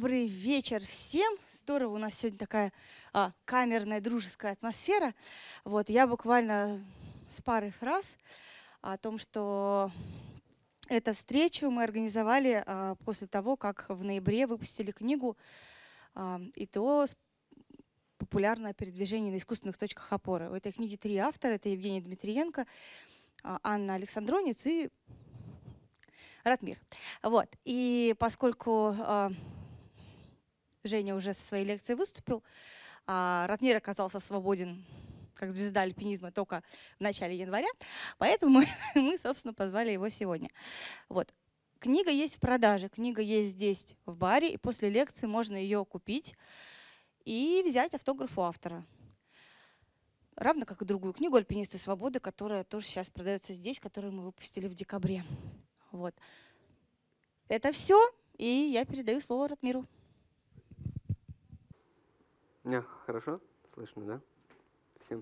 Добрый вечер всем. Здорово, у нас сегодня такая камерная, дружеская атмосфера. Вот, я буквально с парой фраз о том, что эту встречу мы организовали после того, как в ноябре выпустили книгу ИТО «Популярное передвижение на искусственных точках опоры». У этой книги 3 автора. Это Евгений Дмитриенко, Анна Александронец и Ратмир. Вот. И поскольку Женя уже со своей лекцией выступил, а Ратмир оказался свободен как звезда альпинизма только в начале января, поэтому мы, собственно, позвали его сегодня. Вот. Книга есть в продаже, книга есть здесь в баре, и после лекции можно ее купить и взять автограф у автора. Равно как и другую книгу «Альпинисты свободы», которая тоже сейчас продается здесь, которую мы выпустили в декабре. Вот. Это все, и я передаю слово Ратмиру. Меня хорошо слышно, да? Всем.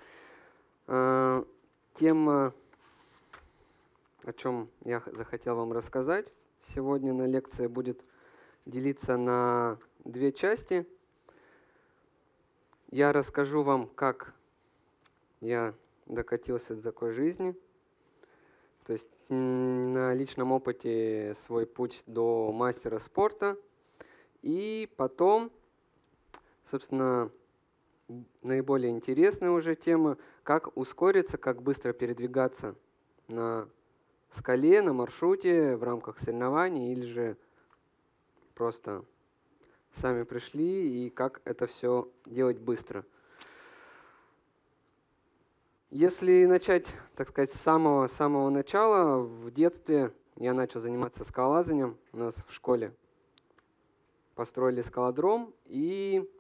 Тема, о чем я захотел вам рассказать сегодня на лекции, будет делиться на две части. Я расскажу вам, как я докатился до такой жизни, то есть на личном опыте свой путь до мастера спорта, и потом, собственно, наиболее интересная уже тема, как ускориться, как быстро передвигаться на скале, на маршруте, в рамках соревнований, или же просто сами пришли, и как это все делать быстро. Если начать, так сказать, с самого начала, в детстве я начал заниматься скалолазанием. У нас в школе построили скалодром, и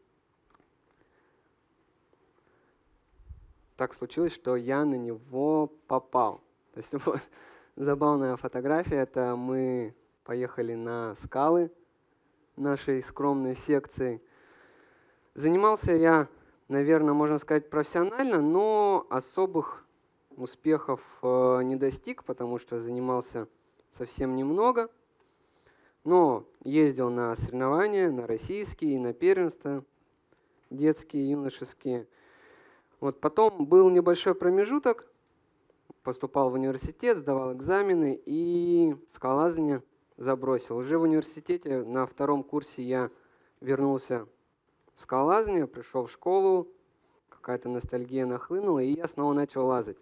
так случилось, что я на него попал. То есть вот, забавная фотография, это мы поехали на скалы нашей скромной секции. Занимался я, наверное, можно сказать, профессионально, но особых успехов не достиг, потому что занимался совсем немного. Но ездил на соревнования, на российские, на первенства детские, юношеские. Вот потом был небольшой промежуток, поступал в университет, сдавал экзамены и скалолазание забросил. Уже в университете на втором курсе я вернулся в скалолазание, пришел в школу, какая-то ностальгия нахлынула, и я снова начал лазать.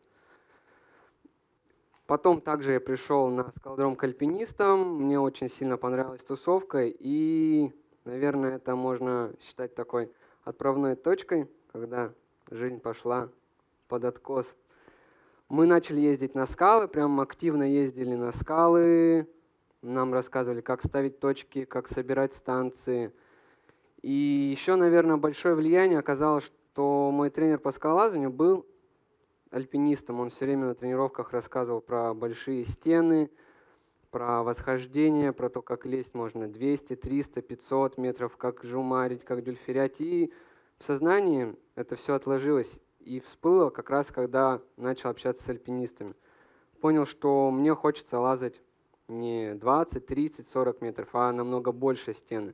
Потом также я пришел на скалодром к альпинистам, мне очень сильно понравилась тусовка, и, наверное, это можно считать такой отправной точкой, когда жизнь пошла под откос. Мы начали ездить на скалы, прям активно ездили на скалы. Нам рассказывали, как ставить точки, как собирать станции. И еще, наверное, большое влияние оказало, что мой тренер по скалолазанию был альпинистом. Он все время на тренировках рассказывал про большие стены, про восхождение, про то, как лезть можно 200, 300, 500 метров, как жумарить, как дюльферять. И в сознании это все отложилось и всплыло как раз, когда начал общаться с альпинистами. Понял, что мне хочется лазать не 20, 30, 40 метров, а намного больше стены.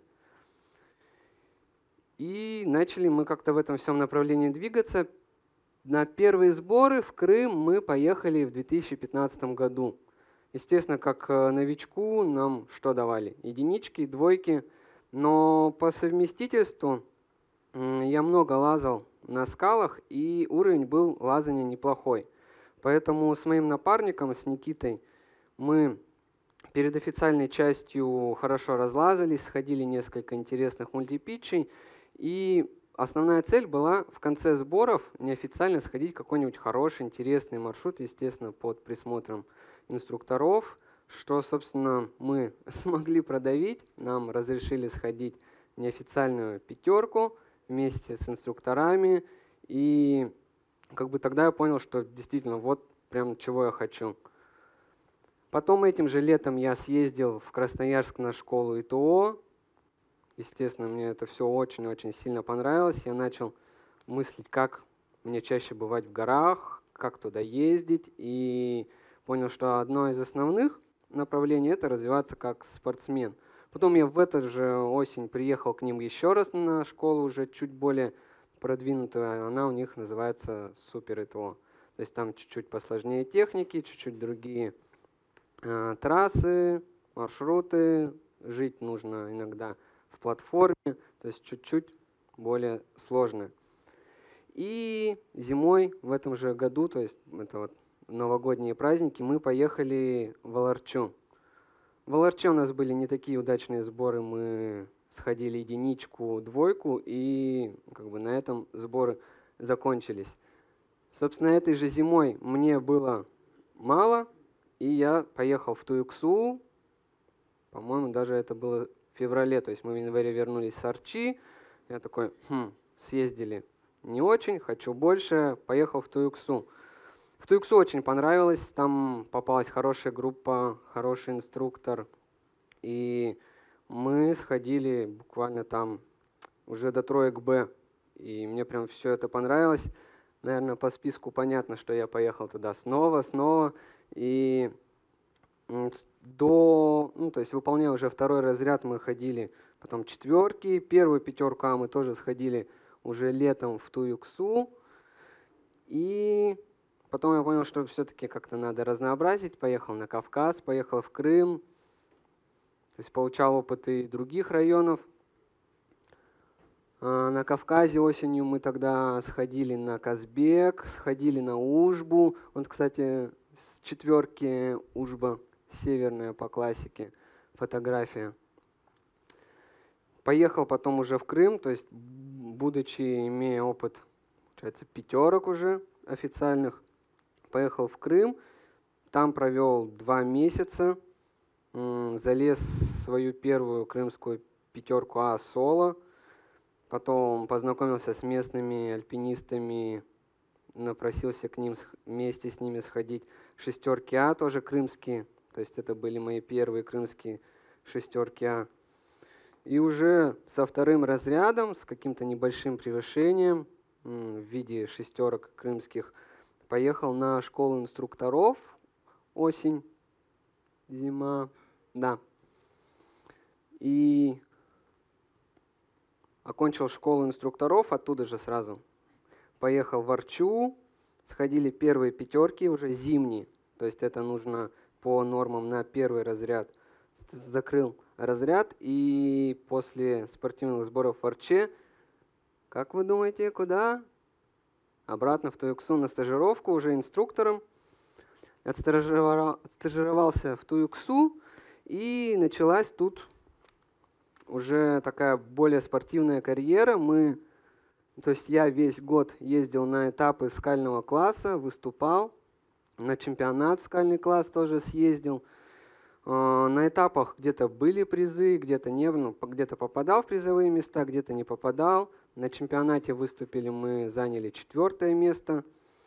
И начали мы как-то в этом всем направлении двигаться. На первые сборы в Крым мы поехали в 2015 году. Естественно, как новичку нам что давали? Единички, двойки. Но по совместительству я много лазал на скалах, и уровень был лазания неплохой. Поэтому с моим напарником, с Никитой, мы перед официальной частью хорошо разлазались, сходили несколько интересных мультипитчей, и основная цель была в конце сборов неофициально сходить в какой-нибудь хороший, интересный маршрут, естественно, под присмотром инструкторов, что, собственно, мы смогли продавить. Нам разрешили сходить в неофициальную пятерку вместе с инструкторами, и как бы тогда я понял, что действительно вот прям чего я хочу. Потом этим же летом я съездил в Красноярск на школу ИТО. Естественно, мне это все очень-очень сильно понравилось. Я начал мыслить, как мне чаще бывать в горах, как туда ездить, и понял, что одно из основных направлений – это развиваться как спортсмен. Потом я в эту же осень приехал к ним еще раз на школу, уже чуть более продвинутую. Она у них называется Супер ИТО. То есть там чуть-чуть посложнее техники, чуть-чуть другие трассы, маршруты. Жить нужно иногда в платформе, то есть чуть-чуть более сложно. И зимой в этом же году, то есть это вот новогодние праздники, мы поехали в Аларчу. В Аларче у нас были не такие удачные сборы, мы сходили единичку, двойку, и как бы на этом сборы закончились. Собственно, этой же зимой мне было мало, и я поехал в Туюксу. По-моему, даже это было в феврале, то есть мы в январе вернулись с Арчи. Я такой, съездили не очень, хочу больше, поехал в Туюксу. В Туюксу очень понравилось, там попалась хорошая группа, хороший инструктор. И мы сходили буквально там уже до троек Б. И мне прям все это понравилось. Наверное, по списку понятно, что я поехал туда снова. И то есть выполняя уже второй разряд, мы ходили потом четверки. Первую пятерку мы тоже сходили уже летом в Туюксу. И потом я понял, что все-таки как-то надо разнообразить. Поехал на Кавказ, поехал в Крым. То есть получал опыт и других районов. На Кавказе осенью мы тогда сходили на Казбек, сходили на Ужбу. Вот, кстати, с четверки Ужба, северная по классике, фотография. Поехал потом уже в Крым, то есть, будучи, имея опыт, получается, пятерок уже официальных, поехал в Крым, там провел 2 месяца, залез в свою первую крымскую пятерку А соло, потом познакомился с местными альпинистами, напросился к ним вместе с ними сходить. Шестерки А тоже крымские, то есть это были мои первые крымские шестерки А. И уже со вторым разрядом, с каким-то небольшим превышением в виде шестерок крымских, поехал на школу инструкторов. Осень, зима, да. И окончил школу инструкторов, оттуда же сразу поехал в Арчу, сходили первые пятерки, уже зимние, то есть это нужно по нормам на первый разряд. Закрыл разряд, и после спортивных сборов в Арче, как вы думаете, куда? Обратно в Туюксу на стажировку уже инструктором. Отстажировался в Туюксу, и началась тут уже такая более спортивная карьера. То есть я весь год ездил на этапы скального класса, выступал, на чемпионат в скальный класс тоже съездил. На этапах где-то были призы, где-то не, где-то попадал в призовые места, где-то не попадал. На чемпионате выступили, мы заняли 4 место.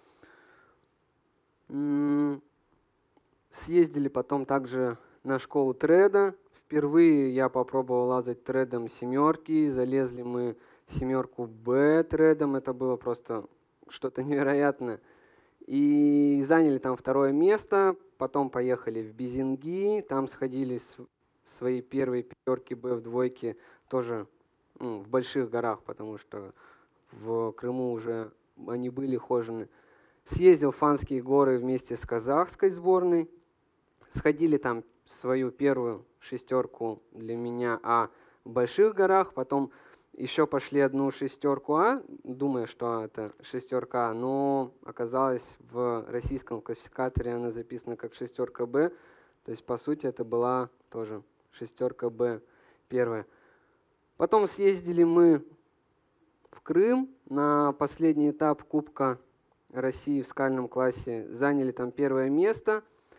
Съездили потом также на школу треда. Впервые я попробовал лазать тредом семерки, залезли мы семерку Б тредом, это было просто что-то невероятное. И заняли там 2 место, потом поехали в Бизинги, там сходили свои первые пятерки Б в двойке, тоже в больших горах, потому что в Крыму уже они были хожены. Съездил в Фанские горы вместе с казахской сборной, сходили там свою первую шестерку для меня А в больших горах, потом еще пошли одну шестерку А, думая, что это шестерка А, но оказалось в российском классификаторе она записана как шестерка Б, то есть по сути это была тоже шестерка Б первая. Потом съездили мы в Крым на последний этап Кубка России в скальном классе, заняли там 1 место.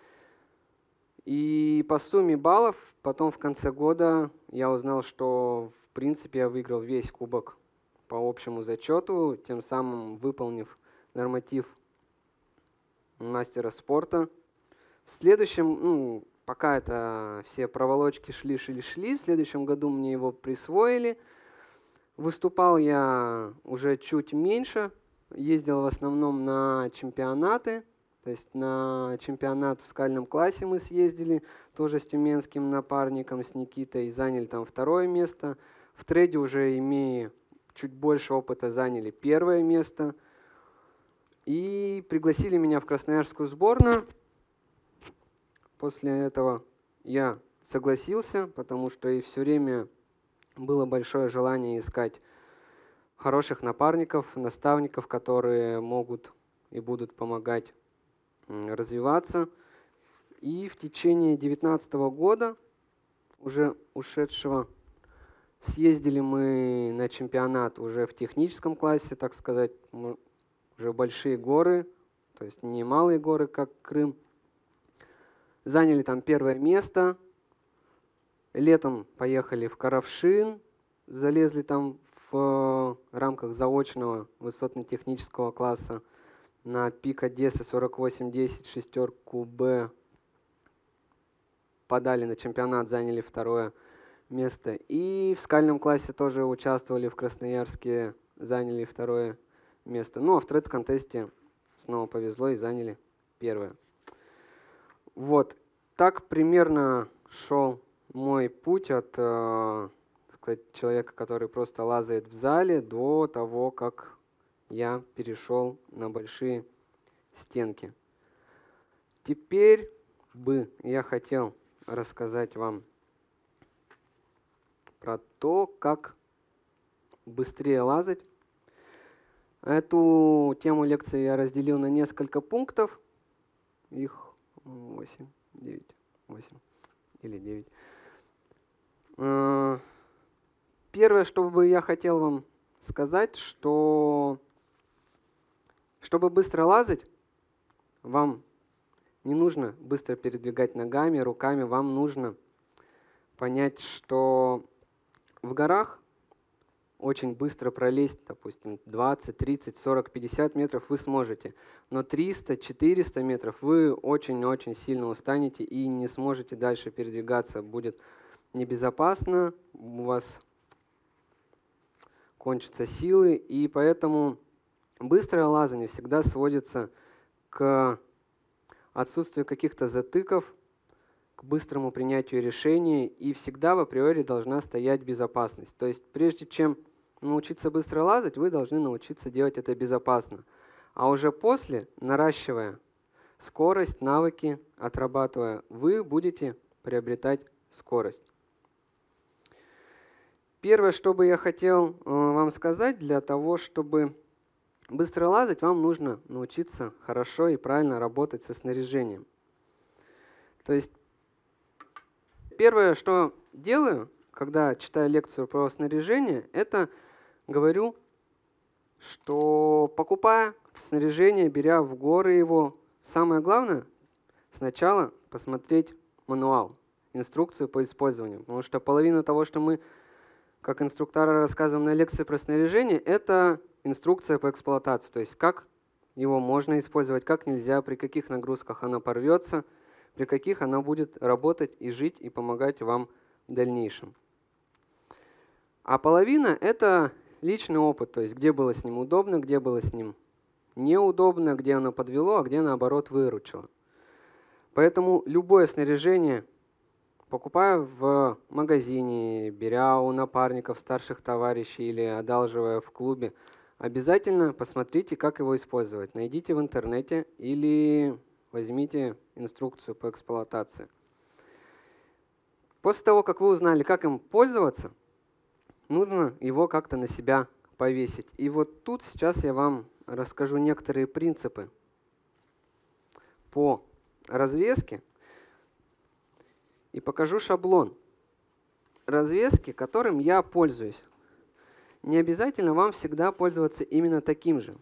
И по сумме баллов потом в конце года я узнал, что в принципе я выиграл весь кубок по общему зачету, тем самым выполнив норматив мастера спорта. В следующем, пока это все проволочки шли, в следующем году мне его присвоили. Выступал я уже чуть меньше, ездил в основном на чемпионаты, То есть на чемпионат в скальном классе мы съездили, тоже с тюменским напарником, с Никитой, заняли там 2-е место. В треде, уже имея чуть больше опыта, заняли 1-е место. И пригласили меня в красноярскую сборную. После этого я согласился, потому что и все время было большое желание искать хороших напарников, наставников, которые могут и будут помогать развиваться. И в течение 2019 года, уже ушедшего, съездили мы на чемпионат уже в техническом классе, так сказать, уже большие горы, то есть не малые горы, как Крым. Заняли там 1-е место. Летом поехали в Каравшин, залезли там в рамках заочного высотно-технического класса на пик Одессы 48-10, 6 Б. Подали на чемпионат, заняли 2-е место. И в скальном классе тоже участвовали в Красноярске, заняли 2-е место. Ну а в тред-контесте снова повезло и заняли 1-е. Вот, так примерно шел мой путь от человека, который просто лазает в зале, до того, как я перешел на большие стенки. Теперь бы я хотел рассказать вам про то, как быстрее лазать. Эту тему лекции я разделил на несколько пунктов. Их 8, 9, 8 или 9. Первое, что бы я хотел вам сказать, что чтобы быстро лазать, вам не нужно быстро передвигать ногами, руками. Вам нужно понять, что в горах очень быстро пролезть, допустим, 20, 30, 40, 50 метров вы сможете. Но 300, 400 метров вы очень-очень сильно устанете и не сможете дальше передвигаться. Будет небезопасно, у вас кончатся силы. И поэтому быстрое лазание всегда сводится к отсутствию каких-то затыков, к быстрому принятию решений, и всегда в априори должна стоять безопасность. То есть прежде чем научиться быстро лазать, вы должны научиться делать это безопасно. А уже после, наращивая скорость, навыки, отрабатывая, вы будете приобретать скорость. Первое, что бы я хотел вам сказать, для того, чтобы быстро лазать, вам нужно научиться хорошо и правильно работать со снаряжением. То есть первое, что делаю, когда читаю лекцию про снаряжение, это говорю, что покупая снаряжение, беря в горы его, самое главное сначала посмотреть мануал, инструкцию по использованию. Потому что половина того, что мы как инструктора рассказываем на лекции про снаряжение, это инструкция по эксплуатации. То есть как его можно использовать, как нельзя, при каких нагрузках оно порвется, при каких оно будет работать и жить и помогать вам в дальнейшем. А половина – это личный опыт, то есть где было с ним удобно, где было с ним неудобно, где оно подвело, а где наоборот выручило. Поэтому любое снаряжение, покупая в магазине, беря у напарников, старших товарищей или одалживая в клубе, обязательно посмотрите, как его использовать. Найдите в интернете или возьмите инструкцию по эксплуатации. После того, как вы узнали, как им пользоваться, нужно его как-то на себя повесить. И вот тут сейчас я вам расскажу некоторые принципы по развеске и покажу шаблон развески, которым я пользуюсь. Не обязательно вам всегда пользоваться именно таким же.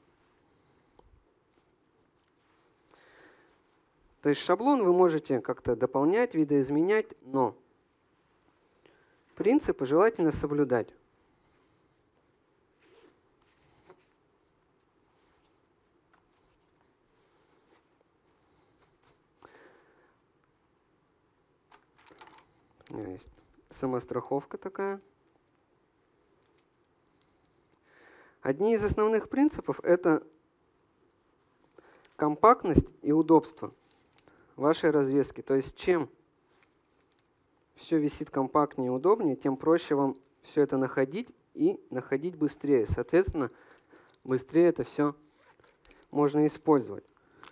То есть шаблон вы можете как-то дополнять, видоизменять, но принципы желательно соблюдать. У меня есть самостраховка такая. Одни из основных принципов – это компактность и удобство вашей развески. То есть чем все висит компактнее и удобнее, тем проще вам все это находить и находить быстрее. Соответственно, быстрее это все можно использовать.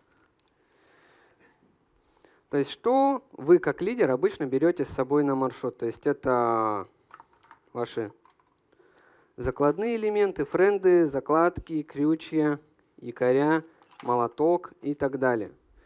То есть что вы как лидер обычно берете с собой на маршрут? То есть это ваши закладные элементы, френды, закладки, крючья, якоря, молоток и так далее.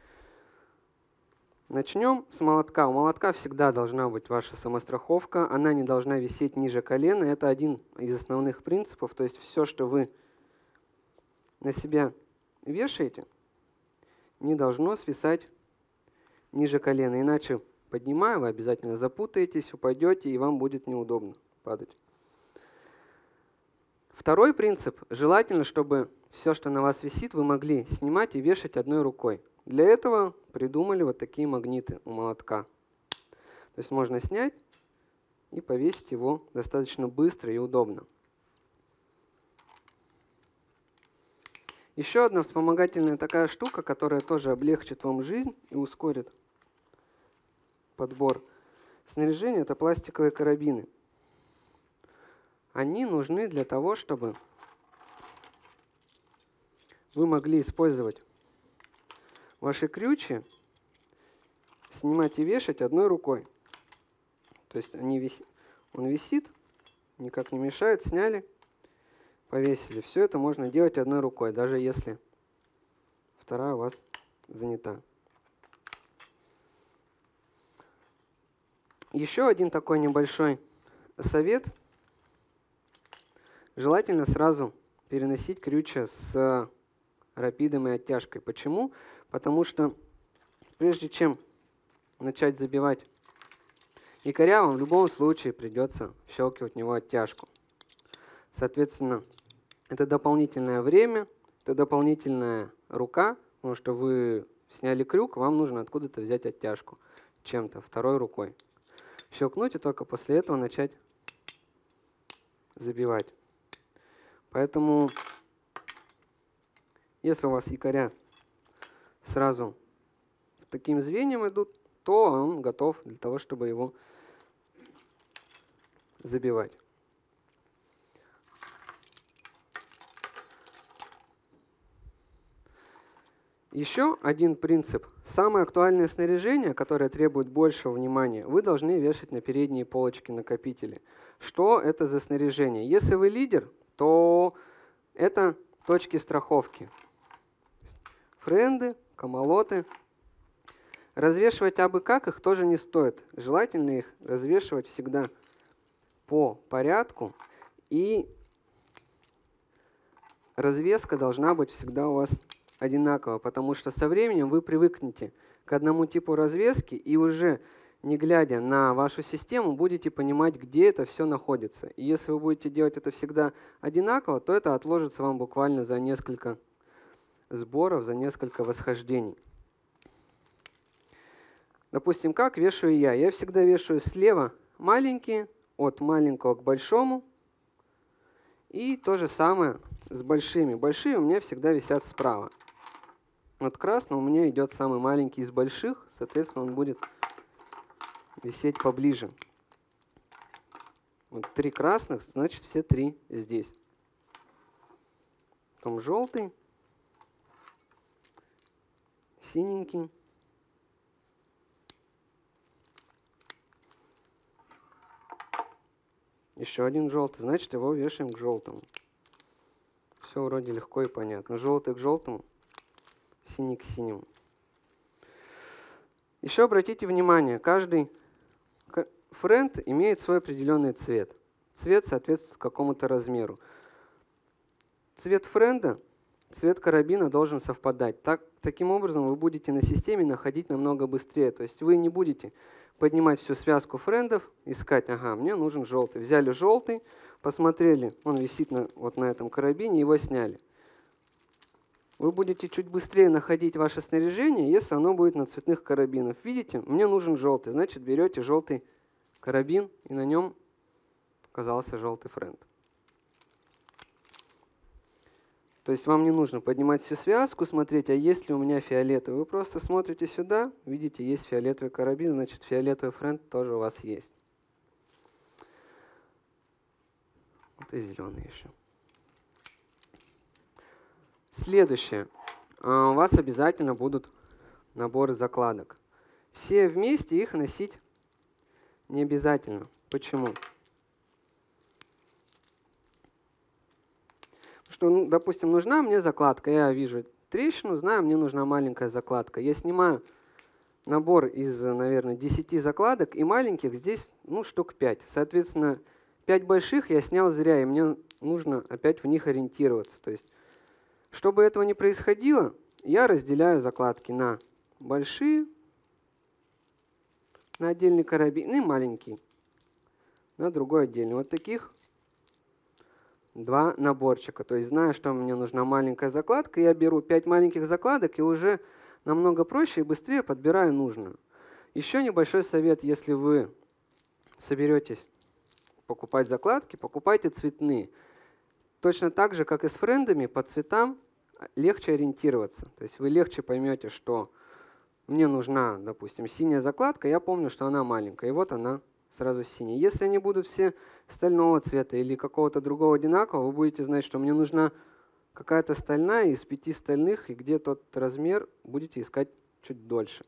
Начнем с молотка. У молотка всегда должна быть ваша самостраховка. Она не должна висеть ниже колена. Это один из основных принципов. То есть все, что вы на себя вешаете, не должно свисать ниже колена. Иначе, поднимая, вы обязательно запутаетесь, упадете, и вам будет неудобно падать. Второй принцип. Желательно, чтобы все, что на вас висит, вы могли снимать и вешать одной рукой. Для этого придумали вот такие магниты у молотка. То есть можно снять и повесить его достаточно быстро и удобно. Еще одна вспомогательная такая штука, которая тоже облегчит вам жизнь и ускорит подбор снаряжения, это пластиковые карабины. Они нужны для того, чтобы вы могли использовать ваши крючья, снимать и вешать одной рукой. То есть он висит, никак не мешает, сняли, повесили. Все это можно делать одной рукой, даже если вторая у вас занята. Еще один такой небольшой совет. Желательно сразу переносить крючья с рапидом и оттяжкой. Почему? Потому что прежде чем начать забивать якоря, вам в любом случае придется щелкивать в него оттяжку. Соответственно, это дополнительное время, это дополнительная рука, потому что вы сняли крюк, вам нужно откуда-то взять оттяжку чем-то, второй рукой. Щелкнуть и только после этого начать забивать. Поэтому, если у вас якоря сразу таким звеньям идут, то он готов для того, чтобы его забивать. Еще один принцип. Самое актуальное снаряжение, которое требует большего внимания, вы должны вешать на передние полочки накопителей. Что это за снаряжение? Если вы лидер, то это точки страховки. Френды, камолоты. Развешивать абы как их тоже не стоит. Желательно их развешивать всегда по порядку. И развеска должна быть всегда у вас одинаково, потому что со временем вы привыкнете к одному типу развески и уже не глядя на вашу систему будете понимать, где это все находится. И если вы будете делать это всегда одинаково, то это отложится вам буквально за несколько сборов, за несколько восхождений. Допустим, как вешаю я? Я всегда вешаю слева маленькие, от маленького к большому. И то же самое с большими. Большие у меня всегда висят справа. От красного у меня идет самый маленький из больших, соответственно, он будет висеть поближе. Вот 3 красных, значит все 3 здесь. Потом желтый, синенький. Еще один желтый, значит его вешаем к желтому. Все вроде легко и понятно. Желтый к желтому, синий к синему. Еще обратите внимание, каждый френд имеет свой определенный цвет. Цвет соответствует какому-то размеру. Цвет френда, цвет карабина должен совпадать. Таким образом вы будете на системе находить намного быстрее. То есть вы не будете поднимать всю связку френдов, искать, ага, мне нужен желтый. Взяли желтый, посмотрели, он висит вот на этом карабине, его сняли. Вы будете чуть быстрее находить ваше снаряжение, если оно будет на цветных карабинах. Видите, мне нужен желтый, значит берете желтый карабин, и на нем оказался желтый френд. То есть вам не нужно поднимать всю связку, смотреть, а есть ли у меня фиолетовый. Вы просто смотрите сюда, видите, есть фиолетовый карабин, значит фиолетовый френд тоже у вас есть. Вот и зеленый еще. Следующее. У вас обязательно будут наборы закладок. Все вместе их носить не обязательно. Почему? Что, допустим, нужна мне закладка. Я вижу трещину, знаю, мне нужна маленькая закладка. Я снимаю набор из, наверное, 10 закладок, и маленьких здесь, штук 5. Соответственно, 5 больших я снял зря, и мне нужно опять в них ориентироваться. То есть, чтобы этого не происходило, я разделяю закладки на большие, на отдельный карабин, и маленький, на другой отдельный. Вот таких 2 наборчика. То есть, зная, что мне нужна маленькая закладка, я беру 5 маленьких закладок и уже намного проще и быстрее подбираю нужную. Еще небольшой совет, если вы соберетесь покупать закладки, покупайте цветные. Точно так же, как и с френдами, по цветам легче ориентироваться. То есть вы легче поймете, что мне нужна, допустим, синяя закладка, я помню, что она маленькая, и вот она сразу синяя. Если они будут все стального цвета или какого-то другого одинакового, вы будете знать, что мне нужна какая-то стальная из 5 стальных, и где тот размер, будете искать чуть дольше.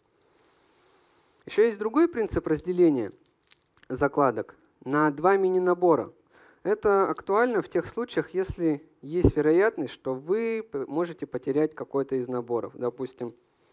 Еще есть другой принцип разделения закладок на 2 мини-набора. Это актуально в тех случаях, если есть вероятность, что вы можете потерять какой-то из наборов. Допустим,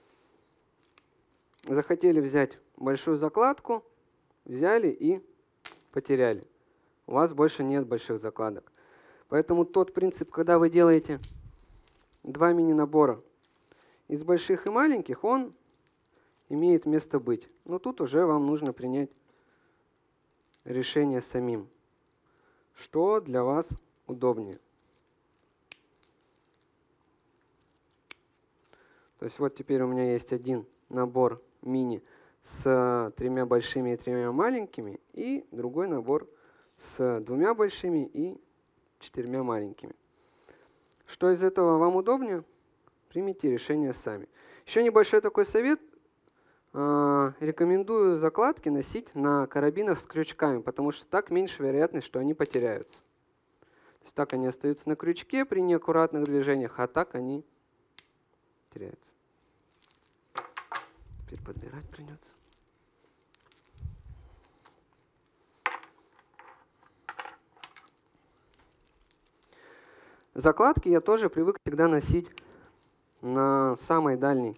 захотели взять большую закладку, взяли и потеряли. У вас больше нет больших закладок. Поэтому тот принцип, когда вы делаете 2 мини-набора из больших и маленьких, он имеет место быть. Но тут уже вам нужно принять решение самим, что для вас удобнее. То есть вот теперь у меня есть один набор мини с 3 большими и 3 маленькими, и другой набор с 2 большими и 4 маленькими. Что из этого вам удобнее? Примите решение сами. Еще небольшой такой совет. Рекомендую закладки носить на карабинах с крючками, потому что так меньше вероятность, что они потеряются. То есть так они остаются на крючке при неаккуратных движениях, а так они теряются. Теперь подбирать придется. Закладки я тоже привык всегда носить на самой дальней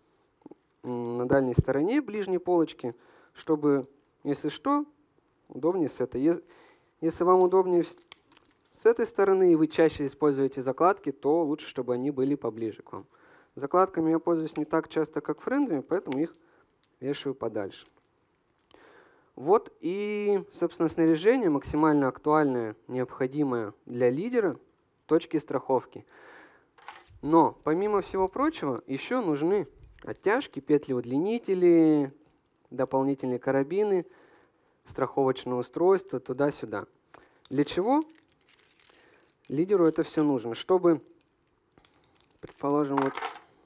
стороне ближней полочки, чтобы, если что, удобнее с этой. Если вам удобнее с этой стороны и вы чаще используете закладки, то лучше, чтобы они были поближе к вам. Закладками я пользуюсь не так часто, как френдами, поэтому их вешаю подальше. Вот и, собственно, снаряжение максимально актуальное, необходимое для лидера, точки страховки. Но, помимо всего прочего, еще нужны оттяжки, петли-удлинители, дополнительные карабины, страховочное устройство, туда-сюда. Для чего лидеру это все нужно? Чтобы, предположим, вот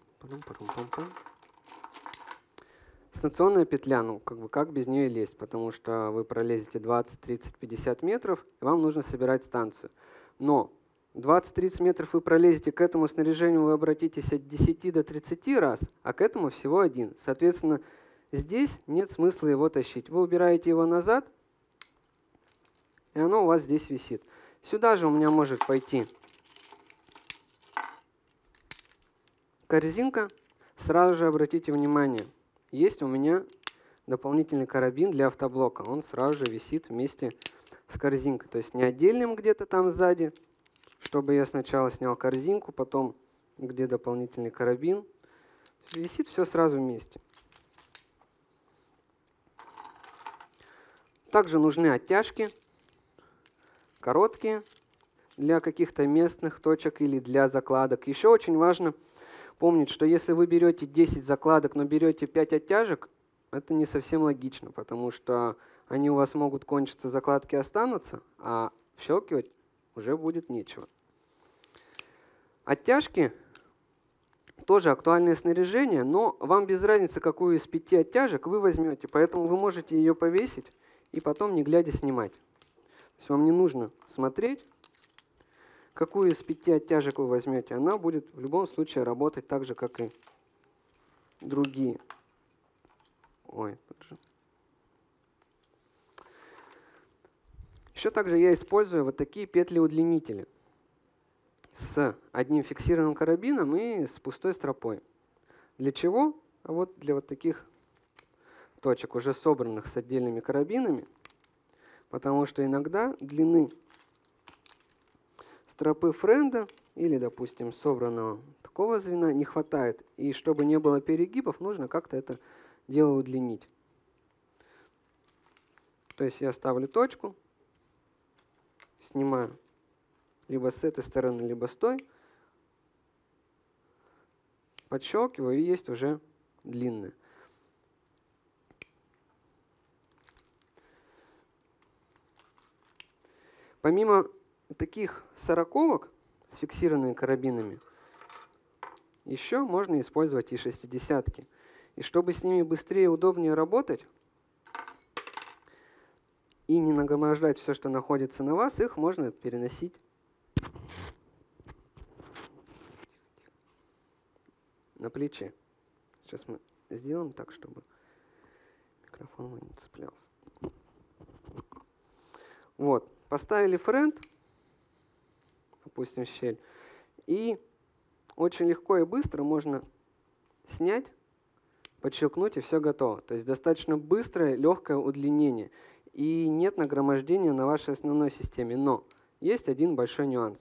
станционная петля, как без нее лезть, потому что вы пролезете 20, 30, 50 метров, и вам нужно собирать станцию. Но 20-30 метров вы пролезете, к этому снаряжению вы обратитесь от 10 до 30 раз, а к этому всего 1. Соответственно, здесь нет смысла его тащить. Вы убираете его назад, и оно у вас здесь висит. Сюда же у меня может пойти корзинка. Сразу же обратите внимание, есть у меня дополнительный карабин для автоблока. Он сразу же висит вместе с корзинкой. То есть не отдельным где-то там сзади, чтобы я сначала снял корзинку, потом где дополнительный карабин. Висит все сразу вместе. Также нужны оттяжки, короткие, для каких-то местных точек или для закладок. Еще очень важно помнить, что если вы берете 10 закладок, но берете 5 оттяжек, это не совсем логично, потому что они у вас могут кончиться, закладки останутся, а щелкивать уже будет нечего. Оттяжки тоже актуальное снаряжение, но вам без разницы, какую из 5 оттяжек вы возьмете, поэтому вы можете ее повесить и потом, не глядя, снимать. То есть вам не нужно смотреть, какую из 5 оттяжек вы возьмете. Она будет в любом случае работать так же, как и другие. Ой, тут же. Еще также я использую вот такие петли-удлинители с одним фиксированным карабином и с пустой стропой. Для чего? А вот для вот таких точек, уже собранных с отдельными карабинами, потому что иногда длины стропы френда или, допустим, собранного такого звена не хватает. И чтобы не было перегибов, нужно как-то это дело удлинить. То есть я ставлю точку, снимаю либо с этой стороны, либо с той, подщелкиваю, и есть уже длинная. Помимо таких сороковок с фиксированными карабинами, еще можно использовать и шестидесятки. И чтобы с ними быстрее и удобнее работать, и не нагромождать все, что находится на вас, их можно переносить на плече. Сейчас мы сделаем так, чтобы микрофон мой не цеплялся. Вот, поставили френд, допустим, щель, и очень легко и быстро можно снять, подщелкнуть, и все готово. То есть достаточно быстрое, легкое удлинение. И нет нагромождения на вашей основной системе. Но есть один большой нюанс.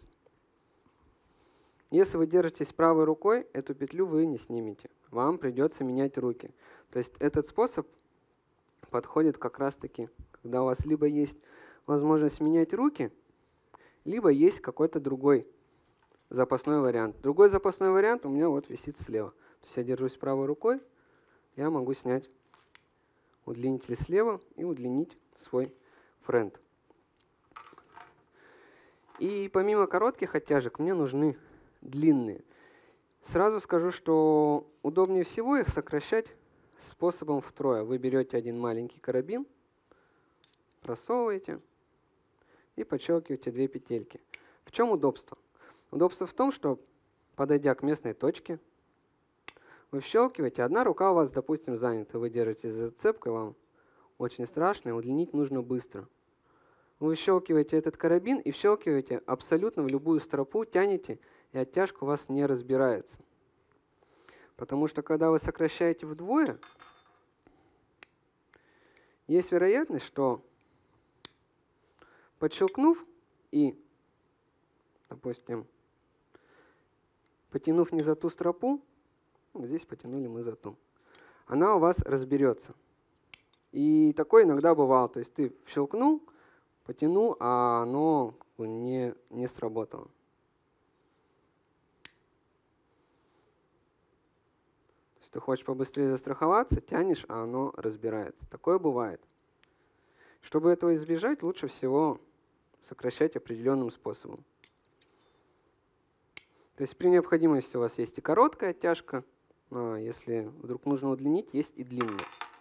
Если вы держитесь правой рукой, эту петлю вы не снимете. Вам придется менять руки. То есть этот способ подходит как раз-таки, когда у вас либо есть возможность менять руки, либо есть какой-то другой запасной вариант. Другой запасной вариант у меня вот висит слева. То есть я держусь правой рукой, я могу снять удлинитель слева и удлинить свой френд. И помимо коротких оттяжек мне нужны длинные. Сразу скажу, что удобнее всего их сокращать способом втрое. Вы берете один маленький карабин, просовываете и подщелкиваете 2 петельки. В чем удобство? Удобство в том, что, подойдя к местной точке, вы вщелкиваете, одна рука у вас, допустим, занята, вы держите за зацепкой, вам очень страшно, и удлинить нужно быстро. Вы вщелкиваете этот карабин и вщелкиваете абсолютно в любую стропу, тянете, и оттяжка у вас не разбирается. Потому что когда вы сокращаете вдвое, есть вероятность, что подщелкнув и, допустим, потянув не за ту стропу, здесь потянули мы за ту, она у вас разберется. И такое иногда бывало. То есть ты щелкнул, потянул, а оно не сработало. То есть ты хочешь побыстрее застраховаться, тянешь, а оно разбирается. Такое бывает. Чтобы этого избежать, лучше всего сокращать определенным способом. То есть при необходимости у вас есть и короткая оттяжка, но если вдруг нужно удлинить, есть и длинная.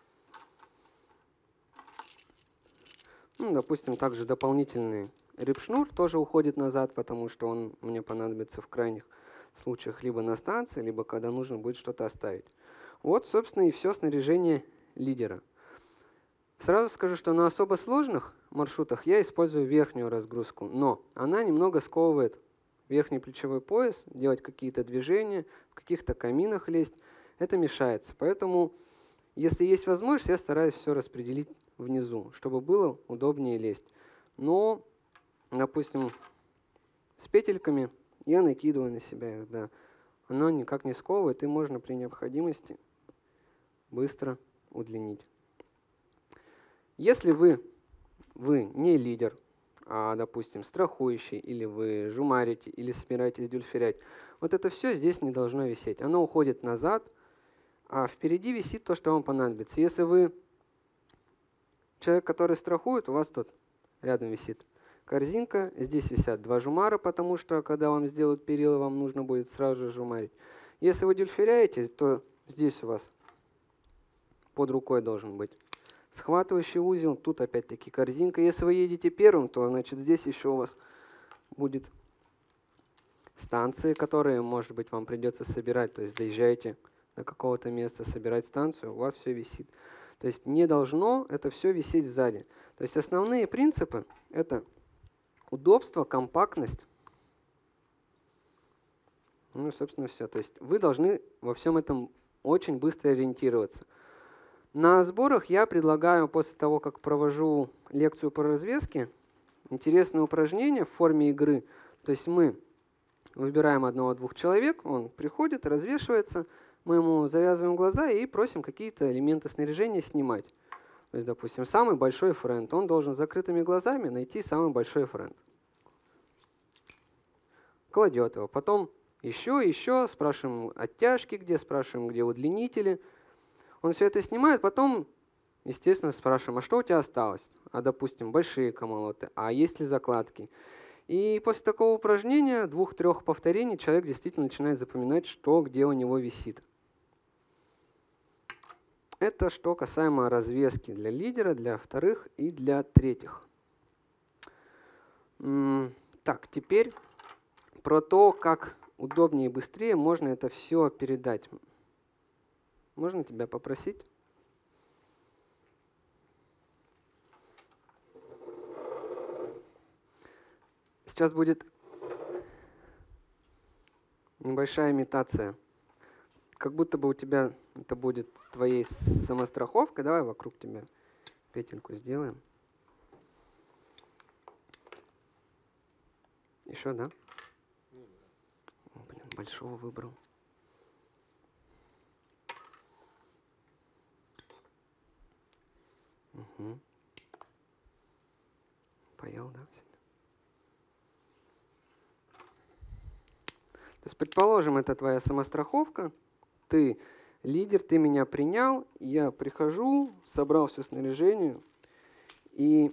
Ну, допустим, также дополнительный рипшнур тоже уходит назад, потому что он мне понадобится в крайних случаях либо на станции, либо когда нужно будет что-то оставить. Вот, собственно, и все снаряжение лидера. Сразу скажу, что на особо сложных маршрутах я использую верхнюю разгрузку, но она немного сковывает верхний плечевой пояс, делать какие-то движения, в каких-то каминах лезть. Это мешается. Поэтому, если есть возможность, я стараюсь все распределить внизу, чтобы было удобнее лезть. Но, допустим, с петельками я накидываю на себя их, да. Оно никак не сковывает, и можно при необходимости быстро удлинить. Если вы не лидер, а, допустим, страхующий, или вы жумарите, или собираетесь дюльферять, вот это все здесь не должно висеть. Оно уходит назад, а впереди висит то, что вам понадобится. Если вы человек, который страхует, у вас тут рядом висит корзинка. Здесь висят два жумара, потому что, когда вам сделают перила, вам нужно будет сразу же жумарить. Если вы дюльферяете, то здесь у вас под рукой должен быть схватывающий узел. Тут опять-таки корзинка. Если вы едете первым, то значит здесь еще у вас будет станции, которые, может быть, вам придется собирать. То есть доезжаете до какого-то места, собирать станцию, у вас все висит. То есть не должно это все висеть сзади. То есть основные принципы — это удобство, компактность. Ну и, собственно, все. То есть вы должны во всем этом очень быстро ориентироваться. На сборах я предлагаю, после того, как провожу лекцию по развеске, интересное упражнение в форме игры. То есть мы выбираем одного-двух человек, он приходит, развешивается, мы ему завязываем глаза и просим какие-то элементы снаряжения снимать. То есть, допустим, самый большой френд. Он должен с закрытыми глазами найти самый большой френд. Кладет его. Потом еще, спрашиваем оттяжки где, спрашиваем, где удлинители. Он все это снимает, потом, естественно, спрашиваем, а что у тебя осталось? А, допустим, большие камолоты, а есть ли закладки? И после такого упражнения, 2-3 повторений, человек действительно начинает запоминать, что где у него висит. Это что касаемо развески для лидера, для вторых и для третьих. Так, теперь про то, как удобнее и быстрее можно это все передать. Можно тебя попросить? Сейчас будет небольшая имитация. Как будто бы у тебя это будет твоей самостраховкой. Давай вокруг тебя петельку сделаем. Еще, да? О, блин, большого выбрал. Угу. Поел, да? То есть, предположим, это твоя самостраховка, ты лидер, ты меня принял, я прихожу, собрал все снаряжение и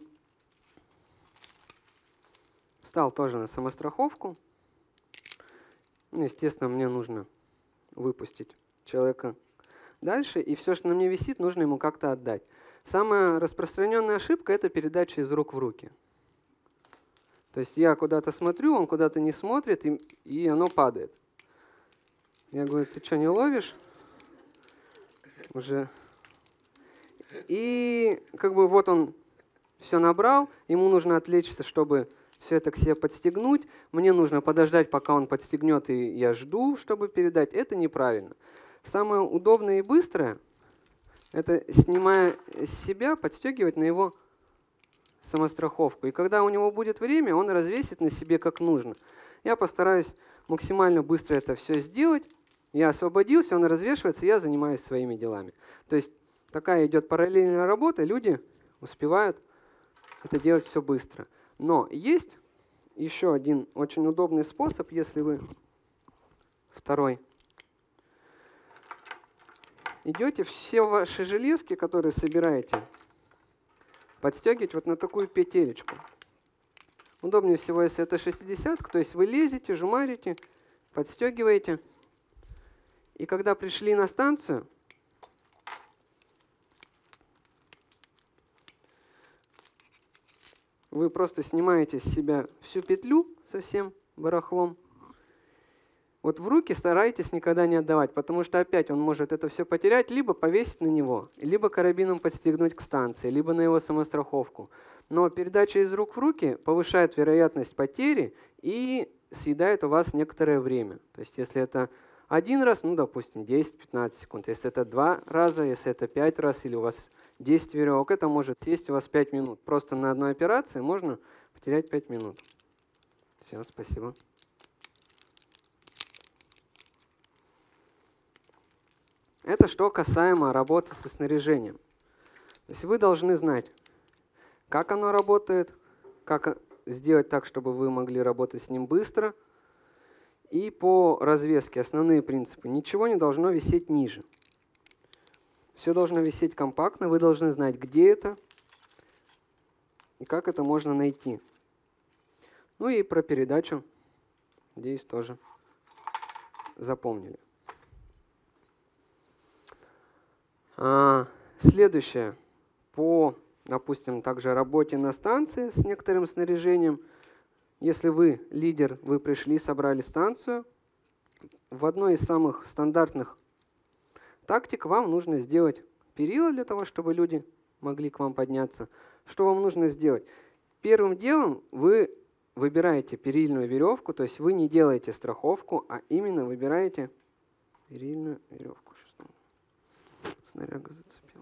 встал тоже на самостраховку. Ну, естественно, мне нужно выпустить человека дальше, и все, что на мне висит, нужно ему как-то отдать. Самая распространенная ошибка — это передача из рук в руки. То есть я куда-то смотрю, он куда-то не смотрит, и оно падает. Я говорю, ты что, не ловишь? Уже. И как бы вот он все набрал, ему нужно отвлечься, чтобы все это к себе подстегнуть. Мне нужно подождать, пока он подстегнет, и я жду, чтобы передать. Это неправильно. Самое удобное и быстрое — это, снимая с себя, подстегивать на его самостраховку. И когда у него будет время, он развесит на себе как нужно. Я постараюсь максимально быстро это все сделать. Я освободился, он развешивается, я занимаюсь своими делами. То есть такая идет параллельная работа, люди успевают это делать все быстро. Но есть еще один очень удобный способ, если вы второй идете, все ваши железки, которые собираете, подстегивать вот на такую петелечку. Удобнее всего, если это 60, то есть вы лезете, жумарите, подстегиваете. И когда пришли на станцию, вы просто снимаете с себя всю петлю со всем барахлом. Вот в руки старайтесь никогда не отдавать, потому что опять он может это все потерять, либо повесить на него, либо карабином подстегнуть к станции, либо на его самостраховку. Но передача из рук в руки повышает вероятность потери и съедает у вас некоторое время. То есть если это один раз, ну, допустим, 10-15 секунд. Если это 2 раза, если это 5 раз, или у вас 10 веревок, это может съесть у вас 5 минут. Просто на одной операции можно потерять 5 минут. Все, спасибо. Это что касаемо работы со снаряжением. То есть вы должны знать, как оно работает, как сделать так, чтобы вы могли работать с ним быстро. И по развеске основные принципы. Ничего не должно висеть ниже. Все должно висеть компактно. Вы должны знать, где это и как это можно найти. Ну и про передачу, надеюсь, тоже запомнили. Следующее. По, допустим, также работе на станции с некоторым снаряжением. Если вы лидер, вы пришли, собрали станцию, в одной из самых стандартных тактик вам нужно сделать перила для того, чтобы люди могли к вам подняться. Что вам нужно сделать? Первым делом вы выбираете перильную веревку, то есть вы не делаете страховку, а именно выбираете перильную веревку. Снаряга зацепилась.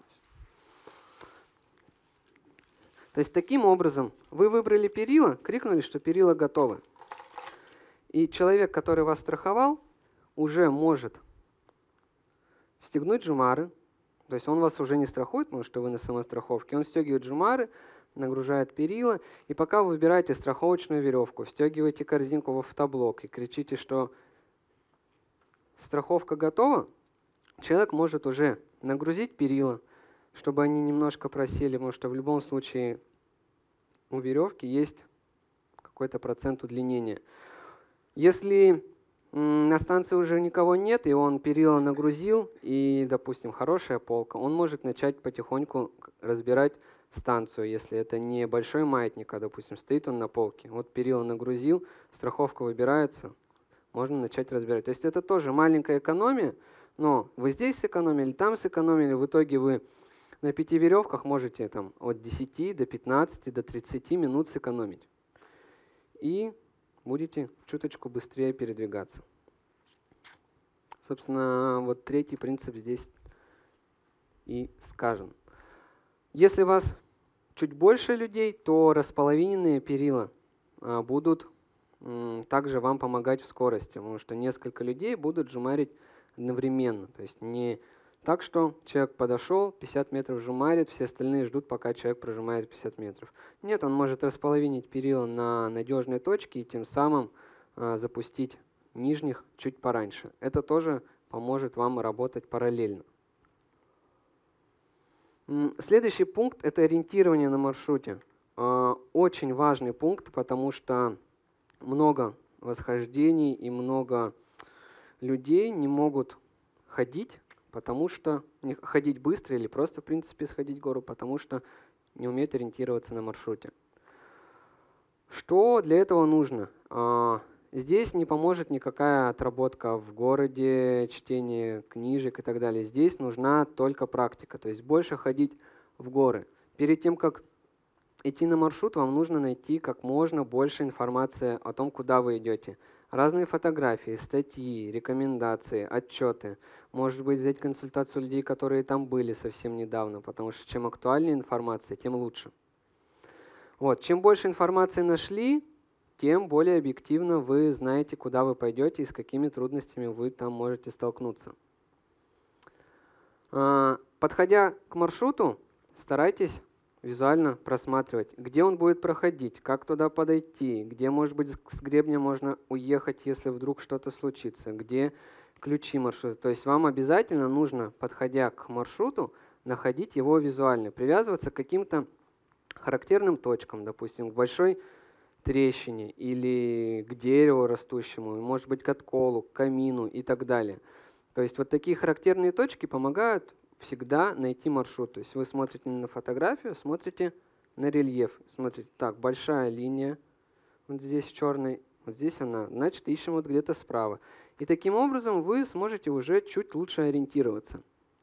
То есть таким образом вы выбрали перила, крикнули, что перила готовы. И человек, который вас страховал, уже может стегнуть джумары. То есть он вас уже не страхует, потому что вы на самостраховке. Он стегивает джумары, нагружает перила. И пока вы выбираете страховочную веревку, встегиваете корзинку в автоблок и кричите, что страховка готова, человек может уже нагрузить перила, чтобы они немножко просели, потому что в любом случае у веревки есть какой-то процент удлинения. Если на станции уже никого нет, и он перила нагрузил, и, допустим, хорошая полка, он может начать потихоньку разбирать станцию, если это не большой маятник, а, допустим, стоит он на полке. Вот перила нагрузил, страховка выбирается, можно начать разбирать. То есть это тоже маленькая экономия, но вы здесь сэкономили, там сэкономили, в итоге вы на 5 веревках можете там, от 10 до 15 до 30 минут сэкономить. И будете чуточку быстрее передвигаться. Собственно, вот третий принцип здесь и сказан. Если у вас чуть больше людей, то располовиненные перила будут также вам помогать в скорости, потому что несколько людей будут жумарить одновременно. То есть не так, что человек подошел, 50 метров жумарит, все остальные ждут, пока человек прожимает 50 метров. Нет, он может располовинить перила на надежной точке и тем самым запустить нижних чуть пораньше. Это тоже поможет вам работать параллельно. Следующий пункт – это ориентирование на маршруте. Очень важный пункт, потому что много восхождений и много людей не могут ходить, потому что ходить быстро или просто, в принципе, сходить в гору, потому что не умеют ориентироваться на маршруте. Что для этого нужно? Здесь не поможет никакая отработка в городе, чтение книжек и так далее. Здесь нужна только практика, то есть больше ходить в горы. Перед тем, как идти на маршрут, вам нужно найти как можно больше информации о том, куда вы идете. Разные фотографии, статьи, рекомендации, отчеты. Может быть, взять консультацию людей, которые там были совсем недавно, потому что чем актуальнее информация, тем лучше. Вот. Чем больше информации нашли, тем более объективно вы знаете, куда вы пойдете и с какими трудностями вы там можете столкнуться. Подходя к маршруту, старайтесь визуально просматривать, где он будет проходить, как туда подойти, где, может быть, с гребня можно уехать, если вдруг что-то случится, где ключи маршрута. То есть вам обязательно нужно, подходя к маршруту, находить его визуально, привязываться к каким-то характерным точкам, допустим, к большой трещине или к дереву растущему, может быть, к отколу, к камину и так далее. То есть вот такие характерные точки помогают всегда найти маршрут. То есть вы смотрите не на фотографию, смотрите на рельеф. Смотрите, так, большая линия, вот здесь черный, вот здесь она, значит, ищем вот где-то справа. И таким образом вы сможете уже чуть лучше ориентироваться.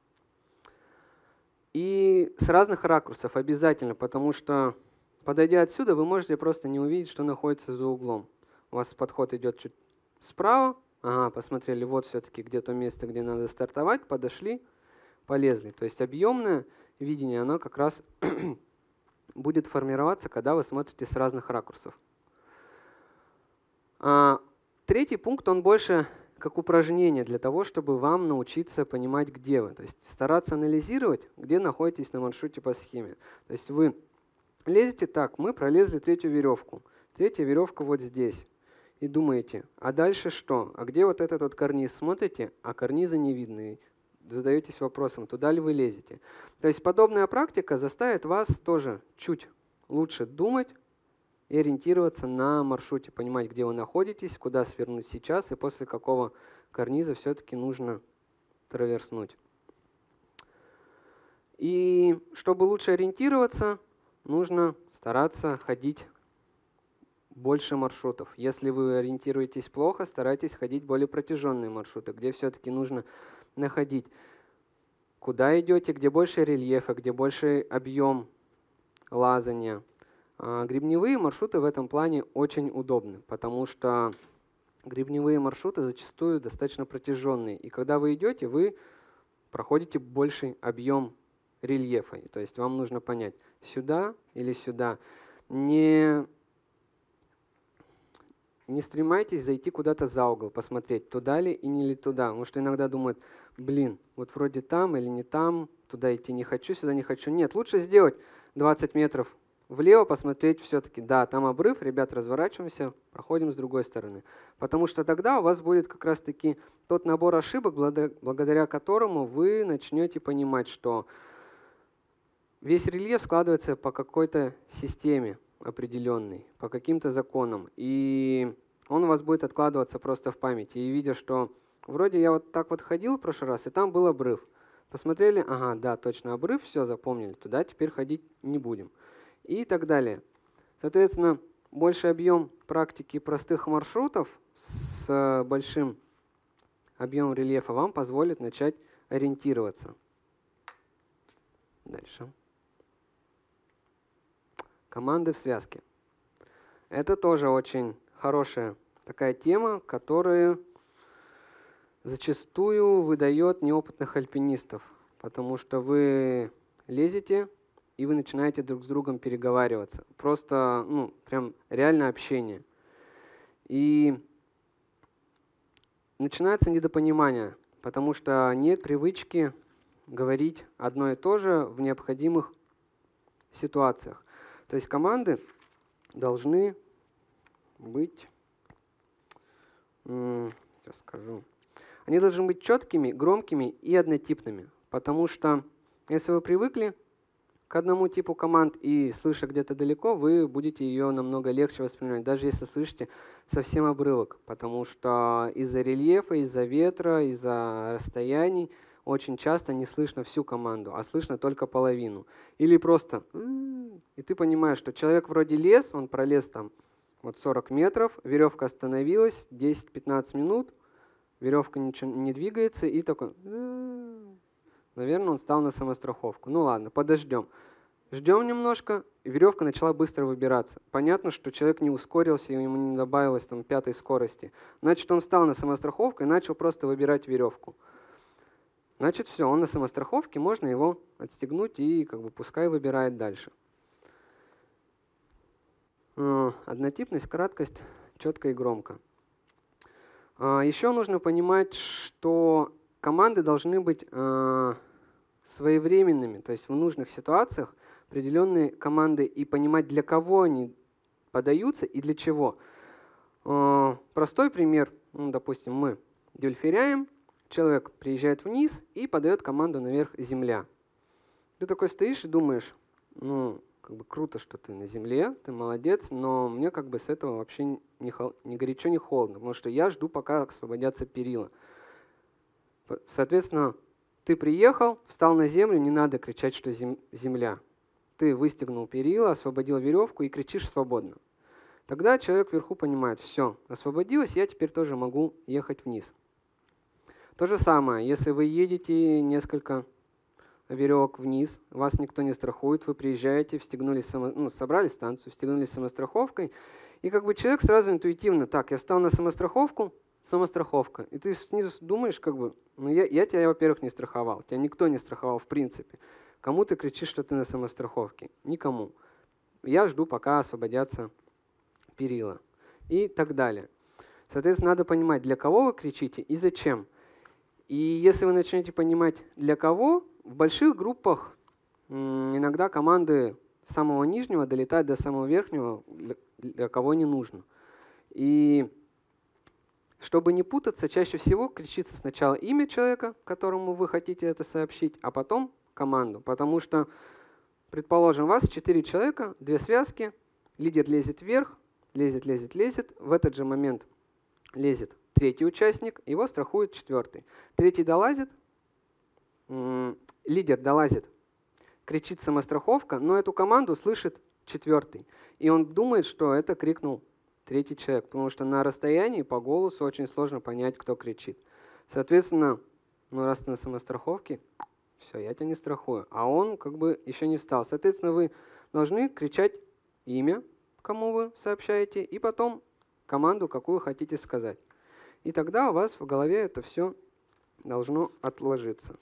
И с разных ракурсов обязательно, потому что, подойдя отсюда, вы можете просто не увидеть, что находится за углом. У вас подход идет чуть справа. Ага, посмотрели, вот все-таки где-то место, где надо стартовать, подошли, полезли. То есть объемное видение, оно как раз будет формироваться, когда вы смотрите с разных ракурсов. Третий пункт, он больше как упражнение для того, чтобы вам научиться понимать, где вы. То есть стараться анализировать, где находитесь на маршруте по схеме. То есть вы лезете так, мы пролезли третью веревку. Третья веревка вот здесь. И думаете, а дальше что? А где вот этот вот карниз? Смотрите, а карниза не видно. И задаетесь вопросом, туда ли вы лезете. То есть подобная практика заставит вас тоже чуть лучше думать и ориентироваться на маршруте, понимать, где вы находитесь, куда свернуть сейчас и после какого карниза все-таки нужно траверснуть. И чтобы лучше ориентироваться, нужно стараться ходить больше маршрутов. Если вы ориентируетесь плохо, старайтесь ходить более протяженные маршруты, где все-таки нужно находить, куда идете, где больше рельефа, где больше объем лазания. Гребневые маршруты в этом плане очень удобны, потому что гребневые маршруты зачастую достаточно протяженные. И когда вы идете, вы проходите больший объем рельефа. То есть вам нужно понять, сюда или сюда. Не стремайтесь зайти куда-то за угол, посмотреть, туда ли и не ли туда. Потому что иногда думают, блин, вот вроде там или не там, туда идти не хочу, сюда не хочу. Нет, лучше сделать 20 метров влево, посмотреть все-таки, да, там обрыв, ребят, разворачиваемся, проходим с другой стороны. Потому что тогда у вас будет как раз-таки тот набор ошибок, благодаря которому вы начнете понимать, что весь рельеф складывается по какой-то системе определенной, по каким-то законам. И он у вас будет откладываться просто в памяти. И видя, что вроде я вот так вот ходил в прошлый раз, и там был обрыв. Посмотрели, ага, да, точно обрыв, все, запомнили, туда теперь ходить не будем. И так далее. Соответственно, больший объем практики простых маршрутов с большим объемом рельефа вам позволит начать ориентироваться. Дальше. Команды в связке. Это тоже очень хорошая такая тема, которая зачастую выдает неопытных альпинистов, потому что вы лезете и вы начинаете друг с другом переговариваться. Просто, прям реально общение. И начинается недопонимание, потому что нет привычки говорить одно и то же в необходимых ситуациях. То есть команды должны быть, сейчас скажу, они должны быть четкими, громкими и однотипными, потому что если вы привыкли к одному типу команд и слыша где-то далеко, вы будете ее намного легче воспринимать, даже если слышите совсем обрывок, потому что из-за рельефа, из-за ветра, из-за расстояний очень часто не слышно всю команду, а слышно только половину. Или просто и ты понимаешь, что человек вроде лез, он пролез там вот 40 метров, веревка остановилась, 10-15 минут, веревка ничего не двигается, и такой, наверное, он стал на самостраховку. Ну ладно, подождем. Ждем немножко, и веревка начала быстро выбираться. Понятно, что человек не ускорился, ему не добавилось там 5-й скорости. Значит, он встал на самостраховку и начал просто выбирать веревку. Значит, все, он на самостраховке, можно его отстегнуть и пускай выбирает дальше. Однотипность, краткость, четко и громко. Еще нужно понимать, что команды должны быть своевременными, то есть в нужных ситуациях определенные команды и понимать, для кого они подаются и для чего. Простой пример, допустим, мы дельфиряем, человек приезжает вниз и подает команду наверх «Земля». Ты такой стоишь и думаешь, круто, что ты на земле, ты молодец, но мне с этого вообще ни горячо, ни холодно, потому что я жду, пока освободятся перила. Соответственно, ты приехал, встал на землю, не надо кричать, что земля. Ты выстегнул перила, освободил веревку и кричишь свободно. Тогда человек вверху понимает, все, освободилось, я теперь тоже могу ехать вниз. То же самое, если вы едете несколько веревок вниз, вас никто не страхует, вы приезжаете, собрали станцию, встегнули самостраховкой, и человек сразу интуитивно, так, я встал на самостраховку, самостраховка. И ты снизу думаешь, я тебя, во-первых, не страховал, тебя никто не страховал в принципе. Кому ты кричишь, что ты на самостраховке? Никому. Я жду, пока освободятся перила. И так далее. Соответственно, надо понимать, для кого вы кричите и зачем. И если вы начнете понимать, для кого, в больших группах иногда команды с самого нижнего долетают до самого верхнего, для кого не нужно. И чтобы не путаться, чаще всего кричится сначала имя человека, которому вы хотите это сообщить, а потом команду. Потому что, предположим, у вас 4 человека, 2 связки, Лидер лезет вверх, лезет, лезет, лезет. В этот же момент лезет третий участник, его страхует четвертый. Третий долазит, лидер долазит, кричит самостраховка, но эту команду слышит четвертый. И он думает, что это крикнул третий человек, потому что на расстоянии по голосу очень сложно понять, кто кричит. Соответственно, ну раз ты на самостраховке, все, я тебя не страхую. А он как бы еще не встал. Соответственно, вы должны кричать имя, кому вы сообщаете, и потом команду, какую хотите сказать. И тогда у вас в голове это все должно отложиться.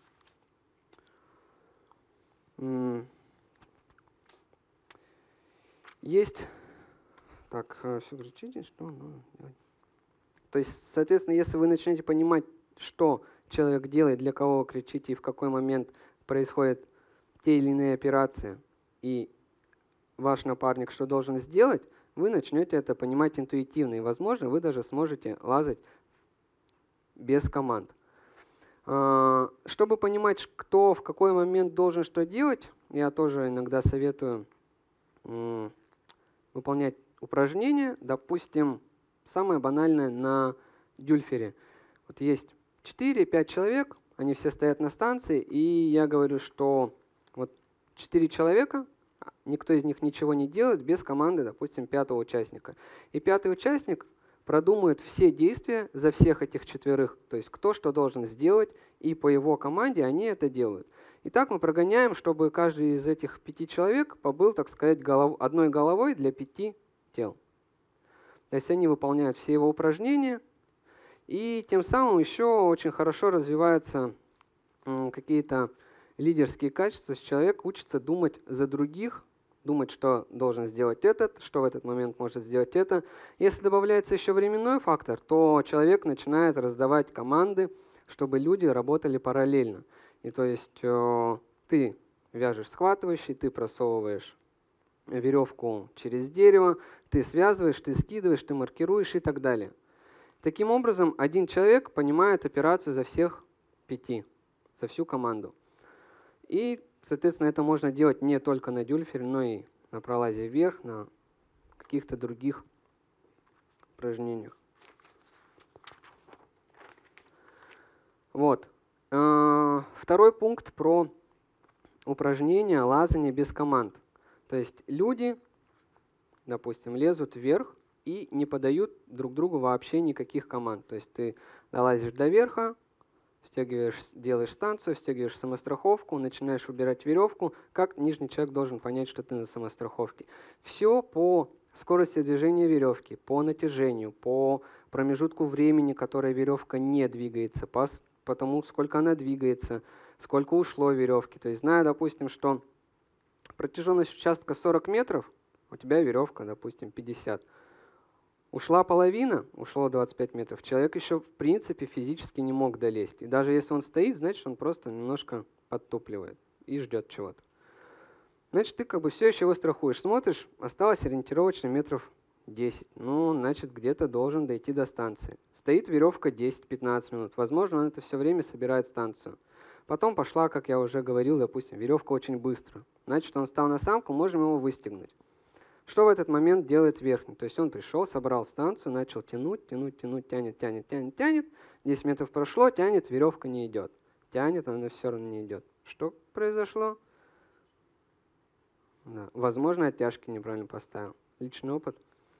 Есть... Так, все кричите, что нужно делать? То есть, соответственно, если вы начнете понимать, что человек делает, для кого вы кричите и в какой момент происходят те или иные операции, и ваш напарник что должен сделать, вы начнете это понимать интуитивно, и, возможно, вы даже сможете лазать без команд. Чтобы понимать, кто в какой момент должен что делать, я тоже иногда советую выполнять упражнения. Допустим, самое банальное на дюльфере. Вот есть 4-5 человек, они все стоят на станции, и я говорю, что вот 4 человека, никто из них ничего не делает без команды, допустим, 5-го участника. И 5-й участник продумает все действия за всех этих 4, то есть кто что должен сделать, и по его команде они это делают. И так мы прогоняем, чтобы каждый из этих 5 человек побыл, так сказать, одной головой для 5 тел. То есть они выполняют все его упражнения, и тем самым еще очень хорошо развиваются какие-то лидерские качества. Человек учится думать за других, думать, что должен сделать этот, что в этот момент может сделать это. Если добавляется еще временной фактор, то человек начинает раздавать команды, чтобы люди работали параллельно. И то есть ты вяжешь схватывающий, ты просовываешь веревку через дерево, ты связываешь, ты скидываешь, ты маркируешь и так далее. Таким образом, один человек понимает операцию за всех 5, за всю команду. И, соответственно, это можно делать не только на дюльфере, но и на пролазе вверх, на каких-то других упражнениях. Вот. Второй пункт про упражнения лазания без команд. То есть люди, допустим, лезут вверх и не подают друг другу вообще никаких команд. То есть ты долазишь до верха, делаешь станцию, стягиваешь самостраховку, начинаешь выбирать веревку. Как нижний человек должен понять, что ты на самостраховке? Все по скорости движения веревки, по натяжению, по промежутку времени, которое веревка не двигается, по тому, сколько она двигается, сколько ушло веревки. То есть, зная, допустим, что протяженность участка 40 метров, у тебя веревка, допустим, 50. Ушла половина, ушло 25 метров. Человек еще, в принципе, физически не мог долезть. И даже если он стоит, значит, он просто немножко подтупливает и ждет чего-то. Значит, ты как бы все еще его страхуешь. Смотришь, осталось ориентировочно метров 10. Ну, значит, где-то должен дойти до станции. Стоит веревка 10-15 минут. Возможно, он это все время собирает станцию. Потом пошла, как я уже говорил, допустим, веревка очень быстро. Значит, он встал на самку, можем его выстегнуть. Что в этот момент делает верхний? То есть он пришел, собрал станцию, начал тянуть, тянет. 10 метров прошло, тянет, веревка не идет. Тянет, она все равно не идет. Что произошло? Да. Возможно, оттяжки неправильно поставил. Личный опыт.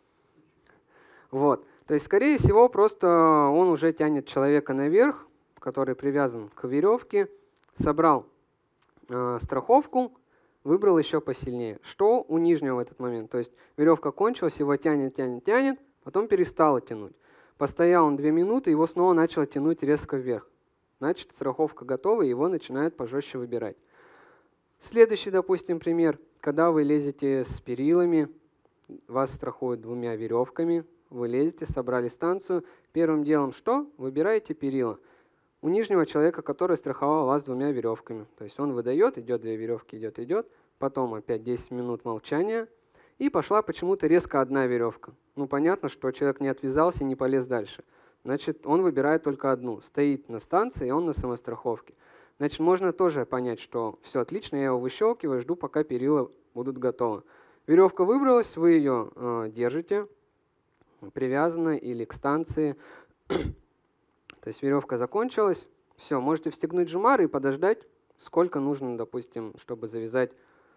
Вот. То есть, скорее всего, просто он уже тянет человека наверх, который привязан к веревке, собрал страховку, выбрал еще посильнее. Что у нижнего в этот момент? То есть веревка кончилась, его тянет, потом перестала тянуть. Постоял он 2 минуты, его снова начало тянуть резко вверх. Значит, страховка готова, его начинает пожестче выбирать. Следующий, допустим, пример. Когда вы лезете с перилами, вас страхуют 2 веревками, вы лезете, собрали станцию. Первым делом что? Выбираете перила. У нижнего человека, который страховал вас 2 веревками. То есть он выдает, идет 2 веревки, идет. Потом опять 10 минут молчания. И пошла почему-то резко 1 веревка. Ну, понятно, что человек не отвязался и не полез дальше. Значит, он выбирает только одну. Стоит на станции, и он на самостраховке. Значит, можно тоже понять, что все отлично, я его выщелкиваю, жду, пока перила будут готовы. Веревка выбралась, вы ее держите, привязана или к станции. То есть веревка закончилась, все, можете встегнуть жумар и подождать, сколько нужно, допустим, чтобы завязать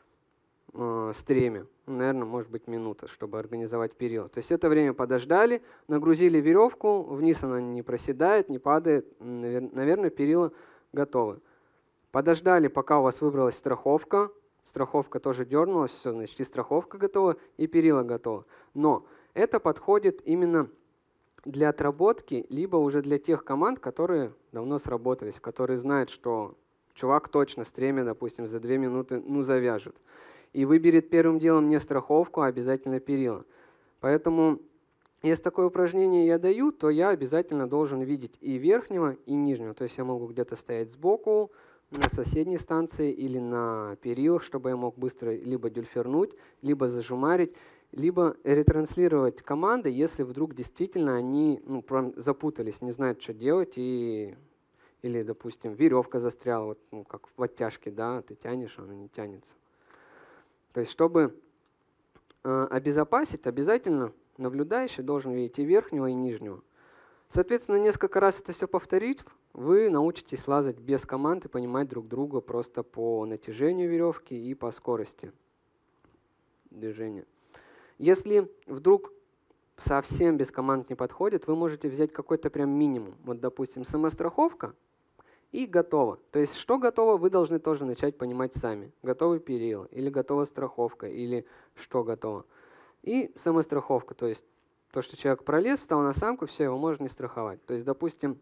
стремя. Наверное, может быть минута, чтобы организовать перила. То есть это время подождали, нагрузили веревку, вниз она не проседает, не падает. Наверное, перила готовы. Подождали, пока у вас выбралась страховка. Страховка тоже дернулась, все, значит, и страховка готова, и перила готовы. Но это подходит именно для отработки, либо уже для тех команд, которые давно сработались, которые знают, что чувак точно стремя, допустим, за 2 минуты завяжет. И выберет первым делом не страховку, а обязательно перила. Поэтому, если такое упражнение я даю, то я обязательно должен видеть и верхнего, и нижнего. То есть я могу где-то стоять сбоку, на соседней станции или на перилах, чтобы я мог быстро либо дюльфернуть, либо зажумарить, либо ретранслировать команды, если вдруг действительно они запутались, не знают, что делать, или, допустим, веревка застряла, вот, как в оттяжке, да, ты тянешь, она не тянется. То есть, чтобы обезопасить, обязательно наблюдающий должен видеть и верхнего, и нижнего. Соответственно, несколько раз это все повторить, вы научитесь лазать без команд и понимать друг друга просто по натяжению веревки и по скорости движения. Если вдруг совсем без команд не подходит, вы можете взять какой-то прям минимум. Вот, допустим, самостраховка и готово. То есть, что готово, вы должны тоже начать понимать сами. Готовы перила, или готова страховка, или что готово. И самостраховка, то есть то, что человек пролез, встал на самку, все, его можно не страховать. То есть, допустим,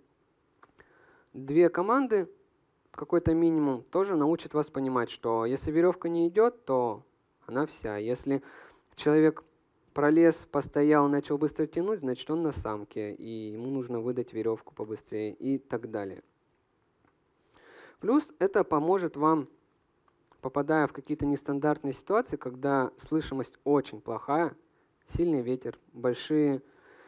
2 команды, какой-то минимум, тоже научит вас понимать, что если веревка не идет, то она вся. Если человек пролез, постоял, начал быстро тянуть, значит он на самке, и ему нужно выдать веревку побыстрее и так далее. Плюс это поможет вам, попадая в какие-то нестандартные ситуации, когда слышимость очень плохая, сильный ветер, большое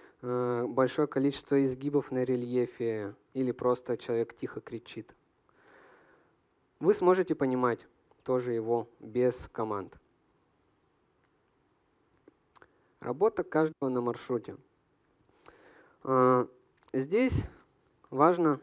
количество изгибов на рельефе или просто человек тихо кричит. Вы сможете понимать тоже его без команд. Работа каждого на маршруте. Здесь важно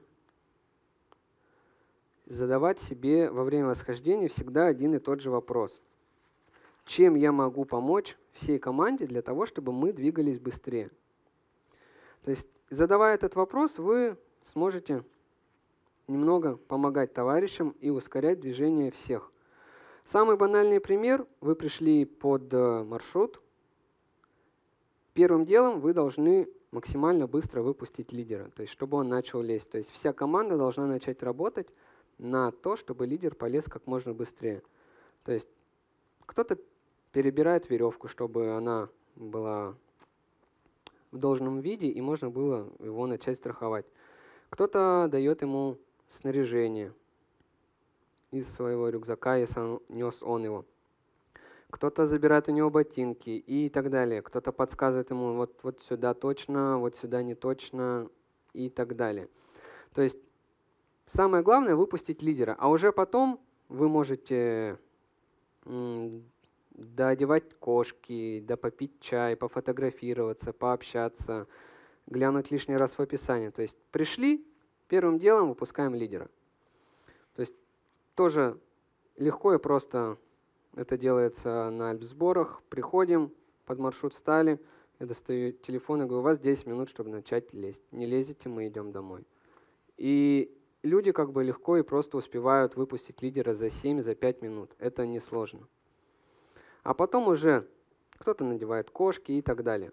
задавать себе во время восхождения всегда один и тот же вопрос. Чем я могу помочь всей команде для того, чтобы мы двигались быстрее? То есть, задавая этот вопрос, вы сможете немного помогать товарищам и ускорять движение всех. Самый банальный пример. Вы пришли под маршрут. Первым делом вы должны максимально быстро выпустить лидера, то есть чтобы он начал лезть. То есть вся команда должна начать работать на то, чтобы лидер полез как можно быстрее. То есть кто-то перебирает веревку, чтобы она была в должном виде и можно было его начать страховать. Кто-то дает ему снаряжение из своего рюкзака, если нес он его. Кто-то забирает у него ботинки и так далее. Кто-то подсказывает ему вот сюда точно, вот сюда не точно и так далее. То есть самое главное выпустить лидера, а уже потом вы можете доодевать кошки, попить чай, пофотографироваться, пообщаться, глянуть лишний раз в описание. То есть пришли, первым делом выпускаем лидера. То есть тоже легко и просто это делается на альпсборах. Приходим, под маршрут встали, я достаю телефон и говорю, у вас 10 минут, чтобы начать лезть. Не лезете, мы идем домой. И люди как бы легко и просто успевают выпустить лидера за 7, за 5 минут. Это несложно. А потом уже кто-то надевает кошки и так далее.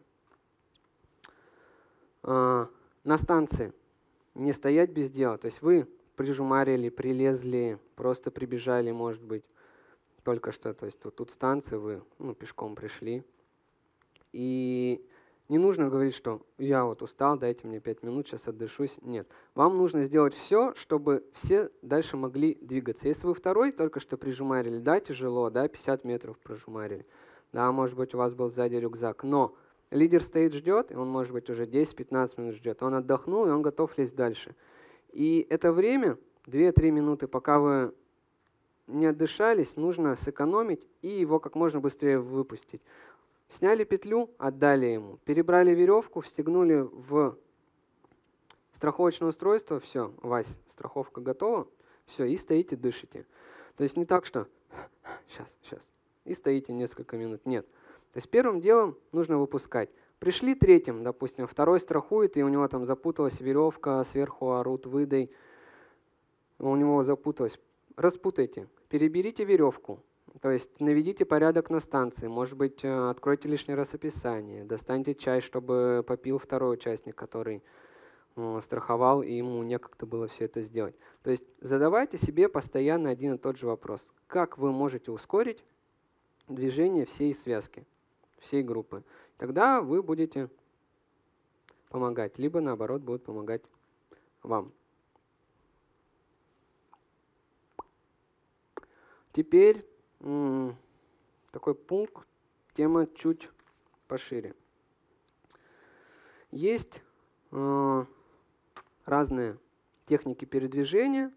На станции не стоять без дела. То есть вы прижумарили, прилезли, просто прибежали, может быть, только что. То есть вот тут станция, вы пешком пришли. И не нужно говорить, что я вот устал, дайте мне 5 минут, сейчас отдышусь. Нет. Вам нужно сделать все, чтобы все дальше могли двигаться. Если вы второй только что прижумарили, да, тяжело, да, 50 метров прижумарили. Да, может быть, у вас был сзади рюкзак. Но лидер стоит, ждет, и он, может быть, уже 10-15 минут ждет. Он отдохнул, и он готов лезть дальше. И это время, 2-3 минуты, пока вы не отдышались, нужно сэкономить и его как можно быстрее выпустить. Сняли петлю, отдали ему. Перебрали веревку, встегнули в страховочное устройство. Все, Вась, страховка готова. Все, и стоите, дышите. То есть не так, что сейчас, и стоите несколько минут. Нет. То есть первым делом нужно выпускать. Пришли третьим, допустим, второй страхует, и у него там запуталась веревка, сверху орут выдай, у него запуталась. Распутайте, переберите веревку, то есть наведите порядок на станции, может быть, откройте лишний раз описание, достаньте чай, чтобы попил второй участник, который страховал, и ему некогда было все это сделать. То есть задавайте себе постоянно один и тот же вопрос. Как вы можете ускорить движение всей связки, всей группы? Тогда вы будете помогать, либо наоборот будут помогать вам. Теперь такой пункт, тема чуть пошире. Есть разные техники передвижения.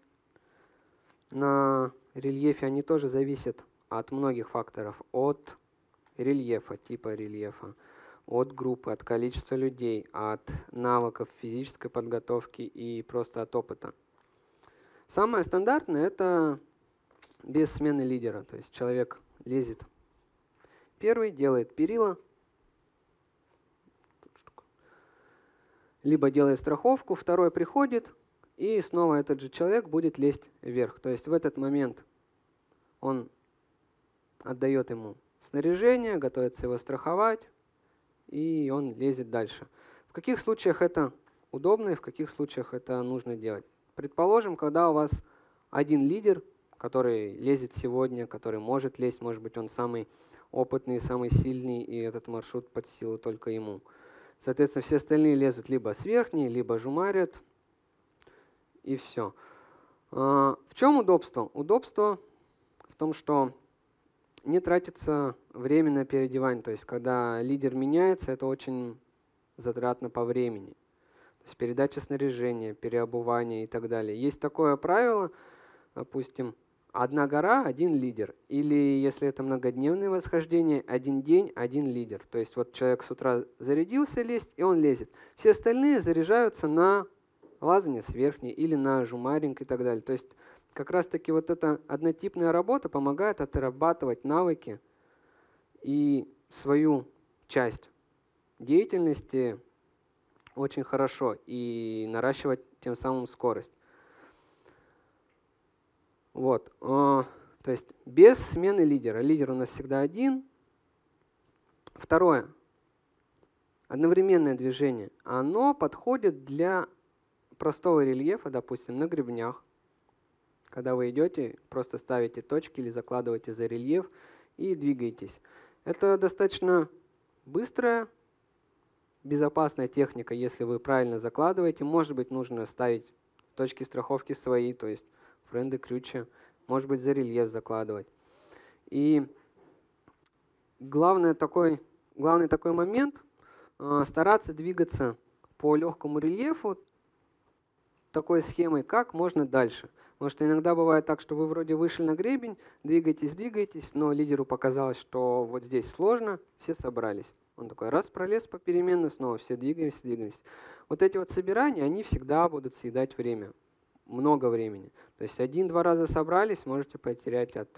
На рельефе они тоже зависят от многих факторов. От рельефа, типа рельефа, от группы, от количества людей, от навыков физической подготовки и просто от опыта. Самое стандартное – это без смены лидера. То есть человек лезет первый, делает перила, либо делает страховку, второй приходит, и снова этот же человек будет лезть вверх. То есть в этот момент он отдает ему снаряжение, готовится его страховать, и он лезет дальше. В каких случаях это удобно и в каких случаях это нужно делать? Предположим, когда у вас один лидер, который лезет сегодня, который может лезть, может быть, он самый опытный, самый сильный, и этот маршрут под силу только ему. Соответственно, все остальные лезут либо с верхней, либо жумарят, и все. В чем удобство? Удобство в том, что не тратится время на переодевание. То есть, когда лидер меняется, это очень затратно по времени. То есть, передача снаряжения, переобувание и так далее. Есть такое правило, допустим, одна гора, один лидер. Или, если это многодневное восхождение, один день, один лидер. То есть, вот человек с утра зарядился лезть, и он лезет. Все остальные заряжаются на лазание с верхней или на жумаринг и так далее. То есть, как раз-таки вот эта однотипная работа помогает отрабатывать навыки и свою часть деятельности очень хорошо и наращивать тем самым скорость. Вот. То есть без смены лидера. Лидер у нас всегда один. Второе. Одновременное движение. Оно подходит для простого рельефа, допустим, на гребнях. Когда вы идете, просто ставите точки или закладываете за рельеф и двигаетесь. Это достаточно быстрая, безопасная техника, если вы правильно закладываете. Может быть, нужно ставить точки страховки свои, то есть френды, крючья. Может быть, за рельеф закладывать. И главный такой момент – стараться двигаться по легкому рельефу такой схемой, как можно дальше. Потому что иногда бывает так, что вы вроде вышли на гребень, двигаетесь, но лидеру показалось, что вот здесь сложно, все собрались. Он такой раз пролез по переменной, снова все двигаемся. Вот эти вот собирания, они всегда будут съедать время, много времени. То есть 1-2 раза собрались, можете потерять от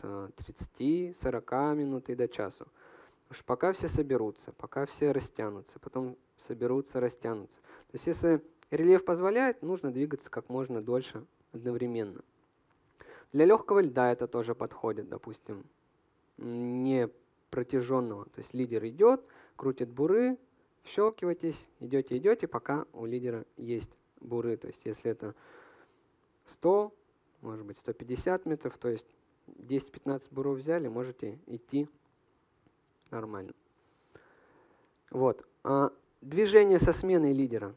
30-40 минут и до часу. Потому что пока все соберутся, пока все растянутся, потом соберутся, растянутся. То есть если рельеф позволяет, нужно двигаться как можно дольше одновременно. Для легкого льда это тоже подходит, допустим, не протяженного. То есть лидер идет, крутит буры, щелкиваетесь, идете, пока у лидера есть буры. То есть если это 100, может быть 150 метров, то есть 10-15 буров взяли, можете идти нормально. Вот. Движение со сменой лидера.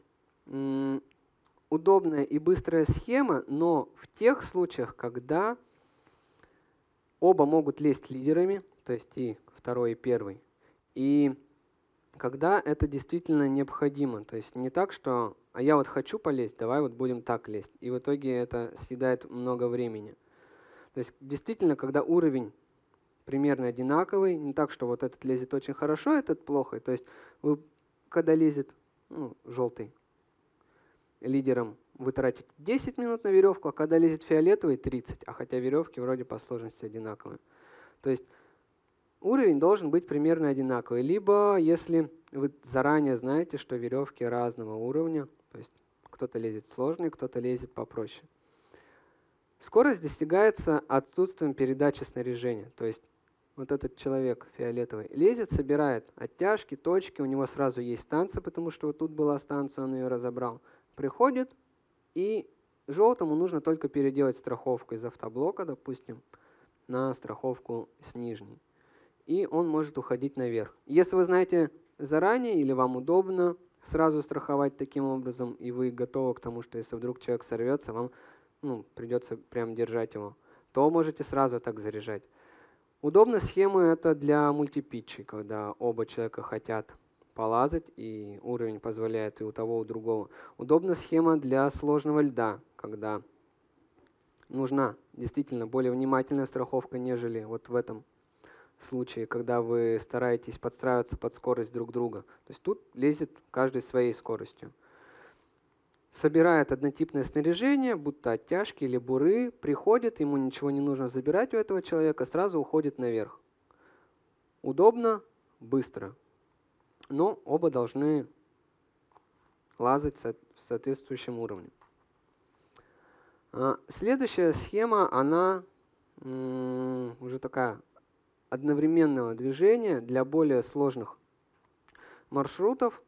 Удобная и быстрая схема, но в тех случаях, когда оба могут лезть лидерами, то есть и второй, и первый, и когда это действительно необходимо. То есть не так, что «а я вот хочу полезть, давай вот будем так лезть». И в итоге это съедает много времени. То То есть действительно, когда уровень примерно одинаковый, не так, что вот этот лезет очень хорошо, этот плохо. То есть вы, когда лезет желтый лидером, вы тратите 10 минут на веревку, а когда лезет фиолетовый — 30, а хотя веревки вроде по сложности одинаковые. То есть уровень должен быть примерно одинаковый. Либо если вы заранее знаете, что веревки разного уровня, то есть кто-то лезет сложный, кто-то лезет попроще. Скорость достигается отсутствием передачи снаряжения. То есть вот этот человек фиолетовый лезет, собирает оттяжки, точки, у него сразу есть станция, потому что вот тут была станция, он ее разобрал. Приходит, и желтому нужно только переделать страховку из автоблока, допустим, на страховку с нижней. И он может уходить наверх. Если вы знаете заранее или вам удобно сразу страховать таким образом, и вы готовы к тому, что если вдруг человек сорвется, вам придется прям держать его, то можете сразу так заряжать. Удобно схемы это для мультипитчей, когда оба человека хотят полазать, и уровень позволяет и у того, и у другого. Удобна схема для сложного льда, когда нужна действительно более внимательная страховка, нежели вот в этом случае, когда вы стараетесь подстраиваться под скорость друг друга. То есть тут лезет каждый своей скоростью. Собирает однотипное снаряжение, будто оттяжки или буры, приходит, ему ничего не нужно забирать у этого человека, сразу уходит наверх. Удобно, быстро. Но оба должны лазать в соответствующем уровне. Следующая схема, она уже такая одновременного движения для более сложных маршрутов.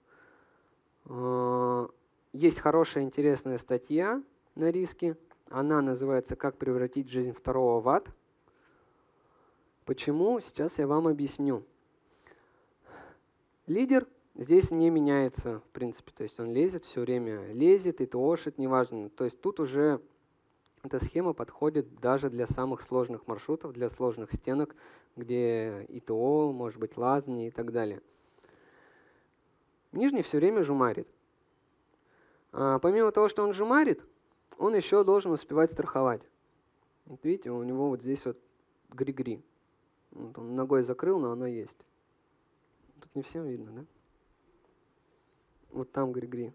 Есть хорошая интересная статья на Риске. Она называется «Как превратить жизнь второго в ад». Почему? Сейчас я вам объясню. Лидер здесь не меняется, в принципе. То есть он лезет, все время лезет, и ТОшит, неважно. То есть тут уже эта схема подходит даже для самых сложных маршрутов, для сложных стенок, где ИТО, может быть, лазание и так далее. Нижний все время жумарит. Помимо того, что он жумарит, он еще должен успевать страховать. Вот видите, у него вот здесь вот гри-гри. Вот он ногой закрыл, но оно есть. Тут не всем видно, да? Вот там гри-гри.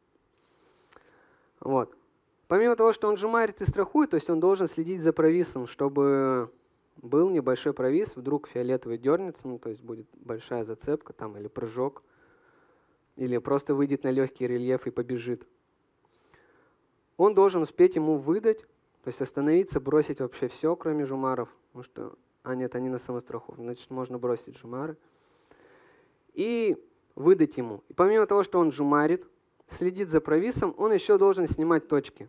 Вот. Помимо того, что он жумарит и страхует, то есть он должен следить за провисом, чтобы был небольшой провис, вдруг фиолетовый дернется, то есть будет большая зацепка там или прыжок. Или просто выйдет на легкий рельеф и побежит. Он должен успеть ему выдать, то есть остановиться, бросить вообще все, кроме жумаров. Потому что, нет, они на самостраховке, значит, можно бросить жумары. И выдать ему. И помимо того, что он жумарит, следит за провисом, он еще должен снимать точки.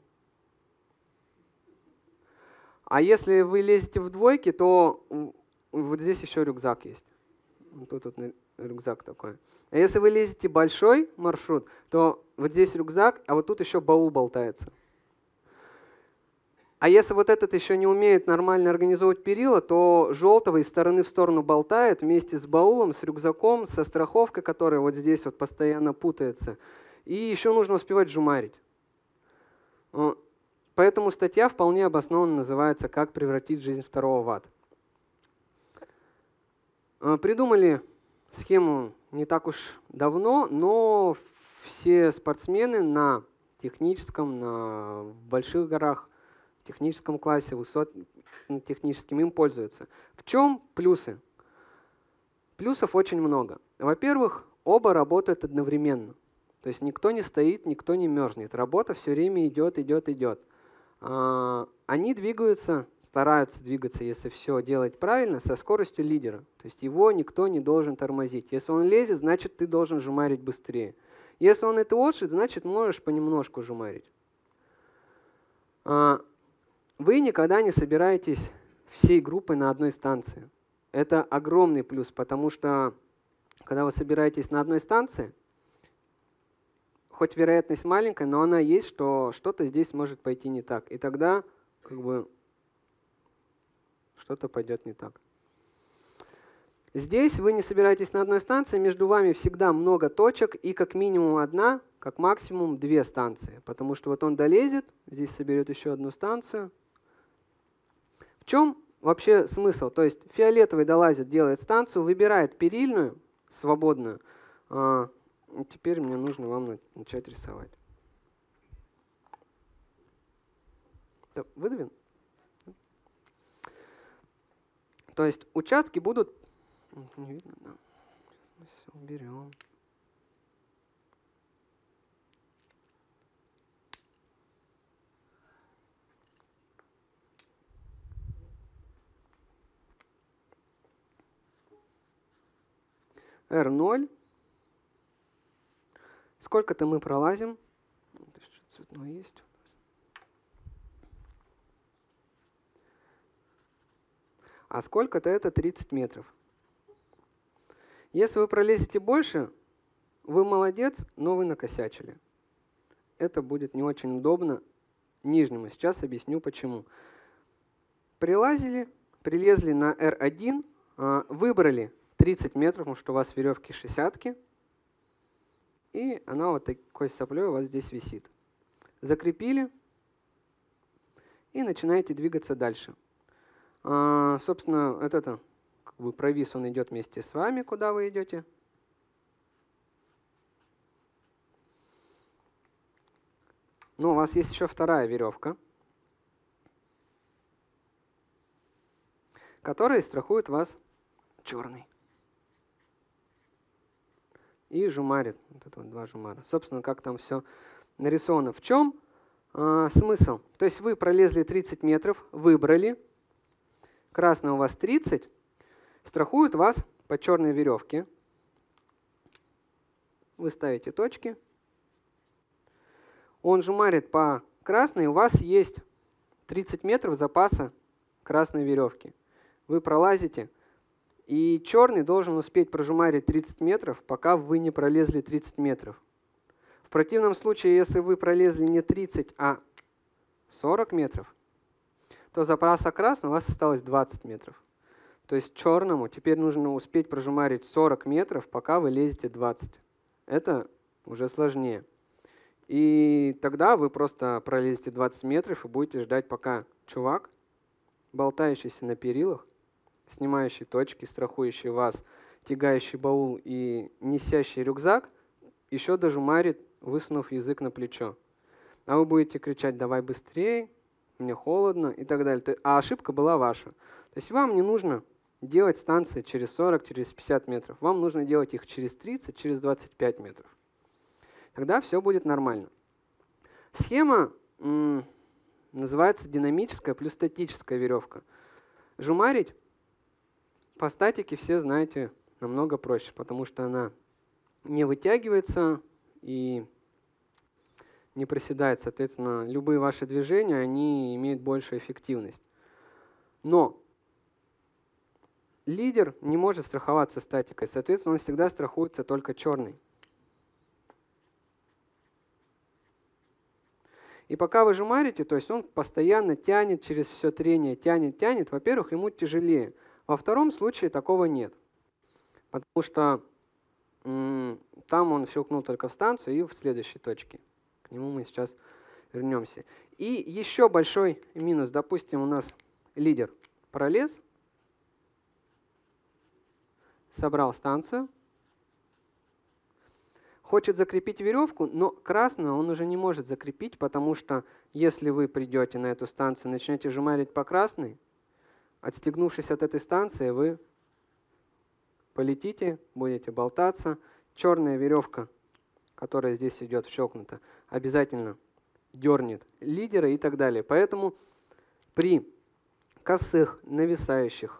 А если вы лезете в двойки, то вот здесь еще рюкзак есть. Тут рюкзак такой. А если вы лезете большой маршрут, то вот здесь рюкзак, а вот тут еще баул болтается. А если вот этот еще не умеет нормально организовывать перила, то желтого из стороны в сторону болтает вместе с баулом, с рюкзаком, со страховкой, которая вот здесь вот постоянно путается. И еще нужно успевать жумарить. Поэтому статья вполне обоснованно называется «Как превратить жизнь второго в ад». Придумали схему не так уж давно, но все спортсмены на техническом, в больших горах, в техническом классе, техническим им пользуются. В чем плюсы? Плюсов очень много. Во-первых, оба работают одновременно. То есть никто не стоит, никто не мерзнет. Работа все время идет, идет, идет. Они двигаются, стараются двигаться, если все делать правильно, со скоростью лидера. То есть его никто не должен тормозить. Если он лезет, значит, ты должен жумарить быстрее. Если он это ошит, значит, можешь понемножку жумарить. Вы никогда не собираетесь всей группой на одной станции. Это огромный плюс, потому что, когда вы собираетесь на одной станции, хоть вероятность маленькая, но она есть, что что-то здесь может пойти не так. И тогда что-то пойдет не так. Здесь вы не собираетесь на одной станции, между вами всегда много точек и как минимум одна, как максимум две станции. Потому что вот он долезет, здесь соберет еще одну станцию. В чем вообще смысл? То есть фиолетовый долазит, делает станцию, выбирает перильную, свободную. Теперь мне нужно вам начать рисовать. Выдвин? То есть участки будут... Не видно, да. Мы все уберем. R0. Сколько-то мы пролазим. Цветное есть у нас. А сколько-то это 30 метров. Если вы пролезете больше, вы молодец, но вы накосячили. Это будет не очень удобно нижнему. Сейчас объясню почему. Прилезли на R1, выбрали 30 метров, потому что у вас веревки 60-ки. И она вот такой соплей у вас здесь висит. Закрепили и начинаете двигаться дальше. Собственно, это как бы провис, он идет вместе с вами, куда вы идете. Но у вас есть еще вторая веревка, которая страхует вас черный. И жумарит. Вот это вот два жумара. Собственно, как там все нарисовано. В чем смысл? То есть вы пролезли 30 метров, выбрали. Красный у вас 30. Страхует вас по черной веревке. Вы ставите точки. Он жумарит по красной. У вас есть 30 метров запаса красной веревки. Вы пролазите. И черный должен успеть прожумарить 30 метров, пока вы не пролезли 30 метров. В противном случае, если вы пролезли не 30, а 40 метров, то запаса красного у вас осталось 20 метров. То есть черному теперь нужно успеть прожумарить 40 метров, пока вы лезете 20. Это уже сложнее. И тогда вы просто пролезете 20 метров и будете ждать, пока чувак, болтающийся на перилах, снимающий точки, страхующий вас, тягающий баул и несящий рюкзак, еще дожумарит, высунув язык на плечо. А вы будете кричать: давай быстрее, мне холодно и так далее. А ошибка была ваша. То есть вам не нужно делать станции через 40, через 50 метров. Вам нужно делать их через 30, через 25 метров. Тогда все будет нормально. Схема называется динамическая плюс статическая веревка. Жумарить по статике все знаете намного проще, потому что она не вытягивается и не проседает. Соответственно, любые ваши движения, они имеют большую эффективность. Но лидер не может страховаться статикой, соответственно, он всегда страхуется только черный. И пока вы жумарите, то есть он постоянно тянет через все трение, тянет. Во-первых, ему тяжелее. Во втором случае такого нет. Потому что там он щелкнул только в станцию и в следующей точке. К нему мы сейчас вернемся. И еще большой минус. Допустим, у нас лидер пролез, собрал станцию, хочет закрепить веревку, но красную он уже не может закрепить, потому что если вы придете на эту станцию и начнете жумарить по красной, отстегнувшись от этой станции, вы полетите, будете болтаться. Черная веревка, которая здесь идет щелкнута, обязательно дернет лидера и так далее. Поэтому при косых, нависающих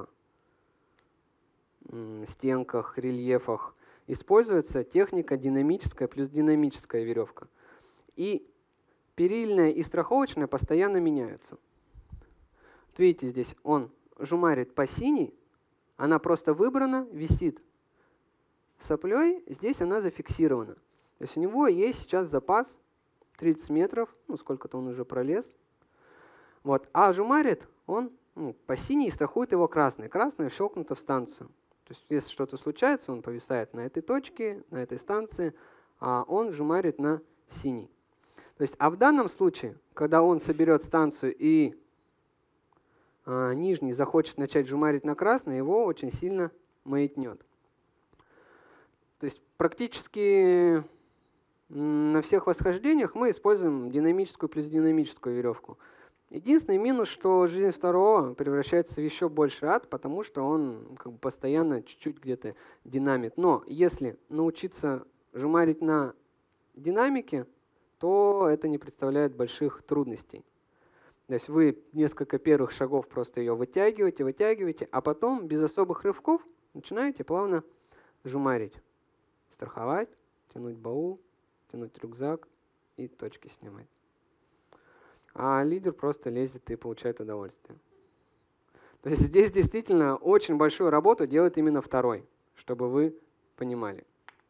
стенках, рельефах используется техника динамическая плюс динамическая веревка. И перильная и страховочная постоянно меняются. Вот видите, здесь он жумарит по синей, она просто выбрана, висит соплей, здесь она зафиксирована. То есть у него есть сейчас запас 30 метров, ну сколько-то он уже пролез. Вот. А жумарит он по синей и страхует его красной. Красная щелкнута в станцию. То есть если что-то случается, он повисает на этой точке, на этой станции, а он жумарит на синий. То есть, а в данном случае, когда он соберет станцию и нижний захочет начать жумарить на красный, его очень сильно маятнет. То есть практически на всех восхождениях мы используем динамическую плюс динамическую веревку. Единственный минус, что жизнь второго превращается в еще больший ад, потому что он как бы постоянно чуть-чуть где-то динамит. Но если научиться жумарить на динамике, то это не представляет больших трудностей. То есть вы несколько первых шагов просто ее вытягиваете, а потом без особых рывков начинаете плавно жумарить. Страховать, тянуть баул, тянуть рюкзак и точки снимать. А лидер просто лезет и получает удовольствие. То есть здесь действительно очень большую работу делает именно второй, чтобы вы понимали.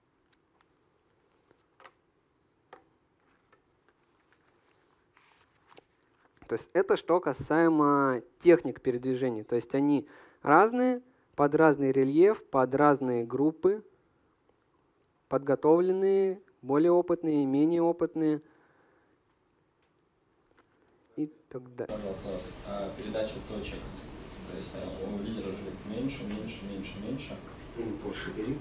То есть это что касаемо техник передвижения. То есть они разные, под разный рельеф, под разные группы, подготовленные, более опытные, менее опытные и так далее. Вопрос. Передача точек. То есть у лидера же меньше. Больше бери.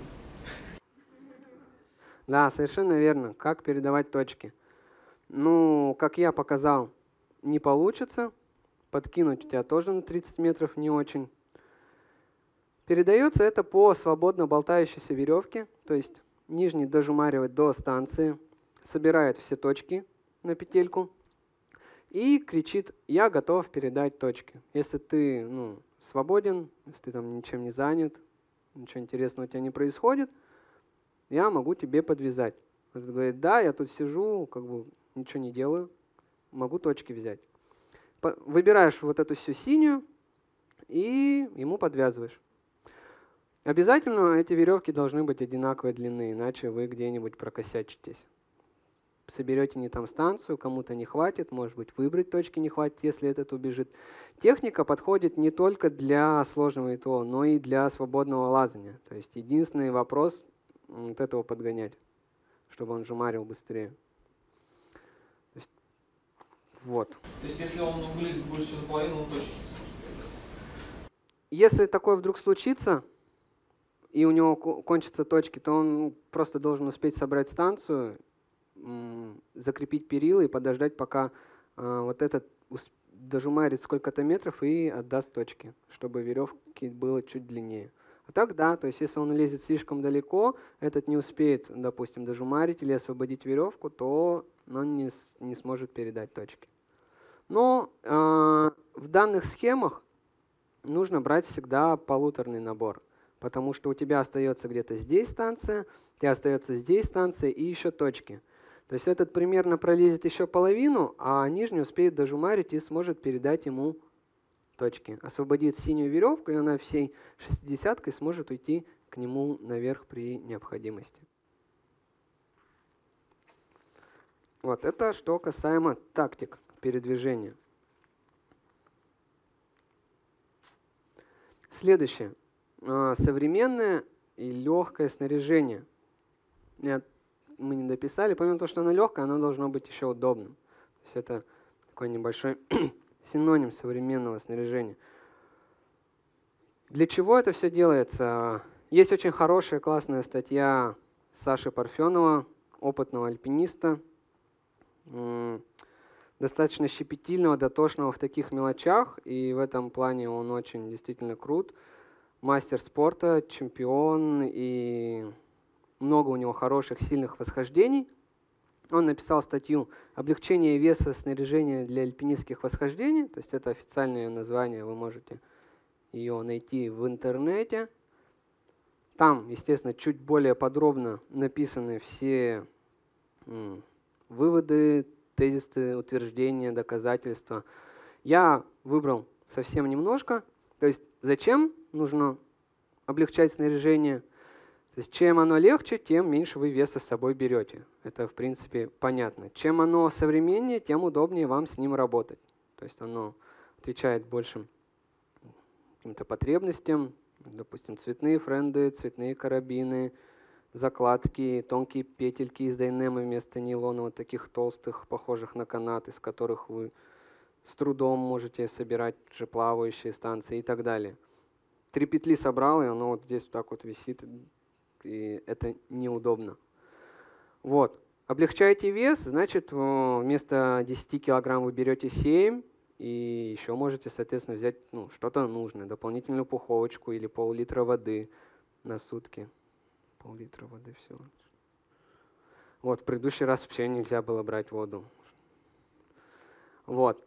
Да, совершенно верно. Как передавать точки? Ну, как я показал, не получится. Подкинуть у тебя тоже на 30 метров не очень. Передается это по свободно болтающейся веревке. То есть нижний дожумаривает до станции, собирает все точки на петельку и кричит: «Я готов передать точки». Если ты свободен, если ты там ничем не занят, ничего интересного у тебя не происходит, я могу тебе подвязать. Он говорит: да, я тут сижу, как бы ничего не делаю, могу точки взять. Выбираешь вот эту всю синюю и ему подвязываешь. Обязательно эти веревки должны быть одинаковой длины, иначе вы где-нибудь прокосячитесь. Соберете не там станцию, кому-то не хватит, может быть, выбрать точки не хватит, если этот убежит. Техника подходит не только для сложного ИТО, но и для свободного лазания. То есть единственный вопрос вот этого подгонять, чтобы он жумарил быстрее. То есть, вот. То есть если он вылезет больше, чем наполовину, он точно не сможет передать? Если такое вдруг случится, и у него кончатся точки, то он просто должен успеть собрать станцию, закрепить перила и подождать, пока вот этот дожумарит сколько-то метров и отдаст точки, чтобы веревки было чуть длиннее. А так да, то есть если он лезет слишком далеко, этот не успеет, допустим, дожумарить или освободить веревку, то он не сможет передать точки. Но в данных схемах нужно брать всегда полуторный набор, потому что у тебя остается где-то здесь станция, у тебя остается здесь станция и еще точки. То есть этот примерно пролезет еще половину, а нижний успеет дожумарить и сможет передать ему точки. Освободит синюю веревку, и она всей 60-кой сможет уйти к нему наверх при необходимости. Вот это что касаемо тактик передвижения. Следующее. Современное и легкое снаряжение. Мы не дописали. Помимо того, что оно легкое, оно должно быть еще удобным. То есть это такой небольшой синоним современного снаряжения. Для чего это все делается? Есть очень хорошая, классная статья Саши Парфенова, опытного альпиниста, достаточно щепетильного, дотошного в таких мелочах, и в этом плане он очень действительно крут. Мастер спорта, чемпион, и много у него хороших, сильных восхождений. Он написал статью «Облегчение веса снаряжения для альпинистских восхождений». То есть это официальное название, вы можете ее найти в интернете. Там, естественно, чуть более подробно написаны все выводы, тезисы, утверждения, доказательства. Я выбрал совсем немножко. То есть зачем нужно облегчать снаряжение? То есть чем оно легче, тем меньше вы веса с собой берете. Это, в принципе, понятно. Чем оно современнее, тем удобнее вам с ним работать. То есть оно отвечает большим каким-то потребностям. Допустим, цветные френды, цветные карабины, закладки, тонкие петельки из дайнема вместо нейлона, вот таких толстых, похожих на канат, из которых вы с трудом можете собирать уже плавающие станции и так далее. 3 петли собрал, и оно вот здесь вот так вот висит, и это неудобно. Вот. Облегчаете вес, значит, вместо 10 килограмм вы берете 7, и еще можете, соответственно, взять что-то нужное, дополнительную пуховочку или пол-литра воды на сутки. Пол-литра воды всего. Вот, в предыдущий раз вообще нельзя было брать воду. Вот.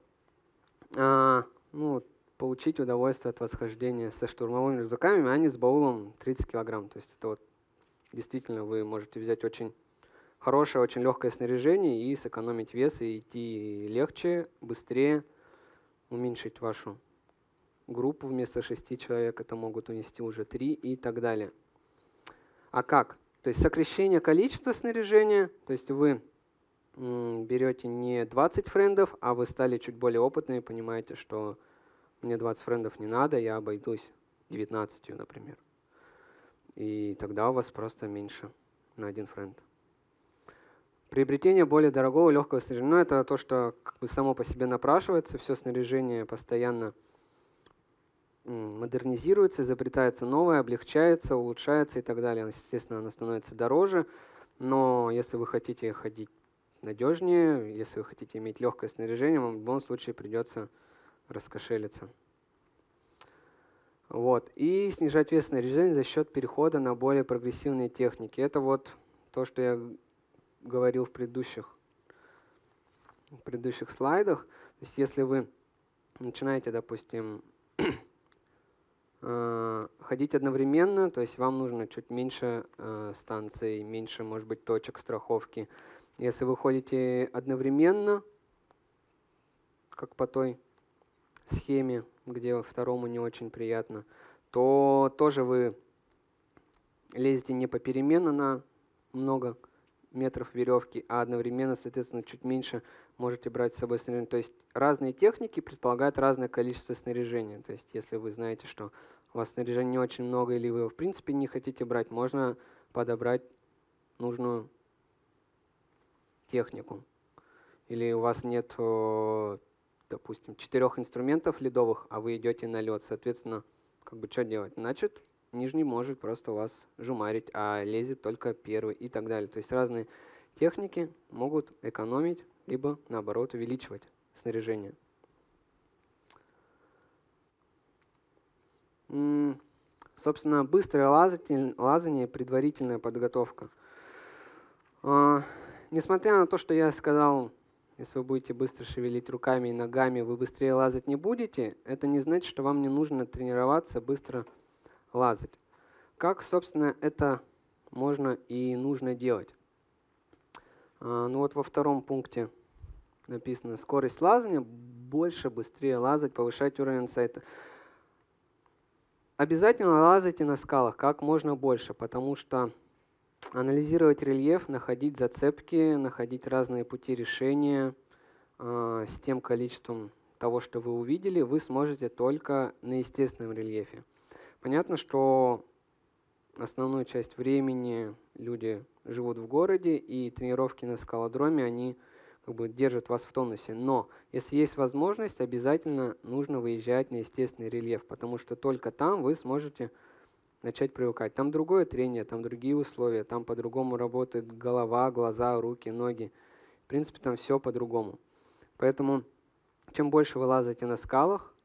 Получить удовольствие от восхождения со штурмовыми рюкзаками, а не с баулом 30 килограмм. То есть это вот действительно вы можете взять очень хорошее, очень легкое снаряжение и сэкономить вес, и идти легче, быстрее, уменьшить вашу группу. Вместо 6 человек это могут унести уже 3 и так далее. А как? То есть сокращение количества снаряжения, то есть вы берете не 20 френдов, а вы стали чуть более опытными, понимаете, что мне 20 френдов не надо, я обойдусь 19, например. И тогда у вас просто меньше на 1 френд. Приобретение более дорогого легкого снаряжения. Ну, это то, что как бы само по себе напрашивается. Все снаряжение постоянно модернизируется, изобретается новое, облегчается, улучшается и так далее. Естественно, оно становится дороже. Но если вы хотите ходить надежнее, если вы хотите иметь легкое снаряжение, вам в любом случае придется раскошелиться. Вот. И снижать вес снаряжения за счет перехода на более прогрессивные техники. Это вот то, что я говорил в предыдущих слайдах. То есть если вы начинаете, допустим, ходить одновременно, то есть вам нужно чуть меньше станций, меньше, может быть, точек страховки. Если вы ходите одновременно, как по той схеме, где второму не очень приятно, то тоже вы лезете не попеременно на много метров веревки, а одновременно, соответственно, чуть меньше можете брать с собой снаряжение. То есть разные техники предполагают разное количество снаряжения. То есть если вы знаете, что у вас снаряжения не очень много или вы его в принципе не хотите брать, можно подобрать нужную технику. Или у вас нет, допустим, 4 инструментов ледовых, а вы идете на лед. Соответственно, как бы что делать? Значит, нижний может просто у вас жумарить, а лезет только первый и так далее. То есть разные техники могут экономить, либо наоборот увеличивать снаряжение. Собственно, быстрое лазание, предварительная подготовка. Несмотря на то, что я сказал, если вы будете быстро шевелить руками и ногами, вы быстрее лазать не будете, это не значит, что вам не нужно тренироваться быстро лазать. Как, собственно, это можно и нужно делать? Ну вот во втором пункте написано: скорость лазания, больше, быстрее лазать, повышать уровень инсайта. Обязательно лазайте на скалах как можно больше, потому что анализировать рельеф, находить зацепки, находить разные пути решения с тем количеством того, что вы увидели, вы сможете только на естественном рельефе. Понятно, что основную часть времени люди живут в городе, и тренировки на скалодроме, они как бы держат вас в тонусе. Но если есть возможность, обязательно нужно выезжать на естественный рельеф, потому что только там вы сможете начать привыкать. Там другое трение, там другие условия, там по-другому работает голова, глаза, руки, ноги. В принципе, там все по-другому. Поэтому чем больше вы лазаете на скалах,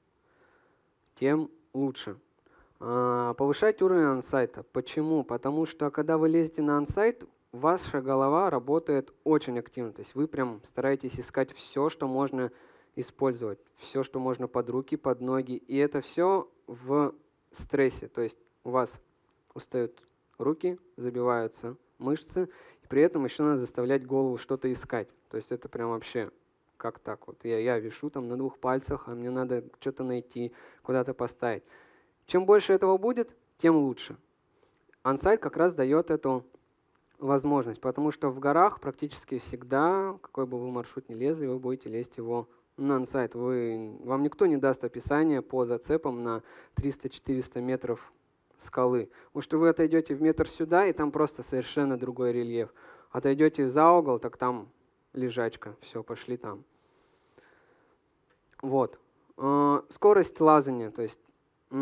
тем лучше. Повышать уровень ансайта. Почему? Потому что когда вы лезете на ансайт, ваша голова работает очень активно. То есть вы прям стараетесь искать все, что можно использовать, все, что можно под руки, под ноги. И это все в стрессе. То есть у вас устают руки, забиваются мышцы, и при этом еще надо заставлять голову что-то искать. То есть это прям вообще как так вот. Я вишу там на 2 пальцах, а мне надо что-то найти, куда-то поставить. Чем больше этого будет, тем лучше. Ансайт как раз дает эту возможность, потому что в горах практически всегда, какой бы вы маршрут ни лезли, вы будете лезть его на ансайт. Вам никто не даст описание по зацепам на 300-400 метров скалы. Потому что вы отойдете в метр сюда, и там просто совершенно другой рельеф. Отойдете за угол, так там лежачка. Все, пошли там. Вот. Скорость лазания. То есть,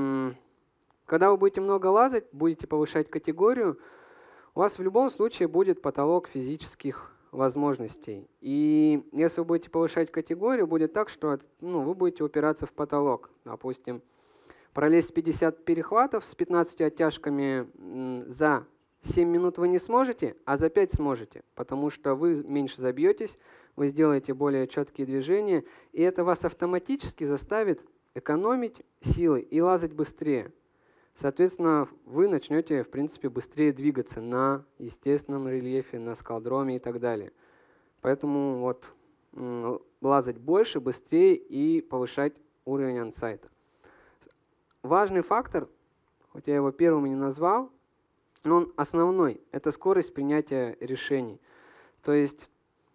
когда вы будете много лазать, будете повышать категорию, у вас в любом случае будет потолок физических возможностей. И если вы будете повышать категорию, будет так, что вы будете упираться в потолок. Допустим, пролезть 50 перехватов с 15 оттяжками за 7 минут вы не сможете, а за 5 сможете, потому что вы меньше забьетесь, вы сделаете более четкие движения, и это вас автоматически заставит экономить силы и лазать быстрее. Соответственно, вы начнете, в принципе, быстрее двигаться на естественном рельефе, на скалодроме и так далее. Поэтому вот лазать больше, быстрее и повышать уровень ансайта. Важный фактор, хоть я его первым и не назвал, но он основной, это скорость принятия решений. То есть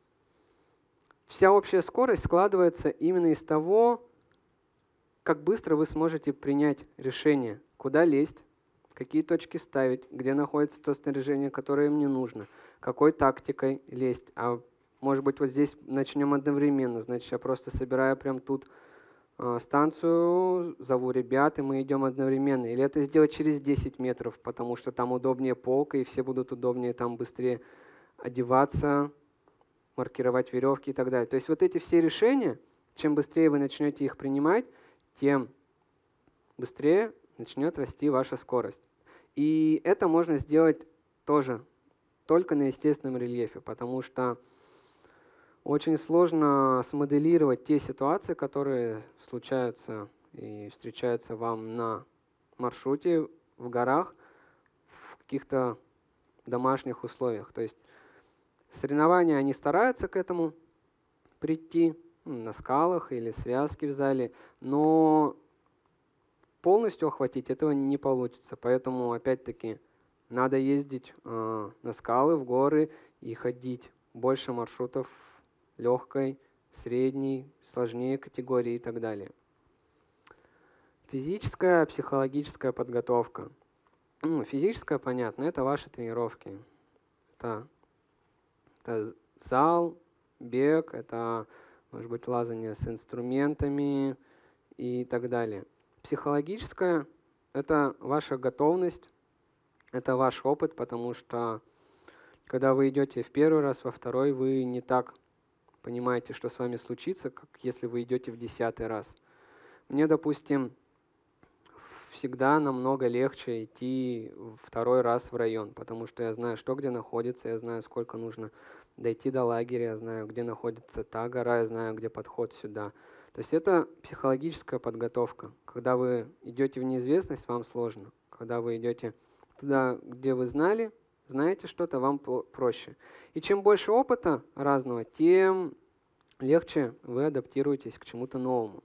вся общая скорость складывается именно из того, как быстро вы сможете принять решение, куда лезть, какие точки ставить, где находится то снаряжение, которое им не нужно, какой тактикой лезть. А может быть, вот здесь начнем одновременно, значит, я просто собираю прям тут станцию, зову ребят, и мы идем одновременно. Или это сделать через 10 метров, потому что там удобнее полка, и все будут удобнее там быстрее одеваться, маркировать веревки и так далее. То есть вот эти все решения, чем быстрее вы начнете их принимать, тем быстрее начнет расти ваша скорость. И это можно сделать тоже только на естественном рельефе, потому что очень сложно смоделировать те ситуации, которые случаются и встречаются вам на маршруте, в горах, в каких-то домашних условиях. То есть соревнования, они стараются к этому прийти на скалах или связки в зале, но полностью охватить этого не получится. Поэтому, опять-таки, надо ездить на скалы, в горы и ходить больше маршрутов легкой, средней, сложнее категории и так далее. Физическая, психологическая подготовка. Физическая, понятно, это ваши тренировки. Это зал, бег, это, может быть, лазание с инструментами и так далее. Психологическая – это ваша готовность, это ваш опыт, потому что когда вы идете в первый раз, во второй, вы не так понимаете, что с вами случится, как если вы идете в 10-й раз. Мне, допустим, всегда намного легче идти второй раз в район, потому что я знаю, что где находится, я знаю, сколько нужно дойти до лагеря, я знаю, где находится та гора, я знаю, где подход сюда. То есть это психологическая подготовка. Когда вы идете в неизвестность, вам сложно. Когда вы идете туда, где вы знаете что-то, вам проще. И чем больше опыта разного, тем легче вы адаптируетесь к чему-то новому.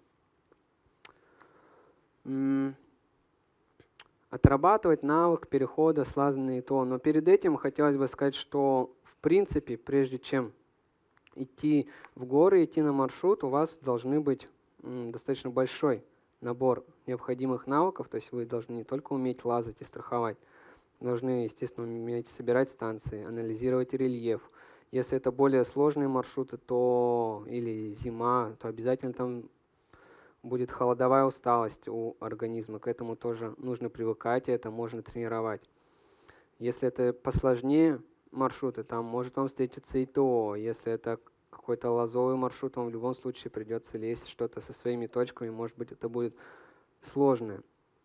Отрабатывать навык перехода с лазания и ТО. Но перед этим хотелось бы сказать, что в принципе, прежде чем идти в горы, идти на маршрут, у вас должны быть достаточно большой набор необходимых навыков. То есть вы должны не только уметь лазать и страховать, должны, естественно, уметь собирать станции, анализировать рельеф. Если это более сложные маршруты, то или зима, то обязательно там будет холодовая усталость у организма. К этому тоже нужно привыкать, и это можно тренировать. Если это посложнее маршруты, там может вам встретиться и ТО. Если это какой-то лазовый маршрут, вам в любом случае придется лезть что-то со своими точками, может быть, это будет сложное.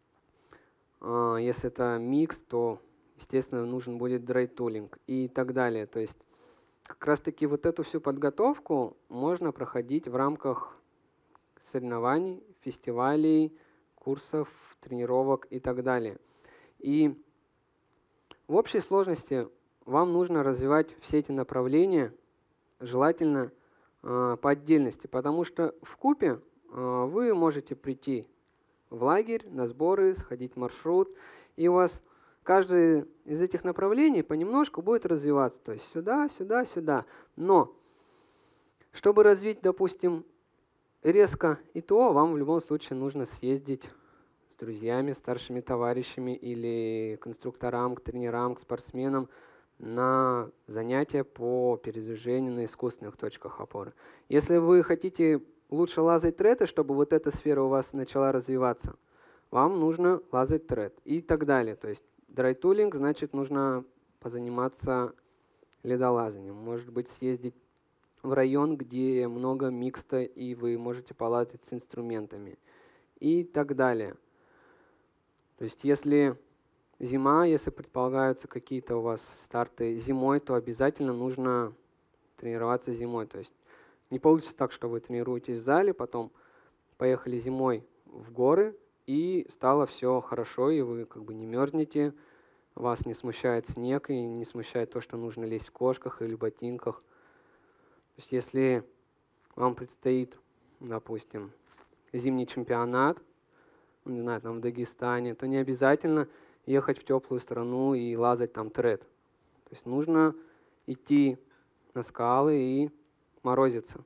Если это микс, то, естественно, нужен будет драйтулинг и так далее. То есть как раз-таки вот эту всю подготовку можно проходить в рамках соревнований, фестивалей, курсов, тренировок и так далее. И в общей сложности вам нужно развивать все эти направления, желательно по отдельности, потому что вкупе вы можете прийти в лагерь, на сборы, сходить в маршрут, и у вас каждое из этих направлений понемножку будет развиваться. То есть сюда, сюда, сюда. Но чтобы развить, допустим, резко ИТО, вам в любом случае нужно съездить с друзьями, старшими товарищами или к инструкторам, к тренерам, к спортсменам на занятия по передвижению на искусственных точках опоры. Если вы хотите лучше лазать тред, и чтобы вот эта сфера у вас начала развиваться, вам нужно лазать тред и так далее. То есть драйтулинг, значит, нужно позаниматься ледолазанием. Может быть, съездить в район, где много микста, и вы можете полазать с инструментами и так далее. То есть если зима, если предполагаются какие-то у вас старты зимой, то обязательно нужно тренироваться зимой. То есть не получится так, что вы тренируетесь в зале, потом поехали зимой в горы, и стало все хорошо, и вы как бы не мерзнете, вас не смущает снег, и не смущает то, что нужно лезть в кошках или ботинках. То есть если вам предстоит, допустим, зимний чемпионат, не знаю, там в Дагестане, то не обязательно ехать в теплую страну и лазать там тред. То есть нужно идти на скалы и морозиться.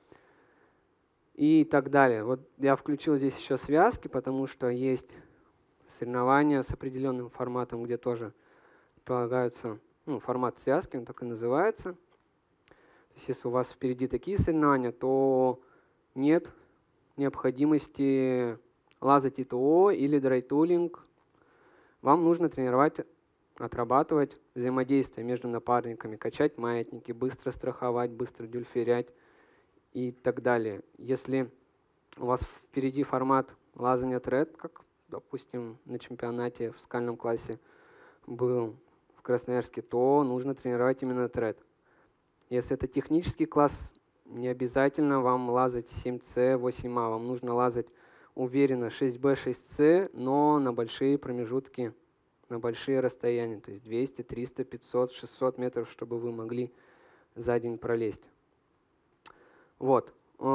И так далее. Вот я включил здесь еще связки, потому что есть соревнования с определенным форматом, где тоже предполагаются, формат связки, он так и называется. То есть если у вас впереди такие соревнования, то нет необходимости лазать ИТО или драйтулинг. Вам нужно тренировать, отрабатывать взаимодействие между напарниками, качать маятники, быстро страховать, быстро дюльферять и так далее. Если у вас впереди формат лазания тред, как, допустим, на чемпионате в скальном классе был в Красноярске, то нужно тренировать именно тред. Если это технический класс, не обязательно вам лазать 7C, 8А, вам нужно лазать уверенно 6B, 6C, но на большие промежутки, на большие расстояния, то есть 200, 300, 500, 600 метров, чтобы вы могли за день пролезть. Вот.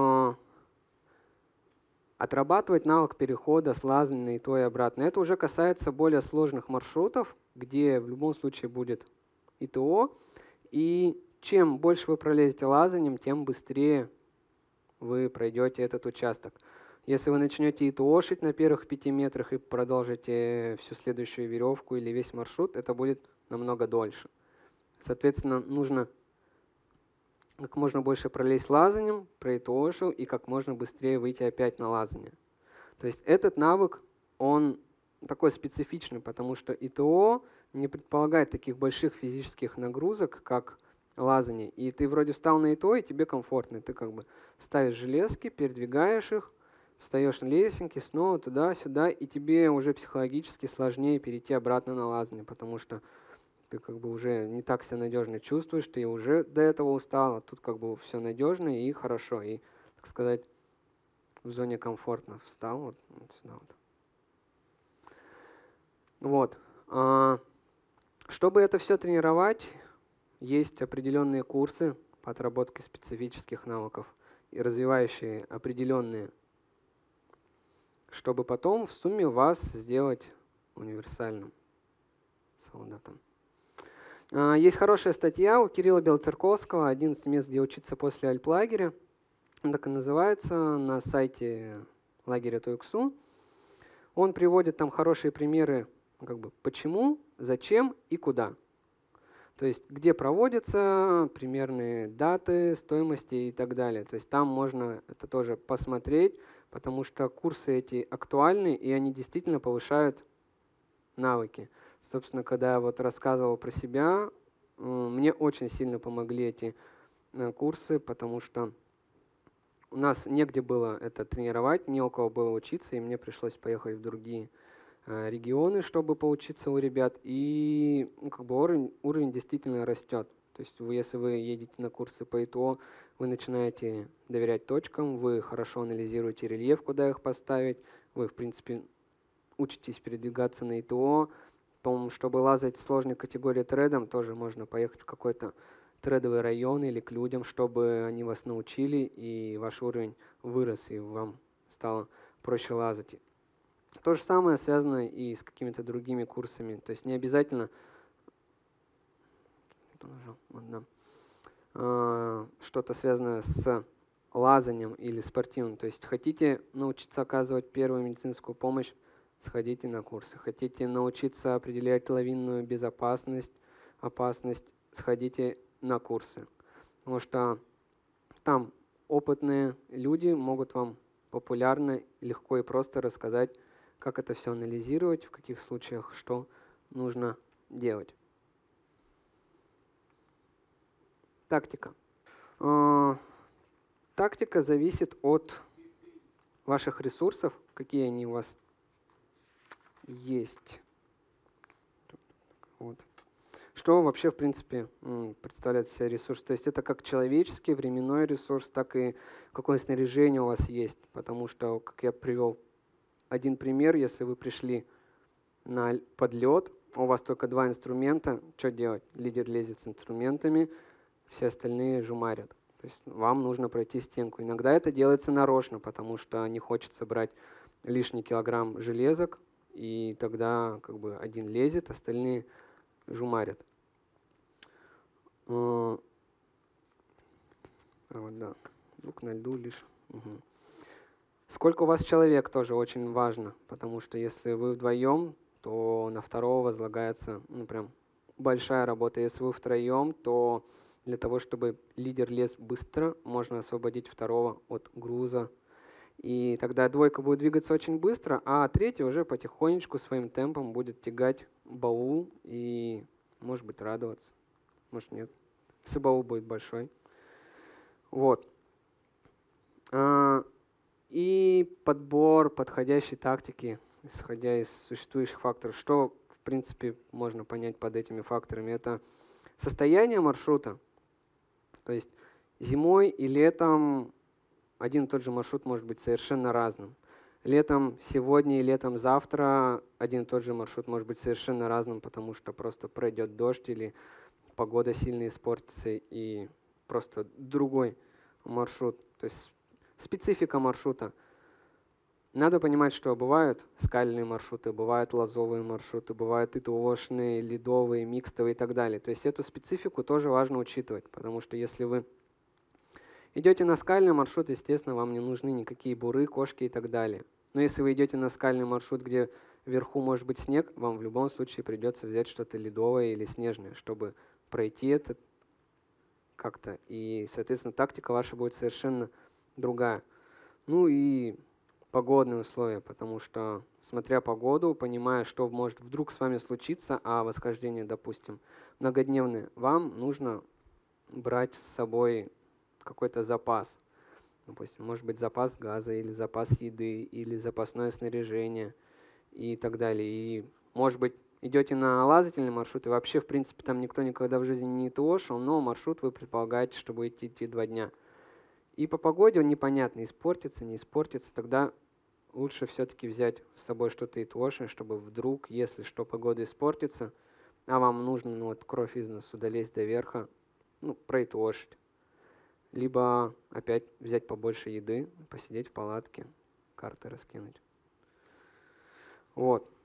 Отрабатывать навык перехода с лазания на ИТО и обратно. Это уже касается более сложных маршрутов, где в любом случае будет ИТО. И чем больше вы пролезете лазанием, тем быстрее вы пройдете этот участок. Если вы начнете ИТОшить на первых 5 метрах и продолжите всю следующую веревку или весь маршрут, это будет намного дольше. Соответственно, нужно как можно больше пролезть лазанием, проитошил и как можно быстрее выйти опять на лазание. То есть этот навык, он такой специфичный, потому что ИТО не предполагает таких больших физических нагрузок, как лазание. И ты вроде встал на ИТО, и тебе комфортно. Ты как бы ставишь железки, передвигаешь их, встаешь на лесенки, снова туда-сюда, и тебе уже психологически сложнее перейти обратно на лазание, потому что ты как бы уже не так себя надежно чувствуешь, ты уже до этого устал, а тут как бы все надежно и хорошо, и, так сказать, в зоне комфортно встал вот сюда вот. Чтобы это все тренировать, есть определенные курсы по отработке специфических навыков и развивающие определенные, чтобы потом в сумме вас сделать универсальным солдатом. Есть хорошая статья у Кирилла Белоцерковского «11 мест, где учиться после альплагеря». Он так и называется, на сайте лагеря ТОЭКСУ. Он приводит там хорошие примеры, как бы почему, зачем и куда. То есть где проводятся, примерные даты, стоимости и так далее. То есть там можно это тоже посмотреть, потому что курсы эти актуальны, и они действительно повышают навыки. Собственно, когда я вот рассказывал про себя, мне очень сильно помогли эти курсы, потому что у нас негде было это тренировать, не у кого было учиться, и мне пришлось поехать в другие регионы, чтобы поучиться у ребят. И как бы уровень действительно растет. То есть если вы едете на курсы по ИТО, вы начинаете доверять точкам, вы хорошо анализируете рельеф, куда их поставить, вы, в принципе, учитесь передвигаться на ИТО. По-моему, чтобы лазать в сложной категории тредом, тоже можно поехать в какой-то тредовый район или к людям, чтобы они вас научили, и ваш уровень вырос, и вам стало проще лазать. То же самое связано и с какими-то другими курсами. То есть не обязательно что-то связанное с лазанием или спортивным. То есть хотите научиться оказывать первую медицинскую помощь, сходите на курсы. Хотите научиться определять лавинную безопасность, опасность, сходите на курсы. Потому что там опытные люди могут вам популярно, легко и просто рассказать, как это все анализировать, в каких случаях что нужно делать. Тактика. Тактика зависит от ваших ресурсов, какие они у вас есть. Вот. Что вообще, в принципе, представляет из себя ресурс? То есть это как человеческий, временной ресурс, так и какое снаряжение у вас есть. Потому что, как я привел один пример, если вы пришли под лед, у вас только 2 инструмента, что делать? Лидер лезет с инструментами, все остальные жумарят. То есть вам нужно пройти стенку. Иногда это делается нарочно, потому что не хочется брать лишний килограмм железок, и тогда как бы один лезет, остальные жумарят. Вот, да. Друг на льду лишь. Угу. Сколько у вас человек, тоже очень важно, потому что если вы вдвоем, то на второго возлагается прям большая работа. Если вы втроем, то для того, чтобы лидер лез быстро, можно освободить второго от груза. И тогда двойка будет двигаться очень быстро, а третий уже потихонечку своим темпом будет тягать баул и, может быть, радоваться. Может, нет. Если баул будет большой. Вот. И подбор подходящей тактики, исходя из существующих факторов. Что, в принципе, можно понять под этими факторами? Это состояние маршрута. То есть зимой и летом один и тот же маршрут может быть совершенно разным. Летом сегодня и летом завтра один и тот же маршрут может быть совершенно разным, потому что просто пройдет дождь или погода сильно испортится и просто другой маршрут. То есть специфика маршрута. Надо понимать, что бывают скальные маршруты, бывают лазовые маршруты, бывают ИТОшные, ледовые, микстовые и так далее. То есть эту специфику тоже важно учитывать, потому что если вы идете на скальный маршрут, естественно, вам не нужны никакие буры, кошки и так далее. Но если вы идете на скальный маршрут, где вверху может быть снег, вам в любом случае придется взять что-то ледовое или снежное, чтобы пройти это как-то. И, соответственно, тактика ваша будет совершенно другая. Ну и погодные условия, потому что, смотря погоду, понимая, что может вдруг с вами случиться, а восхождение, допустим, многодневное, вам нужно брать с собой какой-то запас. Допустим, может быть запас газа, или запас еды, или запасное снаряжение и так далее. И, может быть, идете на лазательный маршрут, и вообще, в принципе, там никто никогда в жизни не ИТОшил, но маршрут вы предполагаете, что будете идти 2 дня. И по погоде он непонятно, испортится, не испортится. Тогда лучше все-таки взять с собой что-то ИТОшное, чтобы вдруг, если что, погода испортится, а вам нужно вот кровь из носу долезть до верха, проитошить. Либо опять взять побольше еды, посидеть в палатке, карты раскинуть. Вот.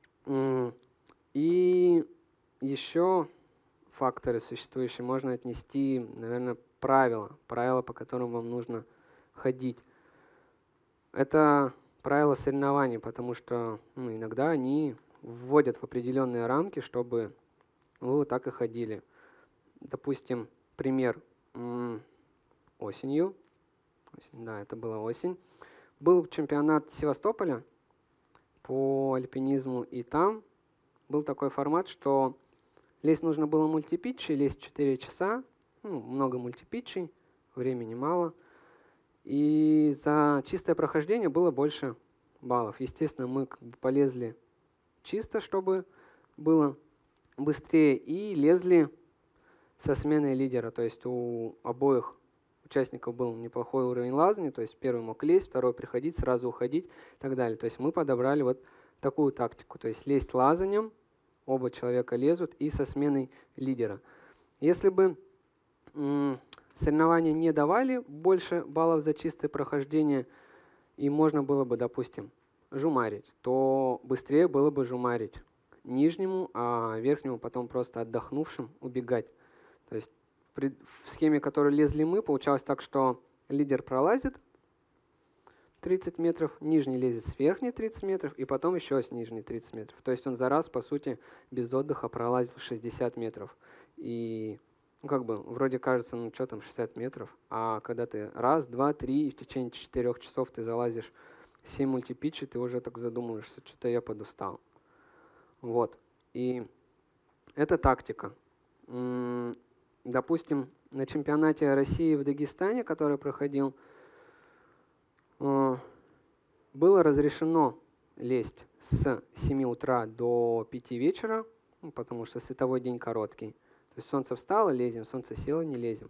И еще факторы существующие можно отнести, наверное, правила, по которым вам нужно ходить. Это правила соревнований, потому что иногда они вводят в определенные рамки, чтобы вы вот так и ходили. Допустим, пример. Осенью, да, это была осень, был чемпионат Севастополя по альпинизму, и там был такой формат, что лезть нужно было мультипитчей, лезть 4 часа, много мультипитчей, времени мало, и за чистое прохождение было больше баллов. Естественно, мы полезли чисто, чтобы было быстрее, и лезли со сменой лидера, то есть у обоих участников был неплохой уровень лазания, то есть первый мог лезть, второй приходить, сразу уходить и так далее. То есть мы подобрали вот такую тактику, то есть лезть лазанием, оба человека лезут и со сменой лидера. Если бы соревнования не давали больше баллов за чистое прохождение, и можно было бы, допустим, жумарить, то быстрее было бы жумарить нижнему, а верхнему потом просто отдохнувшим убегать. То есть в схеме, в которой лезли мы, получалось так, что лидер пролазит 30 метров, нижний лезет с верхней 30 метров, и потом еще с нижней 30 метров. То есть он за раз, по сути, без отдыха пролазил 60 метров. И ну, как бы, вроде кажется, ну, что там, 60 метров, а когда ты раз, два, три, и в течение 4 часов ты залазишь 7 мультипитчей, ты уже так задумываешься, что-то я подустал. Вот. И это тактика. Допустим, на чемпионате России в Дагестане, который проходил, было разрешено лезть с 7 утра до 5 вечера, ну, потому что световой день короткий. То есть солнце встало, лезем, солнце село, не лезем.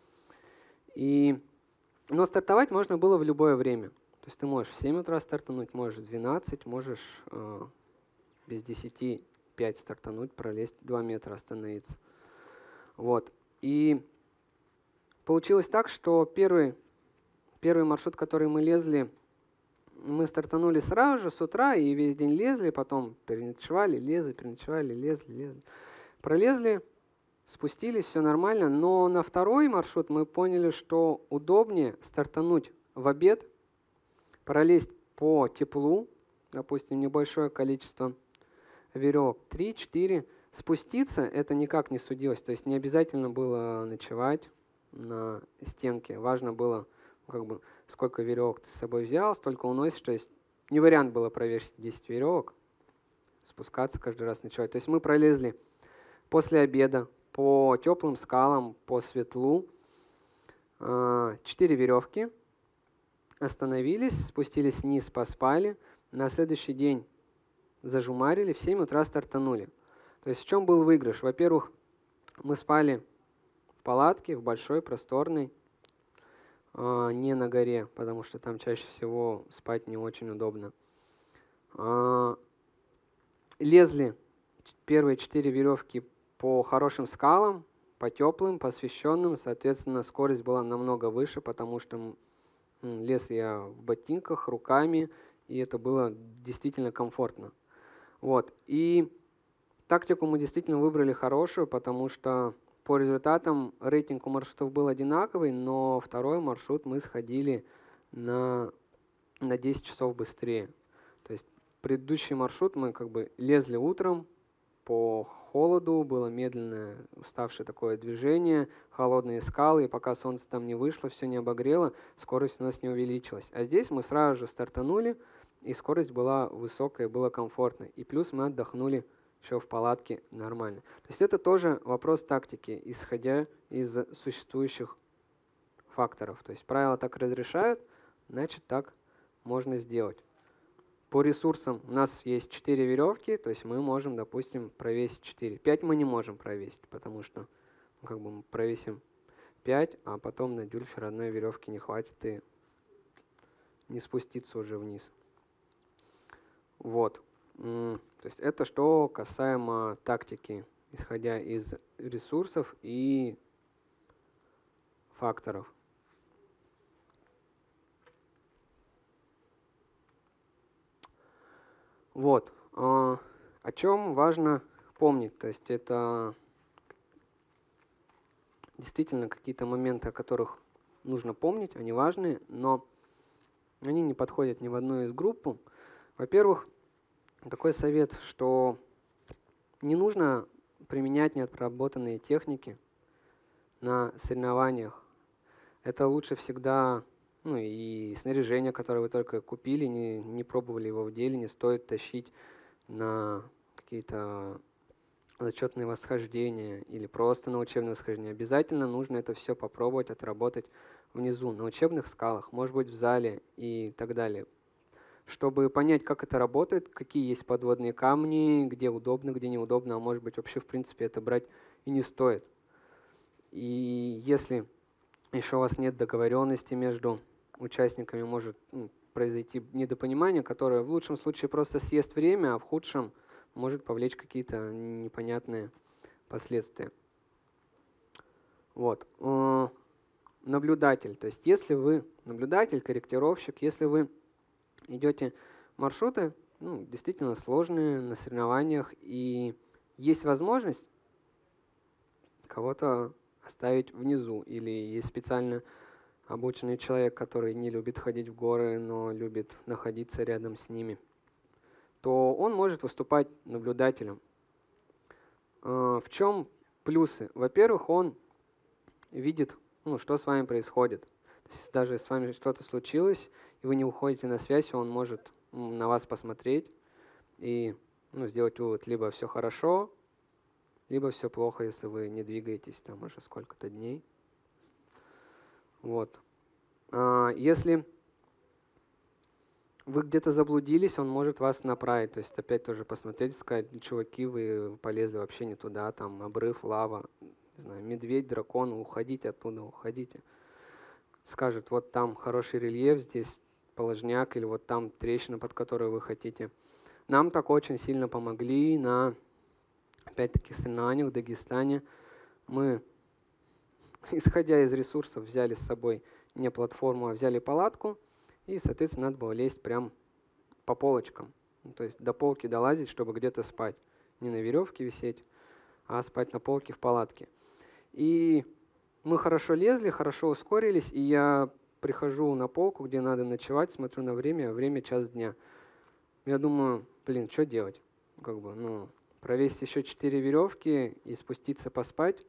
Но стартовать можно было в любое время. То есть ты можешь в 7 утра стартануть, можешь в 12, можешь без 10 5 стартануть, пролезть 2 метра, остановиться. Вот. И получилось так, что первый маршрут, который мы лезли, мы стартанули сразу же с утра и весь день лезли, потом переночевали, лезли, переночевали, лезли. Пролезли, спустились, все нормально, но на второй маршрут мы поняли, что удобнее стартануть в обед, пролезть по теплу, допустим, небольшое количество веревок, 3-4, спуститься, это никак не судилось, то есть не обязательно было ночевать на стенке, важно было, как бы, сколько веревок ты с собой взял, столько уносишь, то есть не вариант было проверить 10 веревок, спускаться каждый раз ночевать. То есть мы пролезли после обеда по теплым скалам, по светлу, 4 веревки, остановились, спустились вниз, поспали, на следующий день зажумарили, в 7 утра стартанули. То есть в чем был выигрыш? Во-первых, мы спали в палатке, в большой, просторной, не на горе, потому что там чаще всего спать не очень удобно. Лезли первые 4 веревки по хорошим скалам, по теплым, по освещенным, соответственно, скорость была намного выше, потому что лез я в ботинках, руками, и это было действительно комфортно. Вот. И тактику мы действительно выбрали хорошую, потому что по результатам рейтинг у маршрутов был одинаковый, но второй маршрут мы сходили на 10 часов быстрее. То есть предыдущий маршрут мы как бы лезли утром по холоду, было медленное, уставшее такое движение, холодные скалы, и пока солнце там не вышло, все не обогрело, скорость у нас не увеличилась. А здесь мы сразу же стартанули, и скорость была высокая, было комфортно. И плюс мы отдохнули еще в палатке нормально. То есть это тоже вопрос тактики, исходя из существующих факторов. То есть правила так разрешают, значит так можно сделать. По ресурсам у нас есть 4 веревки, то есть мы можем, допустим, провесить 4. 5 мы не можем провесить, потому что как бы мы провесим 5, а потом на дюльфер одной веревки не хватит и не спуститься уже вниз. Вот. То есть это что касаемо тактики, исходя из ресурсов и факторов. Вот. О чем важно помнить. То есть это действительно какие-то моменты, о которых нужно помнить, они важные, но они не подходят ни в одну из групп. Во-первых, такой совет, что не нужно применять неотработанные техники на соревнованиях. Это лучше всегда, и снаряжение, которое вы только купили, не пробовали его в деле, не стоит тащить на какие-то зачетные восхождения или просто на учебное восхождение. Обязательно нужно это все попробовать, отработать внизу, на учебных скалах, может быть в зале и так далее. Чтобы понять, как это работает, какие есть подводные камни, где удобно, где неудобно, а может быть вообще в принципе это брать и не стоит. И если еще у вас нет договоренности между участниками, может произойти недопонимание, которое в лучшем случае просто съест время, а в худшем может повлечь какие-то непонятные последствия. Вот. Наблюдатель. То есть если вы наблюдатель, корректировщик, если вы идете маршруты, действительно сложные на соревнованиях, и есть возможность кого-то оставить внизу, или есть специально обученный человек, который не любит ходить в горы, но любит находиться рядом с ними, то он может выступать наблюдателем. В чем плюсы? Во-первых, он видит, ну, что с вами происходит. То есть даже с вами что-то случилось, и вы не уходите на связь, он может на вас посмотреть и сделать вывод: либо все хорошо, либо все плохо, если вы не двигаетесь там уже сколько-то дней. Вот. Если вы где-то заблудились, он может вас направить. То есть опять тоже посмотреть, сказать: чуваки, вы полезли вообще не туда, там обрыв, лава, не знаю, медведь, дракон, уходите оттуда, уходите. Скажет: вот там хороший рельеф, здесь положняк, или вот там трещина, под которую вы хотите. Нам так очень сильно помогли на, опять-таки, соревнованиях в Дагестане. Мы, исходя из ресурсов, взяли с собой не платформу, а взяли палатку, и, соответственно, надо было лезть прям по полочкам. То есть до полки долазить, чтобы где-то спать. Не на веревке висеть, а спать на полке в палатке. И мы хорошо лезли, хорошо ускорились, и я прихожу на полку, где надо ночевать, смотрю на время, а время 1 дня. Я думаю: блин, что делать? Провесить еще 4 веревки и спуститься поспать.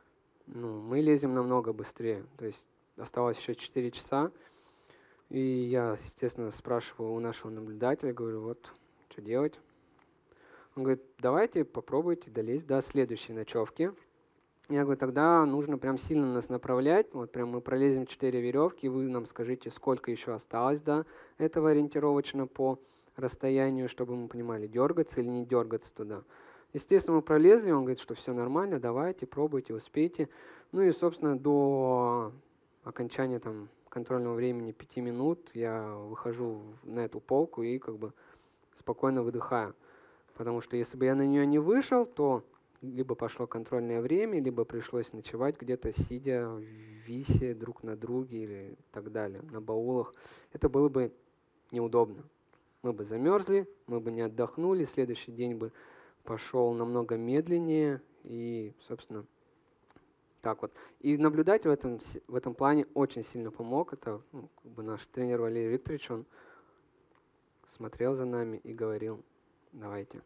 Мы лезем намного быстрее. То есть осталось еще 4 часа. И я, естественно, спрашиваю у нашего наблюдателя, говорю: вот, что делать? Он говорит: давайте попробуйте долезть до следующей ночевки. Я говорю: тогда нужно прям сильно нас направлять. Вот прям мы пролезем 4 веревки, и вы нам скажите, сколько еще осталось до этого ориентировочно по расстоянию, чтобы мы понимали, дергаться или не дергаться туда. Естественно, мы пролезли, он говорит, что все нормально, давайте, пробуйте, успейте. И, собственно, до окончания там контрольного времени 5 минут я выхожу на эту полку и спокойно выдыхаю. Потому что если бы я на нее не вышел, то либо пошло контрольное время, либо пришлось ночевать где-то, сидя в висе друг на друге или так далее, на баулах. Это было бы неудобно. Мы бы замерзли, мы бы не отдохнули, следующий день бы пошел намного медленнее, и, собственно, так вот. И наблюдатель в этом плане очень сильно помог. Это наш тренер Валерий Викторович, он смотрел за нами и говорил: давайте.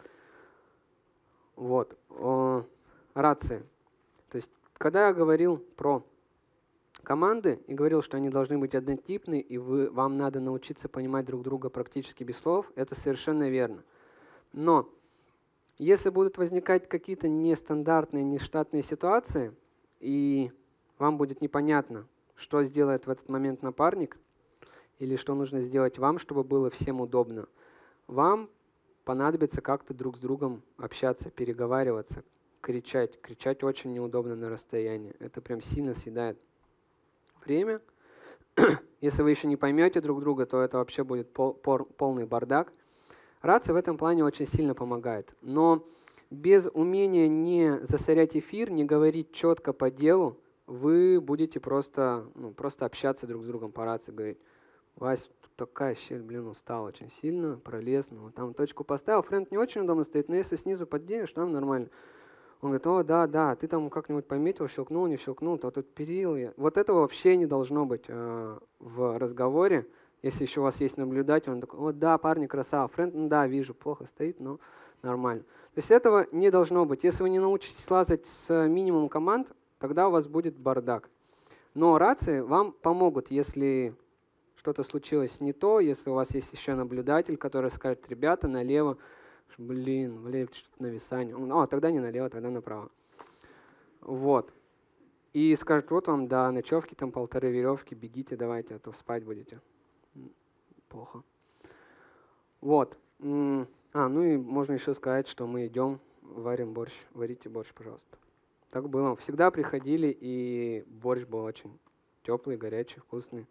Вот. Рации. То есть, когда я говорил про команды и говорил, что они должны быть однотипны, и вам надо научиться понимать друг друга практически без слов, это совершенно верно. Но если будут возникать какие-то нестандартные, нештатные ситуации, и вам будет непонятно, что сделает в этот момент напарник, или что нужно сделать вам, чтобы было всем удобно, вам понадобится как-то друг с другом общаться, переговариваться, кричать. Кричать очень неудобно на расстоянии. Это прям сильно съедает время. Если вы еще не поймете друг друга, то это вообще будет полный бардак. Рация в этом плане очень сильно помогает. Но без умения не засорять эфир, не говорить четко по делу, вы будете просто общаться друг с другом по рации, говорить: Вась, тут такая щель, устал очень сильно, пролез, там точку поставил, френд не очень удобно стоит, но если снизу подденешь, там нормально. Он говорит: о, да, ты там как-нибудь пометил, щелкнул, не щелкнул, то тут перил. Вот этого вообще не должно быть в разговоре. Если еще у вас есть наблюдатель, он такой: о, да, парни, красава, френд, да, вижу, плохо стоит, но нормально. То есть этого не должно быть. Если вы не научитесь лазать с минимум команд, тогда у вас будет бардак. Но рации вам помогут, если что-то случилось не то, если у вас есть еще наблюдатель, который скажет: ребята, налево, влево что-то нависание. Тогда не налево, тогда направо. Вот. И скажет: вот вам до ночевки, там 1,5 веревки, бегите, давайте, а то спать будете. Плохо. Вот. И можно еще сказать, что мы идем, варим борщ. Варите борщ, пожалуйста. Так было. Всегда приходили, и борщ был очень теплый, горячий, вкусный.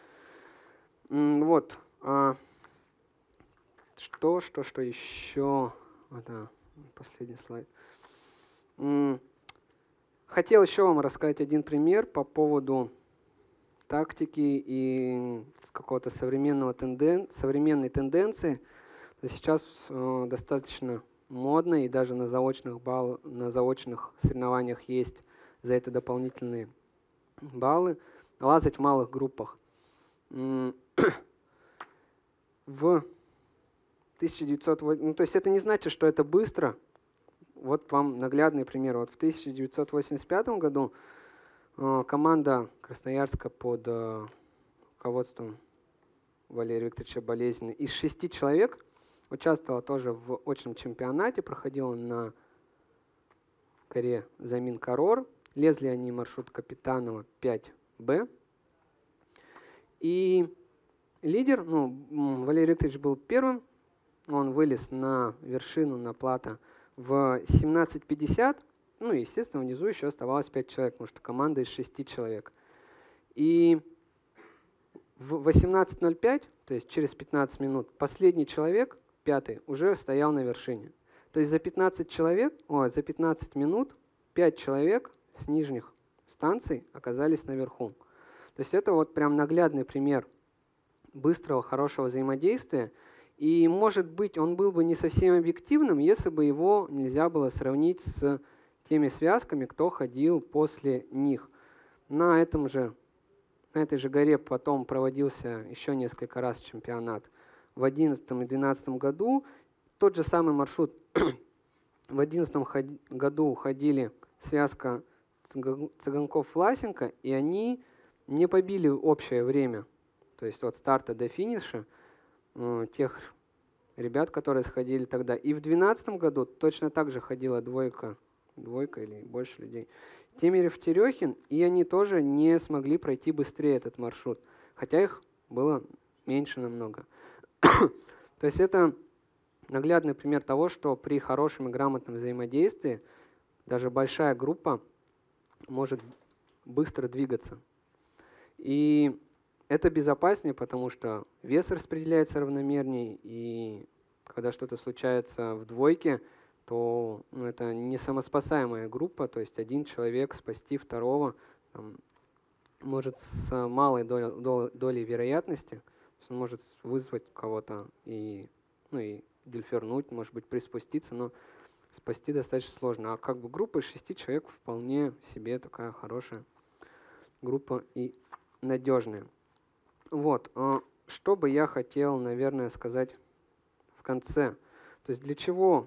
Вот. Что еще? Да, последний слайд. Хотел еще вам рассказать один пример по поводу тактики и какого-то современной тенденции. Сейчас достаточно модно, и даже на заочных соревнованиях есть за это дополнительные баллы, лазать в малых группах. То есть это не значит, что это быстро. Вот вам наглядный пример. Вот в 1985 году Команда Красноярска под руководством Валерия Викторовича Болезина из 6 человек участвовала тоже в очном чемпионате, проходила на горе Замин-Карор. Лезли они маршрут Капитанова 5Б. И лидер, Валерий Викторович был первым, он вылез на вершину, на плато в 17:50. Естественно, внизу еще оставалось 5 человек, потому что команда из 6 человек. И в 18:05, то есть через 15 минут, последний человек, 5-й, уже стоял на вершине. То есть за 15 минут 5 человек с нижних станций оказались наверху. То есть это вот прям наглядный пример быстрого, хорошего взаимодействия. И, может быть, он был бы не совсем объективным, если бы его нельзя было сравнить с теми связками, кто ходил после них. На этой же горе потом проводился еще несколько раз чемпионат в 2011 и 2012 году. Тот же самый маршрут в 2011 году ходили связка Цыганков-Власенко, и они не побили общее время, то есть от старта до финиша тех ребят, которые сходили тогда. И в 2012 году точно так же ходила двойка или больше людей. Темирев-Терехин, и они тоже не смогли пройти быстрее этот маршрут, хотя их было меньше намного. То есть это наглядный пример того, что при хорошем и грамотном взаимодействии даже большая группа может быстро двигаться. И это безопаснее, потому что вес распределяется равномернее, и когда что-то случается в двойке, то это не самоспасаемая группа, то есть один человек спасти второго может с малой долей вероятности, он может вызвать кого-то и дельфернуть, может быть, приспуститься, но спасти достаточно сложно. А как бы группа из 6 человек вполне себе такая хорошая группа и надежная. Вот, что бы я хотел, наверное, сказать в конце. То есть для чего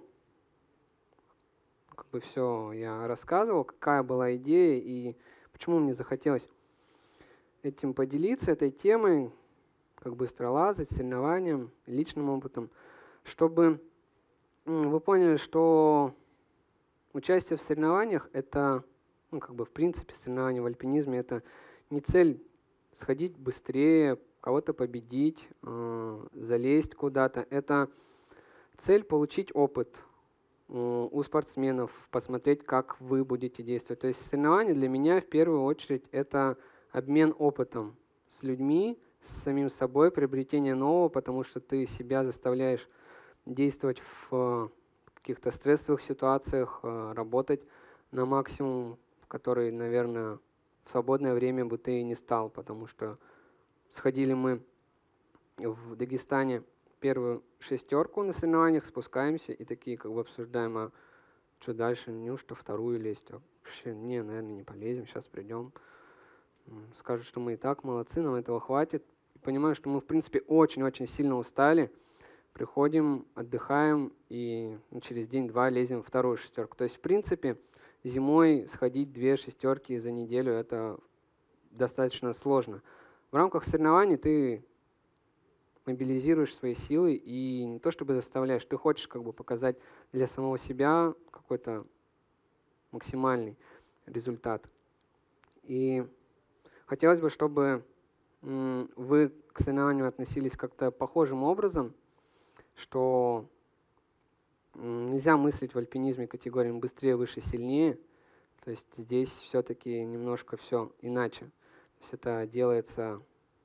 все я рассказывал, какая была идея и почему мне захотелось этим поделиться, этой темой, как быстро лазать, соревнованием, личным опытом, чтобы вы поняли, что участие в соревнованиях — это, в принципе, соревнования в альпинизме — это не цель сходить быстрее, кого-то победить, залезть куда-то. Это цель получить опыт у спортсменов, посмотреть, как вы будете действовать. То есть соревнования для меня в первую очередь это обмен опытом с людьми, с самим собой, приобретение нового, потому что ты себя заставляешь действовать в каких-то стрессовых ситуациях, работать на максимум, в который, наверное, в свободное время бы ты не стал, потому что сходили мы в Дагестане первую 6 на соревнованиях, спускаемся и такие обсуждаем, а что дальше, неужто вторую лезть? Вообще, наверное, не полезем, сейчас придем. Скажут, что мы и так молодцы, нам этого хватит. И понимаю, что мы, в принципе, очень-очень сильно устали. Приходим, отдыхаем и через день-два лезем в вторую 6. То есть, в принципе, зимой сходить 2 6 за неделю — это достаточно сложно. В рамках соревнований ты мобилизируешь свои силы и не то чтобы заставляешь, ты хочешь показать для самого себя какой-то максимальный результат. И хотелось бы, чтобы вы к соревнованию относились как-то похожим образом, что нельзя мыслить в альпинизме категориями быстрее, выше, сильнее. То есть здесь все-таки немножко все иначе. То есть это делается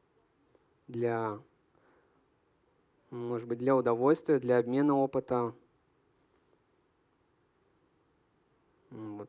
может быть, для удовольствия, для обмена опыта. Вот.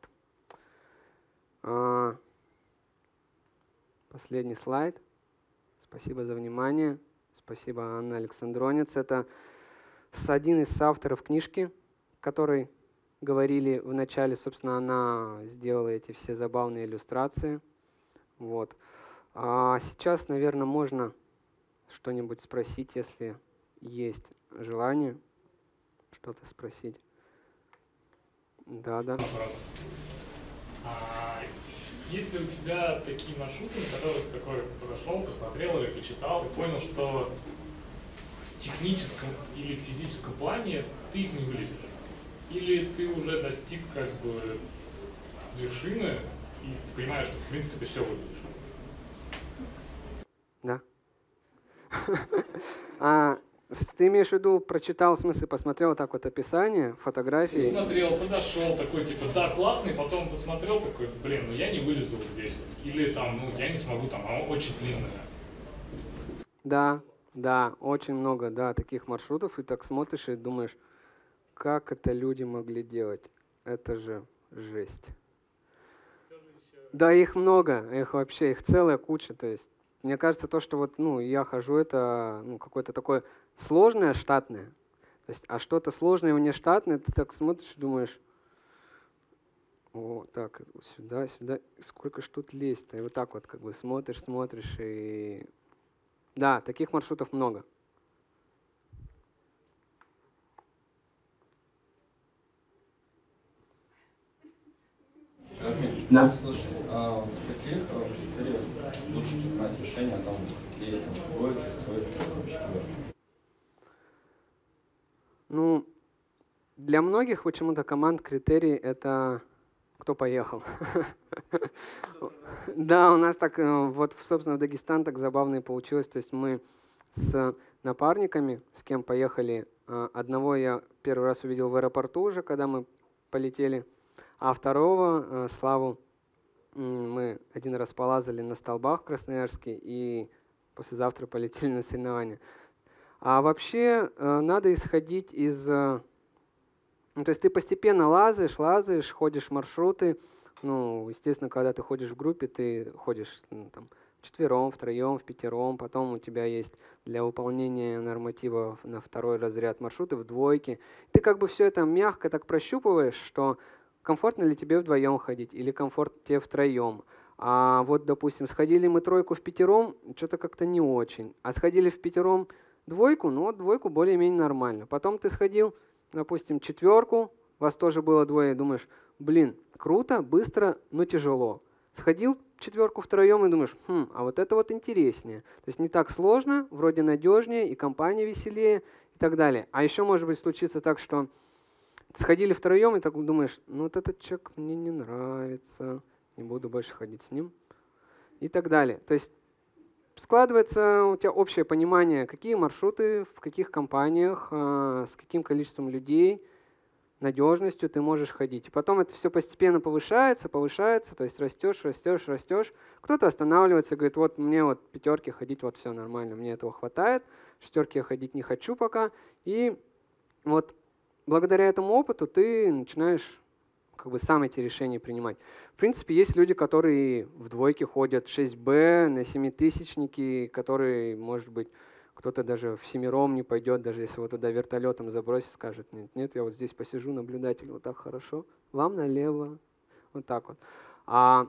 Последний слайд. Спасибо за внимание. Спасибо, Анна Александронец. Это один из авторов книжки, который говорили в начале. Собственно, она сделала эти все забавные иллюстрации. Вот. А сейчас, наверное, можно что-нибудь спросить, если есть желание что-то спросить. Да. Вопрос. есть ли у тебя такие маршруты, на которые прошел, посмотрел или почитал и понял, что в техническом или физическом плане ты их не вылезешь? Или ты уже достиг как бы вершины и ты понимаешь, что в принципе ты все вылезешь? Да. Ты имеешь в виду, прочитал, в смысле, посмотрел так вот описание, фотографии? Посмотрел, подошел, такой типа, да, классный, потом посмотрел, такой, блин, ну я не вылезу вот здесь вот. Или там, ну я не смогу, там, оно очень длинное. Да, очень много, да, таких маршрутов, и так смотришь и думаешь, как это люди могли делать? Это же жесть. Да, их много, их целая куча, то есть мне кажется, то, что вот, я хожу, это какое-то такое сложное, штатное. То есть, а что-то сложное, внештатное, ты так смотришь и думаешь, о, так, сюда, сколько ж тут лезть-то? И вот так вот как бы смотришь, и... Да, таких маршрутов много. Да. Слушай, а с каких критериев лучше принимать решение о том, есть там двойка, тройка, четверка? Ну, для многих почему-то команд критерий — это кто поехал. Да, у нас так, вот, собственно, в Дагестан так забавно и получилось. То есть мы с напарниками, с кем поехали, одного я первый раз увидел в аэропорту уже, когда мы полетели, а второго, Славу, мы один раз полазали на столбах в Красноярске и послезавтра полетели на соревнования. А вообще надо исходить из... то есть ты постепенно лазаешь, ходишь маршруты. Естественно, когда ты ходишь в группе, ты ходишь там, вчетвером, втроем, впятером. Потом у тебя есть для выполнения нормативов на второй разряд маршруты в двойке. Ты как бы все это мягко так прощупываешь, что комфортно ли тебе вдвоем ходить или комфортно тебе втроем. А вот, допустим, сходили мы тройку в пятером, что-то как-то не очень. А сходили в пятером двойку, двойку более-менее нормально. Потом ты сходил, допустим, четверку, вас тоже было двое, и думаешь, блин, круто, быстро, но тяжело. Сходил четверку втроем и думаешь, а вот это вот интереснее. То есть не так сложно, вроде надежнее, и компания веселее, и так далее. А еще может быть случиться так, что сходили втроем и так думаешь, вот этот человек мне не нравится, не буду больше ходить с ним, и так далее. То есть складывается у тебя общее понимание, какие маршруты, в каких компаниях, с каким количеством людей, надежностью ты можешь ходить. И потом это все постепенно повышается, то есть растешь. Кто-то останавливается и говорит, вот мне вот пятерки ходить, вот все нормально, мне этого хватает, шестерки я ходить не хочу пока. И вот благодаря этому опыту ты начинаешь как бы сам эти решения принимать. В принципе, есть люди, которые в двойке ходят 6Б, на семитысячники, которые, может быть, кто-то даже в семером не пойдет, даже если его туда вертолетом забросит, скажет, нет, я вот здесь посижу, наблюдатель, вот так хорошо, вам налево, вот так вот. В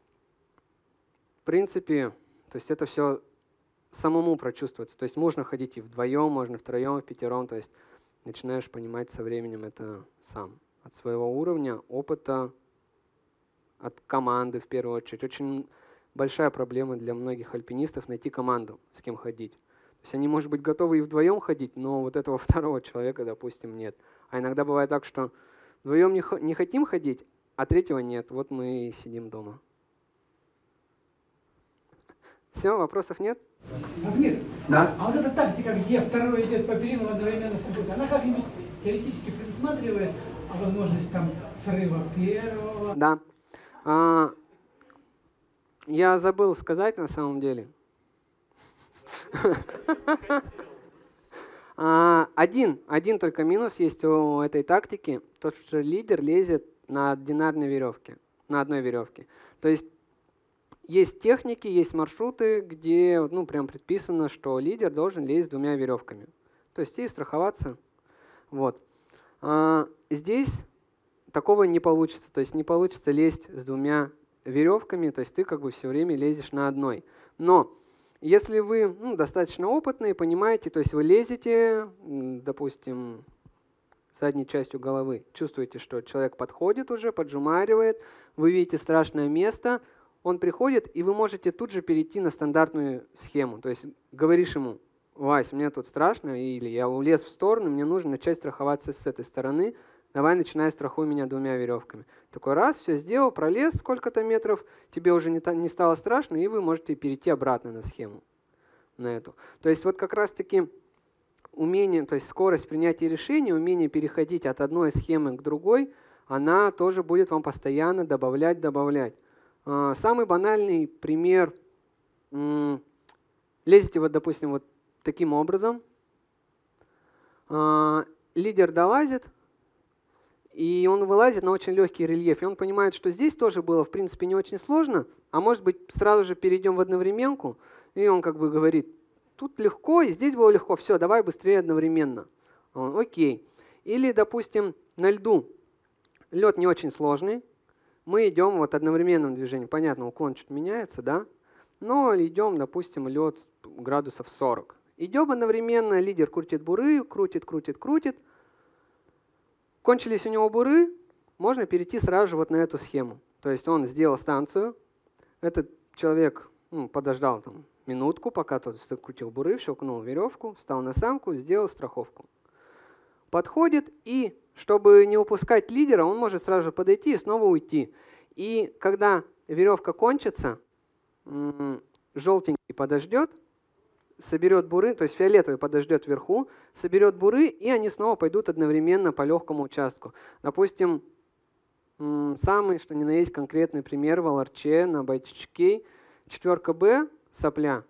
принципе, то есть это все самому прочувствуется. То есть можно ходить и вдвоем, можно втроем, в пятером, то есть начинаешь понимать со временем это сам. От своего уровня, опыта, от команды в первую очередь. Очень большая проблема для многих альпинистов найти команду, с кем ходить. То есть они, может быть, готовы и вдвоем ходить, но вот этого второго человека, допустим, нет. А иногда бывает так, что вдвоем не хотим ходить, а третьего нет. Вот мы и сидим дома. Все, вопросов нет? Ахмед, да? А вот эта тактика, где второй идет по перилам одновременно с тобой, она как-нибудь теоретически предусматривает возможность там срыва первого? Да. Я забыл сказать на самом деле. Один только минус есть у этой тактики, то что лидер лезет на одинарной веревке, на одной веревке. То есть техники, есть маршруты, где прям предписано, что лидер должен лезть двумя веревками. То есть и страховаться. Вот. Здесь такого не получится. То есть не получится лезть с двумя веревками, то есть ты как бы все время лезешь на одной. Но если вы достаточно опытные, понимаете, то есть вы лезете, допустим, задней частью головы, чувствуете, что человек подходит уже, поджимаривает, вы видите страшное место, он приходит, и вы можете тут же перейти на стандартную схему. То есть говоришь ему: Вась, мне тут страшно, или я улез в сторону, мне нужно начать страховаться с этой стороны, давай начинай страхуй меня 2 веревками. Такой раз, все сделал, пролез сколько-то метров, тебе уже не стало страшно, и вы можете перейти обратно на схему, на эту. То есть вот как раз-таки умение, то есть скорость принятия решений, умение переходить от одной схемы к другой, она тоже будет вам постоянно добавлять. Самый банальный пример. Лезете, вот, допустим, вот таким образом. Лидер долазит, и он вылазит на очень легкий рельеф. И он понимает, что здесь тоже было, в принципе, не очень сложно, а может быть, сразу же перейдем в одновременку. И он как бы говорит: тут легко, и здесь было легко, все, давай быстрее одновременно. Он: окей. Или, допустим, на льду. Лед не очень сложный. Мы идем вот одновременным движением. Понятно, уклон чуть меняется, да? Но идем, допустим, лед градусов 40. Идем одновременно, лидер крутит буры, крутит. Кончились у него буры, можно перейти сразу же вот на эту схему. То есть он сделал станцию, этот человек подождал там минутку, пока тот закрутил буры, щелкнул веревку, встал на самку, сделал страховку. Подходит, и чтобы не упускать лидера, он может сразу же подойти и снова уйти. И когда веревка кончится, желтенький подождет, соберет буры, то есть фиолетовый подождет вверху, соберет буры, и они снова пойдут одновременно по легкому участку. Допустим, самый, что ни на есть, конкретный пример в LRC на байтичке 4Б сопля.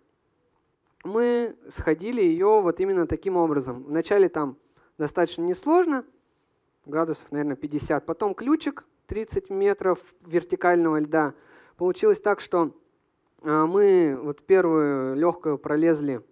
Мы сходили ее вот именно таким образом. Вначале там достаточно несложно, градусов, наверное, 50. Потом ключик 30 метров вертикального льда. Получилось так, что мы вот первую легкую пролезли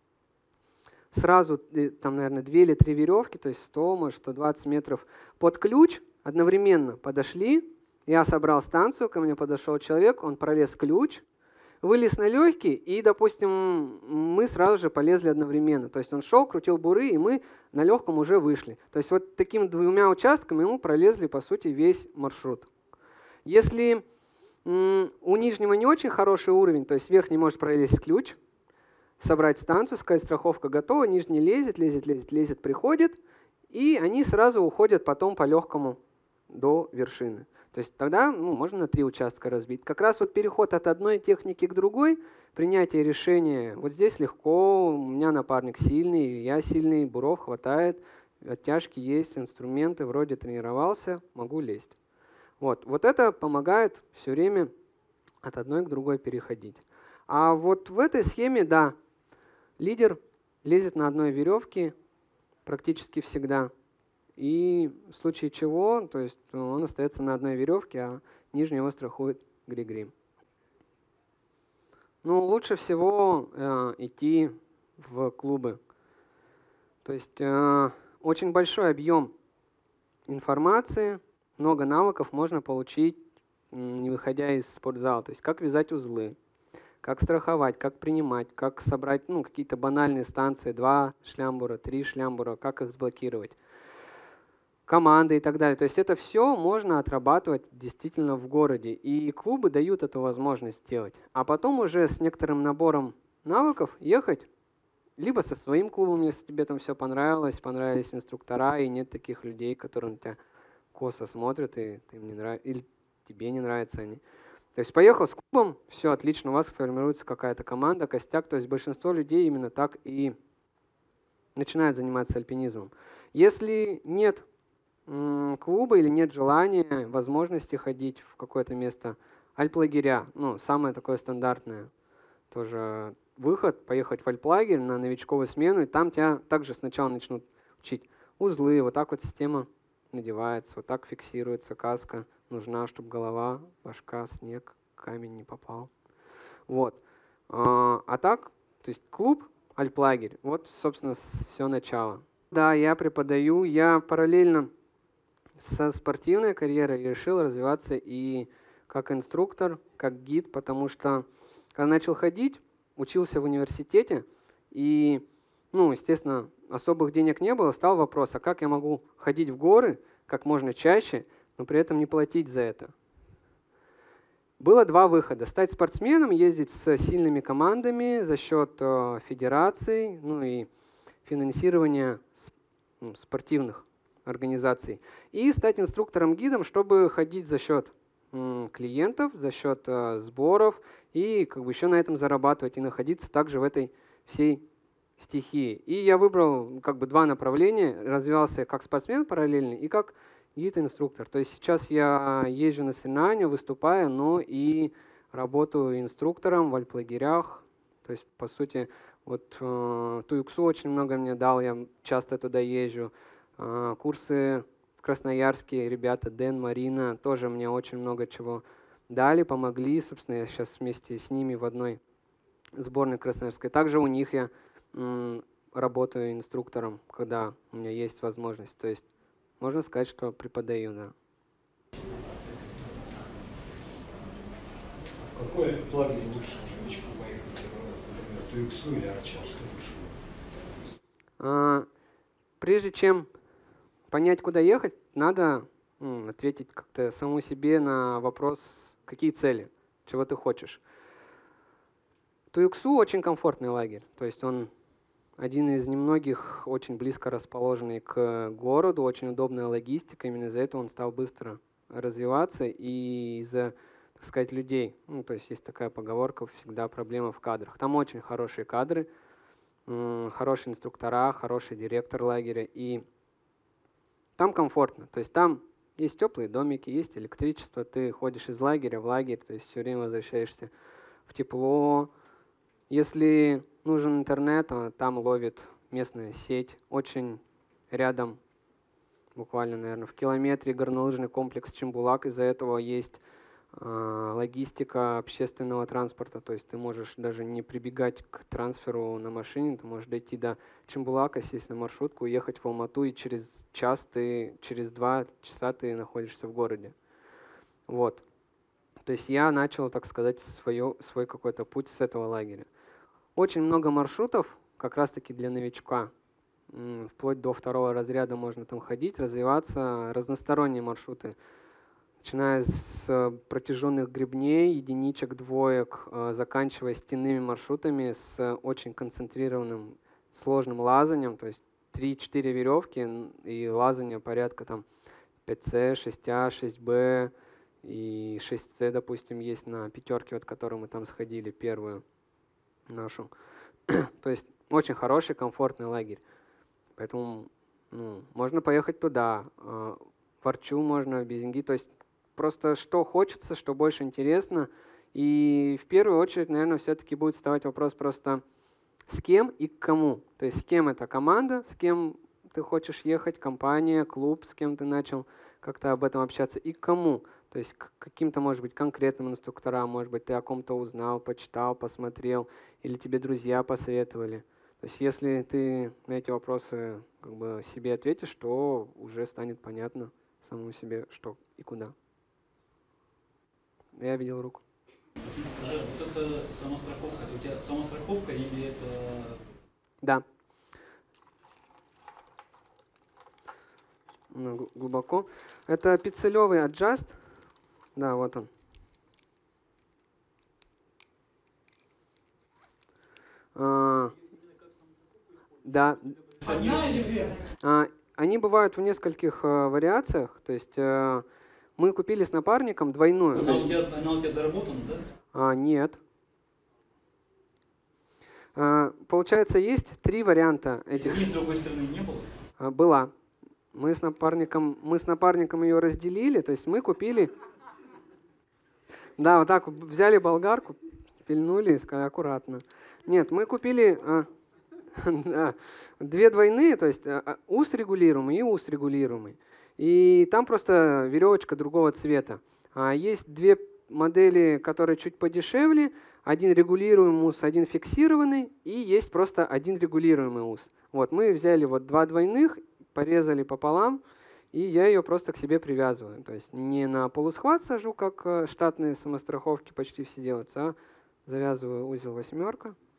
сразу, там, наверное, 2 или 3 веревки, то есть 100, может, 120 метров под ключ, одновременно подошли. Я собрал станцию, ко мне подошел человек, он пролез ключ, вылез на легкий, и, допустим, мы сразу же полезли одновременно. То есть он шел, крутил буры, и мы на легком уже вышли. То есть вот такими 2 участками мы пролезли, по сути, весь маршрут. Если у нижнего не очень хороший уровень, то есть верхний может пролезть ключ, собрать станцию, сказать: страховка готова, нижний лезет, приходит, и они сразу уходят потом по легкому до вершины. То есть тогда можно на 3 участка разбить. Как раз вот переход от одной техники к другой, принятие решения. Вот здесь легко, у меня напарник сильный, я сильный, буров хватает, оттяжки есть, инструменты, вроде тренировался, могу лезть. Вот это помогает все время от одной к другой переходить. А вот в этой схеме, да, лидер лезет на одной веревке практически всегда. И в случае чего, то есть он остается на одной веревке, а нижний его страхует гри-гри. Лучше всего идти в клубы. То есть очень большой объем информации, много навыков можно получить, не выходя из спортзала. То есть как вязать узлы, как страховать, как принимать, как собрать какие-то банальные станции, 2 шлямбура, 3 шлямбура, как их сблокировать, команды и так далее. То есть это все можно отрабатывать действительно в городе. И клубы дают эту возможность сделать. А потом уже с некоторым набором навыков ехать либо со своим клубом, если тебе там все понравилось, понравились инструктора, и нет таких людей, которые на тебя косо смотрят, и ты им не нравится, или тебе не нравятся они. То есть поехал с клубом, все отлично, у вас формируется какая-то команда, костяк. То есть большинство людей именно так и начинает заниматься альпинизмом. Если нет клуба или нет желания, возможности ходить в какое-то место, альплагеря, самое такое стандартное, тоже выход, поехать в альплагерь на новичковую смену, и там тебя также сначала начнут учить узлы, вот так вот система надевается, вот так фиксируется каска, нужна, чтобы голова, башка, снег, камень не попал. Вот. А так, то есть клуб, альплагерь, вот, собственно, все начало. Да, я преподаю, я параллельно со спортивной карьерой решил развиваться и как инструктор, как гид, потому что когда начал ходить, учился в университете, и, естественно, особых денег не было, стал вопрос, а как я могу ходить в горы как можно чаще, но при этом не платить за это. Было два выхода. Стать спортсменом, ездить с сильными командами за счет федераций, ну и финансирования спортивных организаций. И стать инструктором-гидом, чтобы ходить за счет клиентов, за счет сборов и как бы еще на этом зарабатывать и находиться также в этой всей стихии. И я выбрал как бы два направления. Развивался как спортсмен параллельно и как гид-инструктор. То есть сейчас я езжу на соревнования, выступаю, но и работаю инструктором в альплагерях. То есть, по сути, вот Туюксу очень много мне дал, я часто туда езжу. Курсы в Красноярске, ребята, Дэн, Марина, тоже мне очень много чего дали, помогли. Собственно, я сейчас вместе с ними в одной сборной красноярской. Также у них я работаю инструктором, когда у меня есть возможность. То есть можно сказать, что преподаю, да. В какой лагерь лучше новичку поехать первый раз, например, Туюксу или Арча? Что лучше? Прежде чем понять, куда ехать, надо ответить как-то самому себе на вопрос, какие цели, чего ты хочешь. Туюксу очень комфортный лагерь, то есть он один из немногих, очень близко расположенный к городу, очень удобная логистика, именно из-за этого он стал быстро развиваться и из-за, так сказать, людей. Ну, то есть есть такая поговорка, всегда проблема в кадрах. Там очень хорошие кадры, хорошие инструктора, хороший директор лагеря, и там комфортно. То есть там есть теплые домики, есть электричество, ты ходишь из лагеря в лагерь, то есть все время возвращаешься в тепло. Если нужен интернет, там ловит местная сеть. Очень рядом, буквально, наверное, в километре горнолыжный комплекс Чембулак. Из-за этого есть логистика общественного транспорта. То есть ты можешь даже не прибегать к трансферу на машине, ты можешь дойти до Чембулака, сесть на маршрутку, ехать в Алмату, и через через 2 часа ты находишься в городе. Вот. То есть я начал, так сказать, свой какой-то путь с этого лагеря. Очень много маршрутов, как раз-таки для новичка. Вплоть до 2-го разряда можно там ходить, развиваться. Разносторонние маршруты. Начиная с протяженных гребней, единичек, двоек, заканчивая стенными маршрутами с очень концентрированным сложным лазанием. То есть 3-4 веревки и лазание порядка там 5С, 6А, 6Б и 6С, допустим, есть на пятерке, вот, которую мы там сходили, первую нашу. То есть очень хороший, комфортный лагерь. Поэтому можно поехать туда. В Арчу можно, в Безинги. То есть просто что хочется, что больше интересно. И в первую очередь, наверное, все-таки будет вставать вопрос просто с кем и к кому. То есть с кем это команда, с кем ты хочешь ехать, компания, клуб, с кем ты начал как-то об этом общаться, и к кому. То есть к каким-то, может быть, конкретным инструкторам, может быть, ты о ком-то узнал, почитал, посмотрел, или тебе друзья посоветовали. То есть если ты на эти вопросы как бы себе ответишь, то уже станет понятно самому себе, что и куда. Я видел руку. Скажи, вот это самостраховка, это у тебя самостраховка или это... Да. Глубоко. Это пиццелевый аджаст. Да, вот он. Да. Одна или две? Они бывают в нескольких вариациях. То есть мы купили с напарником двойную. Она у тебя доработана, да? Нет. Получается, есть 3 варианта этих. И с другой стороны не было? Была. Мы с напарником ее разделили, то есть мы купили. Да, вот так взяли болгарку, пильнули и сказали аккуратно. Нет, мы купили 2 двойные, то есть ус регулируемый и ус регулируемый. И там просто веревочка другого цвета. Есть 2 модели, которые чуть подешевле. Один регулируемый ус, один фиксированный. И есть просто один регулируемый ус. Вот, мы взяли вот 2 двойных, порезали пополам, и я ее просто к себе привязываю. То есть не на полусхват сажу, как штатные самостраховки почти все делаются, а завязываю узел 8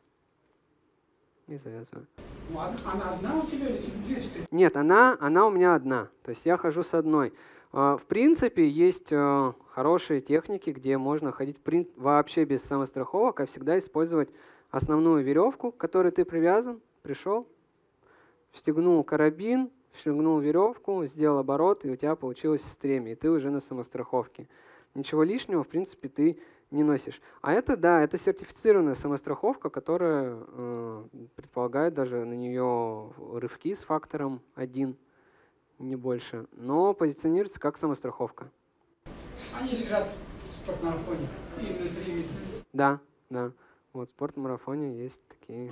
и завязываю. Ну, она одна у тебя или 2 штуки? Нет, она у меня одна. То есть я хожу с одной. В принципе, есть хорошие техники, где можно ходить вообще без самостраховок, а всегда использовать основную веревку, к которой ты привязан, пришел, встегнул карабин, встегнул веревку, сделал оборот, и у тебя получилось стремя, и ты уже на самостраховке. Ничего лишнего, в принципе, ты не носишь. А это, да, это сертифицированная самостраховка, которая предполагает даже на нее рывки с фактором 1, не больше, но позиционируется как самостраховка. Они лежат в спортмарафоне, и внутри видно. Да, да. Вот в спортмарафоне есть такие.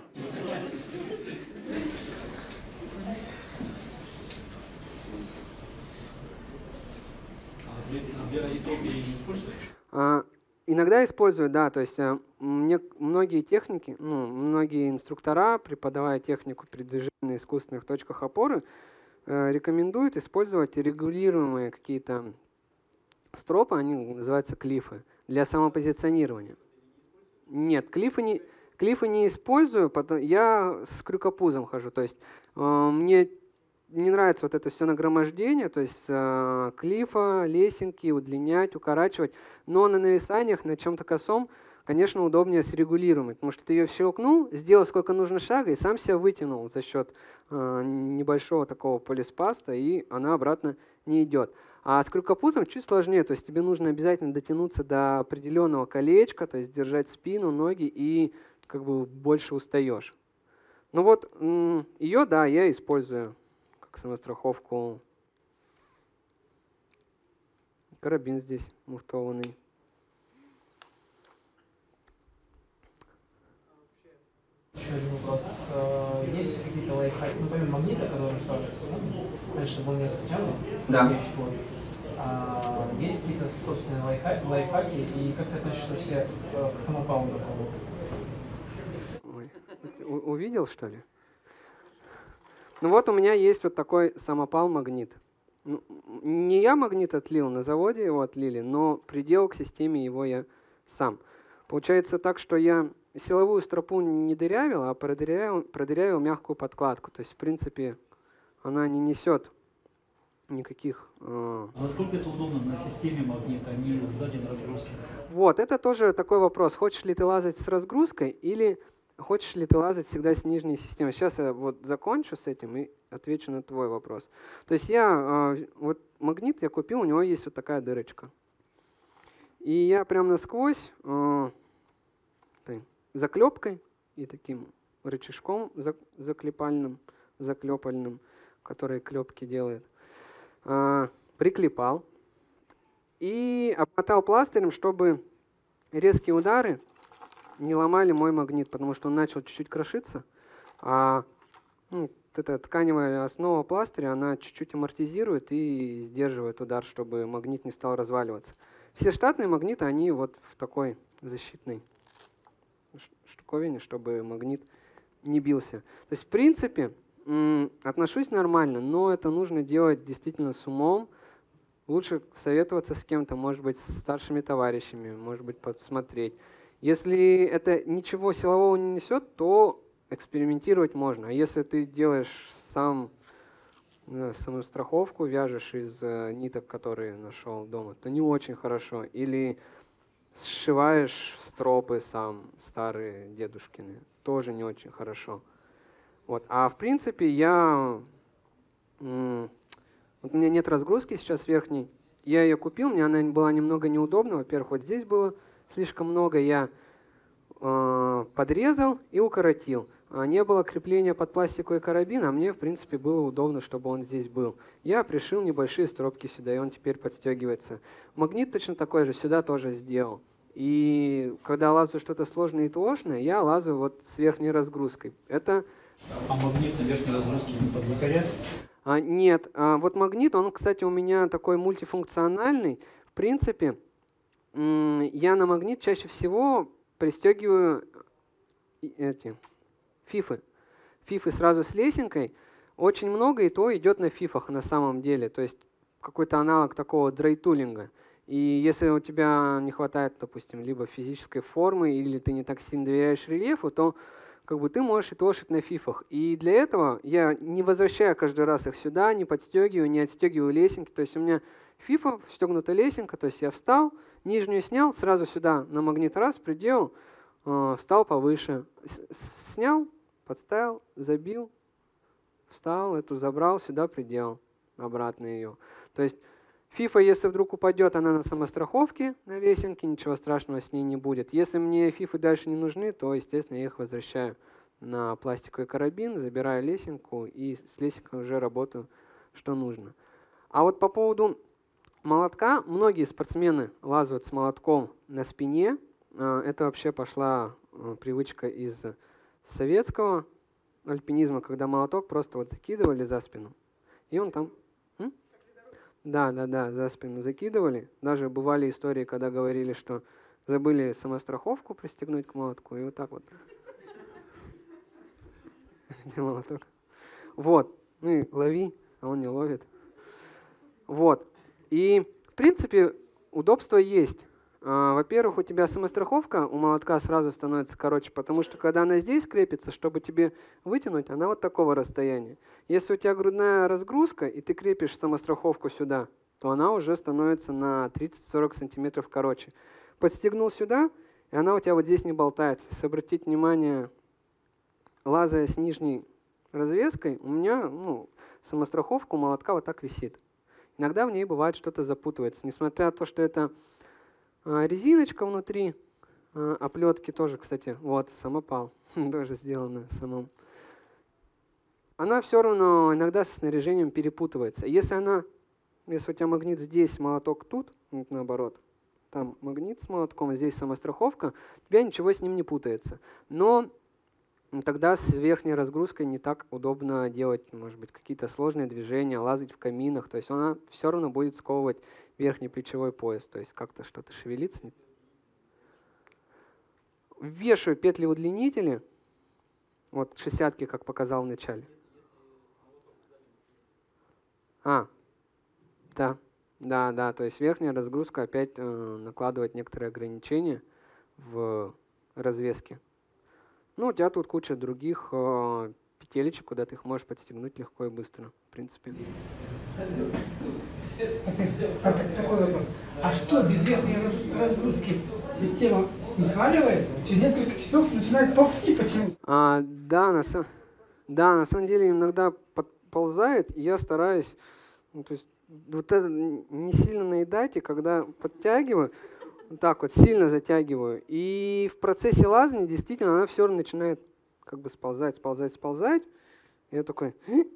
Для радиотопии не используешь? Иногда использую, да, то есть мне многие техники, многие инструктора, преподавая технику передвижения на искусственных точках опоры, рекомендуют использовать регулируемые какие-то стропы, они называются клифы, для самопозиционирования. Нет, клифы не использую, я с крюкопузом хожу, то есть мне не нравится вот это все нагромождение, то есть клифа, лесенки, удлинять, укорачивать, но на нависаниях, на чем-то косом, конечно, удобнее с регулируемой, потому что ты ее щелкнул, сделал сколько нужно шага и сам себя вытянул за счет небольшого такого полиспаста, и она обратно не идет. А с крюкопузом чуть сложнее, то есть тебе нужно обязательно дотянуться до определенного колечка, то есть держать спину, ноги, и как бы больше устаешь. Ну вот ее, да, я использую как самостраховку. Карабин здесь муфтованный. Еще один вопрос. Есть какие-то лайфхаки, ну, помимо магнита, который ставится, раньше был не заснял, да. Есть какие-то собственные лайфхаки, и как ты относишься вообще к самопалу такому? Увидел, что ли? Ну вот у меня есть вот такой самопал-магнит. Не я магнит отлил, на заводе его отлили, но приделал к системе его я сам. Получается так, что я силовую стропу не дырявил, а продырявил мягкую подкладку. То есть, в принципе, она не несет никаких... А насколько это удобно на системе магнита, а не сзади на разгрузке? Вот, это тоже такой вопрос. Хочешь ли ты лазать с разгрузкой или хочешь ли ты лазать всегда с нижней системой? Сейчас я вот закончу с этим и отвечу на твой вопрос. То есть вот магнит я купил, у него есть вот такая дырочка. И я прям насквозь заклепкой и таким рычажком заклепальным, который клепки делает, приклепал и обмотал пластырем, чтобы резкие удары не ломали мой магнит, потому что он начал чуть-чуть крошиться, а эта тканевая основа пластыря, она чуть-чуть амортизирует и сдерживает удар, чтобы магнит не стал разваливаться. Все штатные магниты, они вот в такой защитной штуковине, чтобы магнит не бился. То есть, в принципе, отношусь нормально, но это нужно делать действительно с умом. Лучше советоваться с кем-то, может быть, с старшими товарищами, может быть, подсмотреть. Если это ничего силового не несет, то экспериментировать можно. А если ты делаешь сам самостраховку, вяжешь из ниток, которые нашел дома, то не очень хорошо. Или сшиваешь стропы сам, старые дедушкины, тоже не очень хорошо. Вот. А в принципе вот у меня нет разгрузки сейчас верхней. Я ее купил, мне она была немного неудобна. Во-первых, вот здесь было слишком много, я подрезал и укоротил. Не было крепления под пластиковый карабин, а мне, в принципе, было удобно, чтобы он здесь был. Я пришил небольшие стропки сюда, и он теперь подстегивается. Магнит точно такой же, сюда тоже сделал. И когда лазаю что-то сложное и тошное, я лазаю вот с верхней разгрузкой. Это... А магнит на верхней разгрузке не под якоря? Нет. Вот магнит, он, кстати, у меня такой мультифункциональный. В принципе, я на магнит чаще всего пристегиваю эти фифы. Фифы сразу с лесенкой. Очень много, и то идет на фифах на самом деле. То есть какой-то аналог такого дрейтулинга. И если у тебя не хватает, допустим, либо физической формы, или ты не так сильно доверяешь рельефу, то как бы ты можешь и тошить на фифах. И для этого я не возвращаю каждый раз их сюда, не подстегиваю, не отстегиваю лесенки. То есть у меня FIFA, стегнутая лесенка, то есть я встал, нижнюю снял, сразу сюда на магнит раз, приделал, встал повыше. Снял, подставил, забил, встал, эту забрал, сюда приделал, обратно ее. То есть FIFA, если вдруг упадет, она на самостраховке, на весенке, ничего страшного с ней не будет. Если мне FIFA дальше не нужны, то, естественно, я их возвращаю на пластиковый карабин, забираю лесенку и с лесенкой уже работаю, что нужно. А вот по поводу молотка, многие спортсмены лазают с молотком на спине. Это вообще пошла привычка из советского альпинизма, когда молоток просто вот закидывали за спину, и он там... Да, за спину закидывали. Даже бывали истории, когда говорили, что забыли самостраховку пристегнуть к молотку, и вот так вот. Где молоток? Вот. Ну и лови, а он не ловит. Вот. И, в принципе, удобство есть. Во-первых, у тебя самостраховка у молотка сразу становится короче, потому что когда она здесь крепится, чтобы тебе вытянуть, она вот такого расстояния. Если у тебя грудная разгрузка, и ты крепишь самостраховку сюда, то она уже становится на 30-40 сантиметров короче. Подстегнул сюда, и она у тебя вот здесь не болтается. Если обратить внимание, лазая с нижней развеской, у меня самостраховка у молотка вот так висит. Иногда в ней бывает что-то запутывается. Несмотря на то, что это резиночка внутри, оплетки тоже, кстати, вот, самопал, тоже сделано самым. Она все равно иногда со снаряжением перепутывается. Если у тебя магнит здесь, молоток тут, наоборот, там магнит с молотком, здесь самостраховка, у тебя ничего с ним не путается. Но тогда с верхней разгрузкой не так удобно делать, может быть, какие-то сложные движения, лазать в каминах. То есть она все равно будет сковывать верхний плечевой пояс, то есть как-то что-то шевелится. Вешаю петли-удлинители, вот 60-ки, как показал в начале. Да, то есть верхняя разгрузка опять накладывает некоторые ограничения в развеске. Ну, у тебя тут куча других петелечек, куда ты их можешь подстегнуть легко и быстро, в принципе. Такой вопрос. А что, без верхней разгрузки система не сваливается? Через несколько часов начинает ползти почему? Да, на самом деле иногда подползает, и я стараюсь, то есть вот это не сильно наедать, и когда подтягиваю, вот так вот сильно затягиваю, и в процессе лазания действительно она все равно начинает как бы сползать. И я такой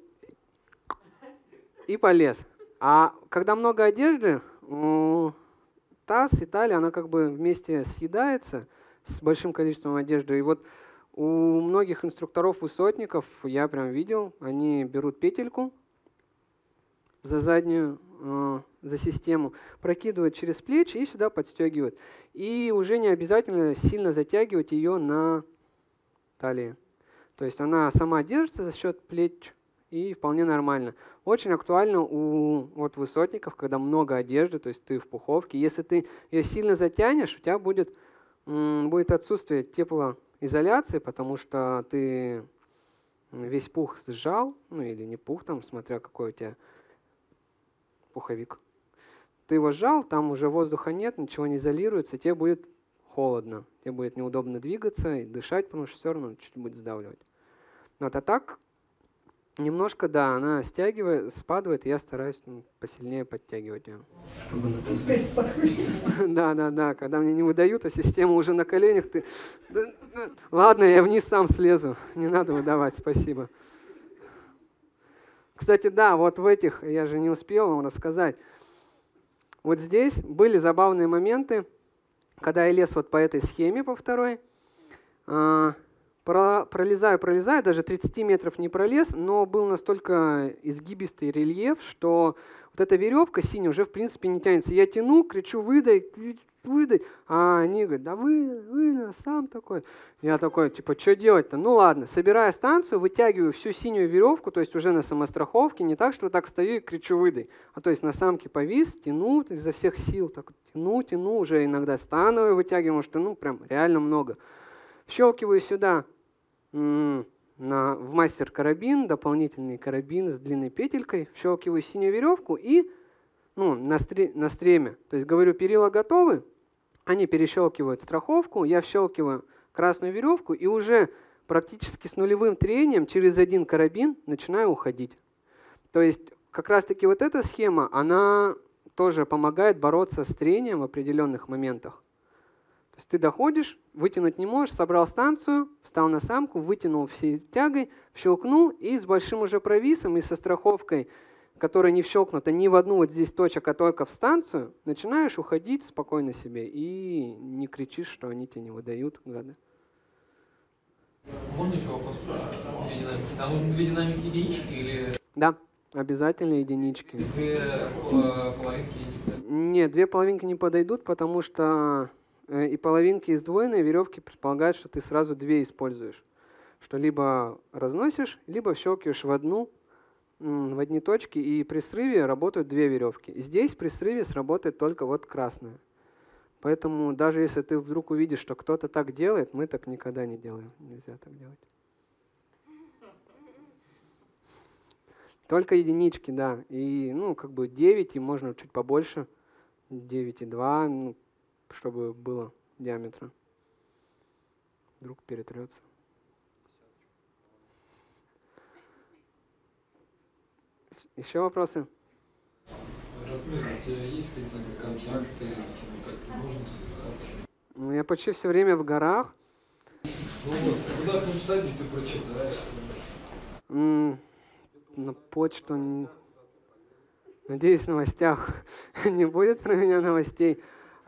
и полез. А когда много одежды, таз и талия, она как бы вместе съедается с большим количеством одежды. И вот у многих инструкторов-высотников я прям видел, они берут петельку за заднюю, за систему, прокидывают через плечи и сюда подстегивают. И уже не обязательно сильно затягивать ее на талии. То есть она сама держится за счет плеч и вполне нормально. Очень актуально у высотников, когда много одежды, то есть ты в пуховке. Если ты ее сильно затянешь, у тебя будет отсутствие теплоизоляции, потому что ты весь пух сжал, или не пух, там, смотря какой у тебя пуховик. Ты его сжал, там уже воздуха нет, ничего не изолируется, тебе будет холодно, тебе будет неудобно двигаться и дышать, потому что все равно чуть будет сдавливать. Вот, а так немножко, да, она стягивает, спадает, и я стараюсь посильнее подтягивать ее. Да, когда мне не выдают, а система уже на коленях, ты... Ладно, я вниз сам слезу, не надо выдавать, спасибо. Кстати, да, вот в этих, я же не успел вам рассказать, вот здесь были забавные моменты, когда я лез вот по этой схеме, по второй, пролезаю, даже 30 метров не пролез, но был настолько изгибистый рельеф, что вот эта веревка синяя уже в принципе не тянется. Я тяну, кричу: выдай, а они говорят: да выдай, сам такой. Я такой, типа, что делать-то? Ну ладно, собираю станцию, вытягиваю всю синюю веревку, то есть уже на самостраховке, не так, что вот так стою и кричу: выдай, а то есть на самке повис, тяну изо всех сил, так тяну, уже иногда становую вытягиваю, что прям реально много. Щелкиваю сюда в мастер карабин, дополнительный карабин с длинной петелькой, щелкиваю синюю веревку и ну, на стреме. То есть говорю, перила готовы, они перещелкивают страховку, я вщелкиваю красную веревку и уже практически с нулевым трением через один карабин начинаю уходить. То есть как раз-таки вот эта схема, она тоже помогает бороться с трением в определенных моментах. То есть ты доходишь, вытянуть не можешь, собрал станцию, встал на самку, вытянул всей тягой, щелкнул и с большим уже провисом и со страховкой, которая не вщелкнута ни в одну вот здесь точек, а только в станцию, начинаешь уходить спокойно себе и не кричишь, что они тебя не выдают, гады. Можно еще вопрос про две динамики? Там нужны две динамики единички или... Да, обязательно единички. Две половинки? Нет, две половинки не подойдут, потому что и половинки, и сдвоенные веревки предполагают, что ты сразу две используешь. Что либо разносишь, либо щелкиваешь в одни точки, и при срыве работают две веревки. Здесь при срыве сработает только вот красная. Поэтому даже если ты вдруг увидишь, что кто-то так делает, мы так никогда не делаем. Нельзя так делать. Только единички, да. И, ну, как бы 9, и можно чуть побольше. 9,2, ну, чтобы было диаметра. Вдруг перетрется. Еще вопросы? Ратмир, у тебя есть какие-то контакты, с кем как-то можно связаться? Ну, я почти все время в горах. Ну вот, куда написать, ты прочитаешь? На почту. Надеюсь, в новостях не будет про меня новостей.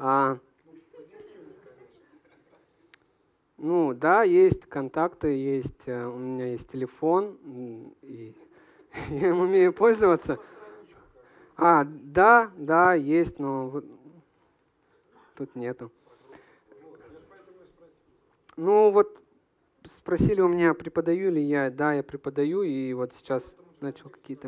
Ну, да, есть контакты, есть, у меня есть телефон, и я им умею пользоваться. Да, есть, но тут нету. Ну, вот спросили у меня, преподаю ли я. Да, я преподаю, и вот сейчас начал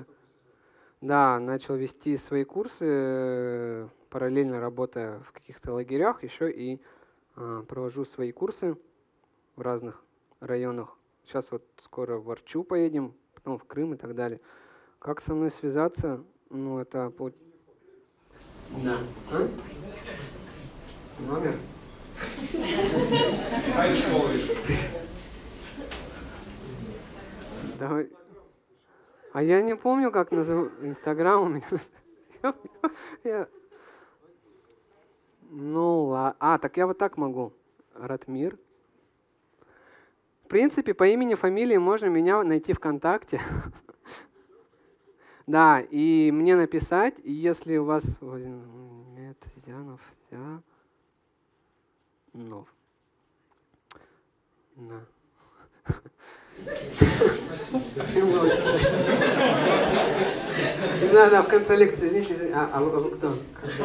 начал вести свои курсы, параллельно работая в каких-то лагерях, еще и провожу свои курсы в разных районах. Сейчас вот скоро в Арчу поедем, потом в Крым и так далее. Как со мной связаться? Ну, это... Да. Номер? Давай. А я не помню, как называется. Инстаграм у меня. Ну ладно. Так я вот так могу. Ратмир. В принципе, по имени, фамилии можно меня найти ВКонтакте. Да, и мне написать, и если у вас... Зянов. Да. Да, в конце лекции, извините. А вы кто?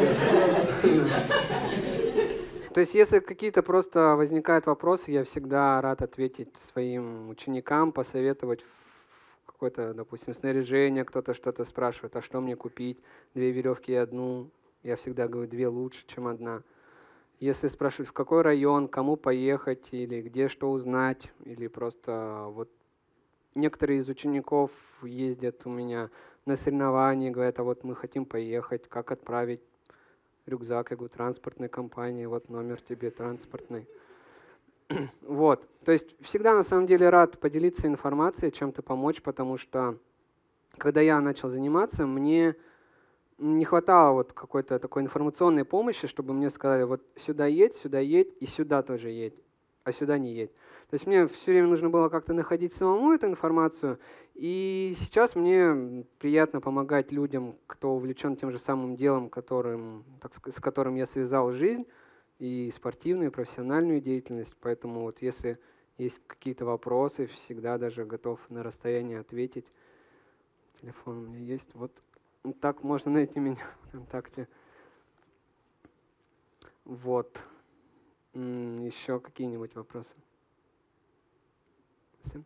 То есть, если какие-то просто возникают вопросы, я всегда рад ответить своим ученикам, посоветовать какое-то, допустим, снаряжение, кто-то что-то спрашивает, а что мне купить, 2 веревки и 1. Я всегда говорю, 2 лучше, чем 1. Если спрашивают, в какой район, кому поехать, или где что узнать, или просто вот некоторые из учеников ездят у меня на соревнования, говорят, а вот мы хотим поехать, как отправить рюкзак, я говорю, транспортной компании, вот номер тебе транспортный. Вот, то есть всегда на самом деле рад поделиться информацией, чем-то помочь, потому что когда я начал заниматься, мне не хватало вот какой-то такой информационной помощи, чтобы мне сказали, вот сюда едь, и сюда тоже едь, а сюда не едь. То есть мне все время нужно было как-то находить самому эту информацию, и сейчас мне приятно помогать людям, кто увлечен тем же самым делом, с которым я связал жизнь, и спортивную, и профессиональную деятельность. Поэтому вот если есть какие-то вопросы, всегда даже готов на расстоянии ответить. Телефон у меня есть. Вот так можно найти меня ВКонтакте. Вот. Еще какие-нибудь вопросы? Всем?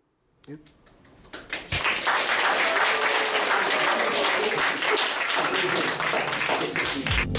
Нет?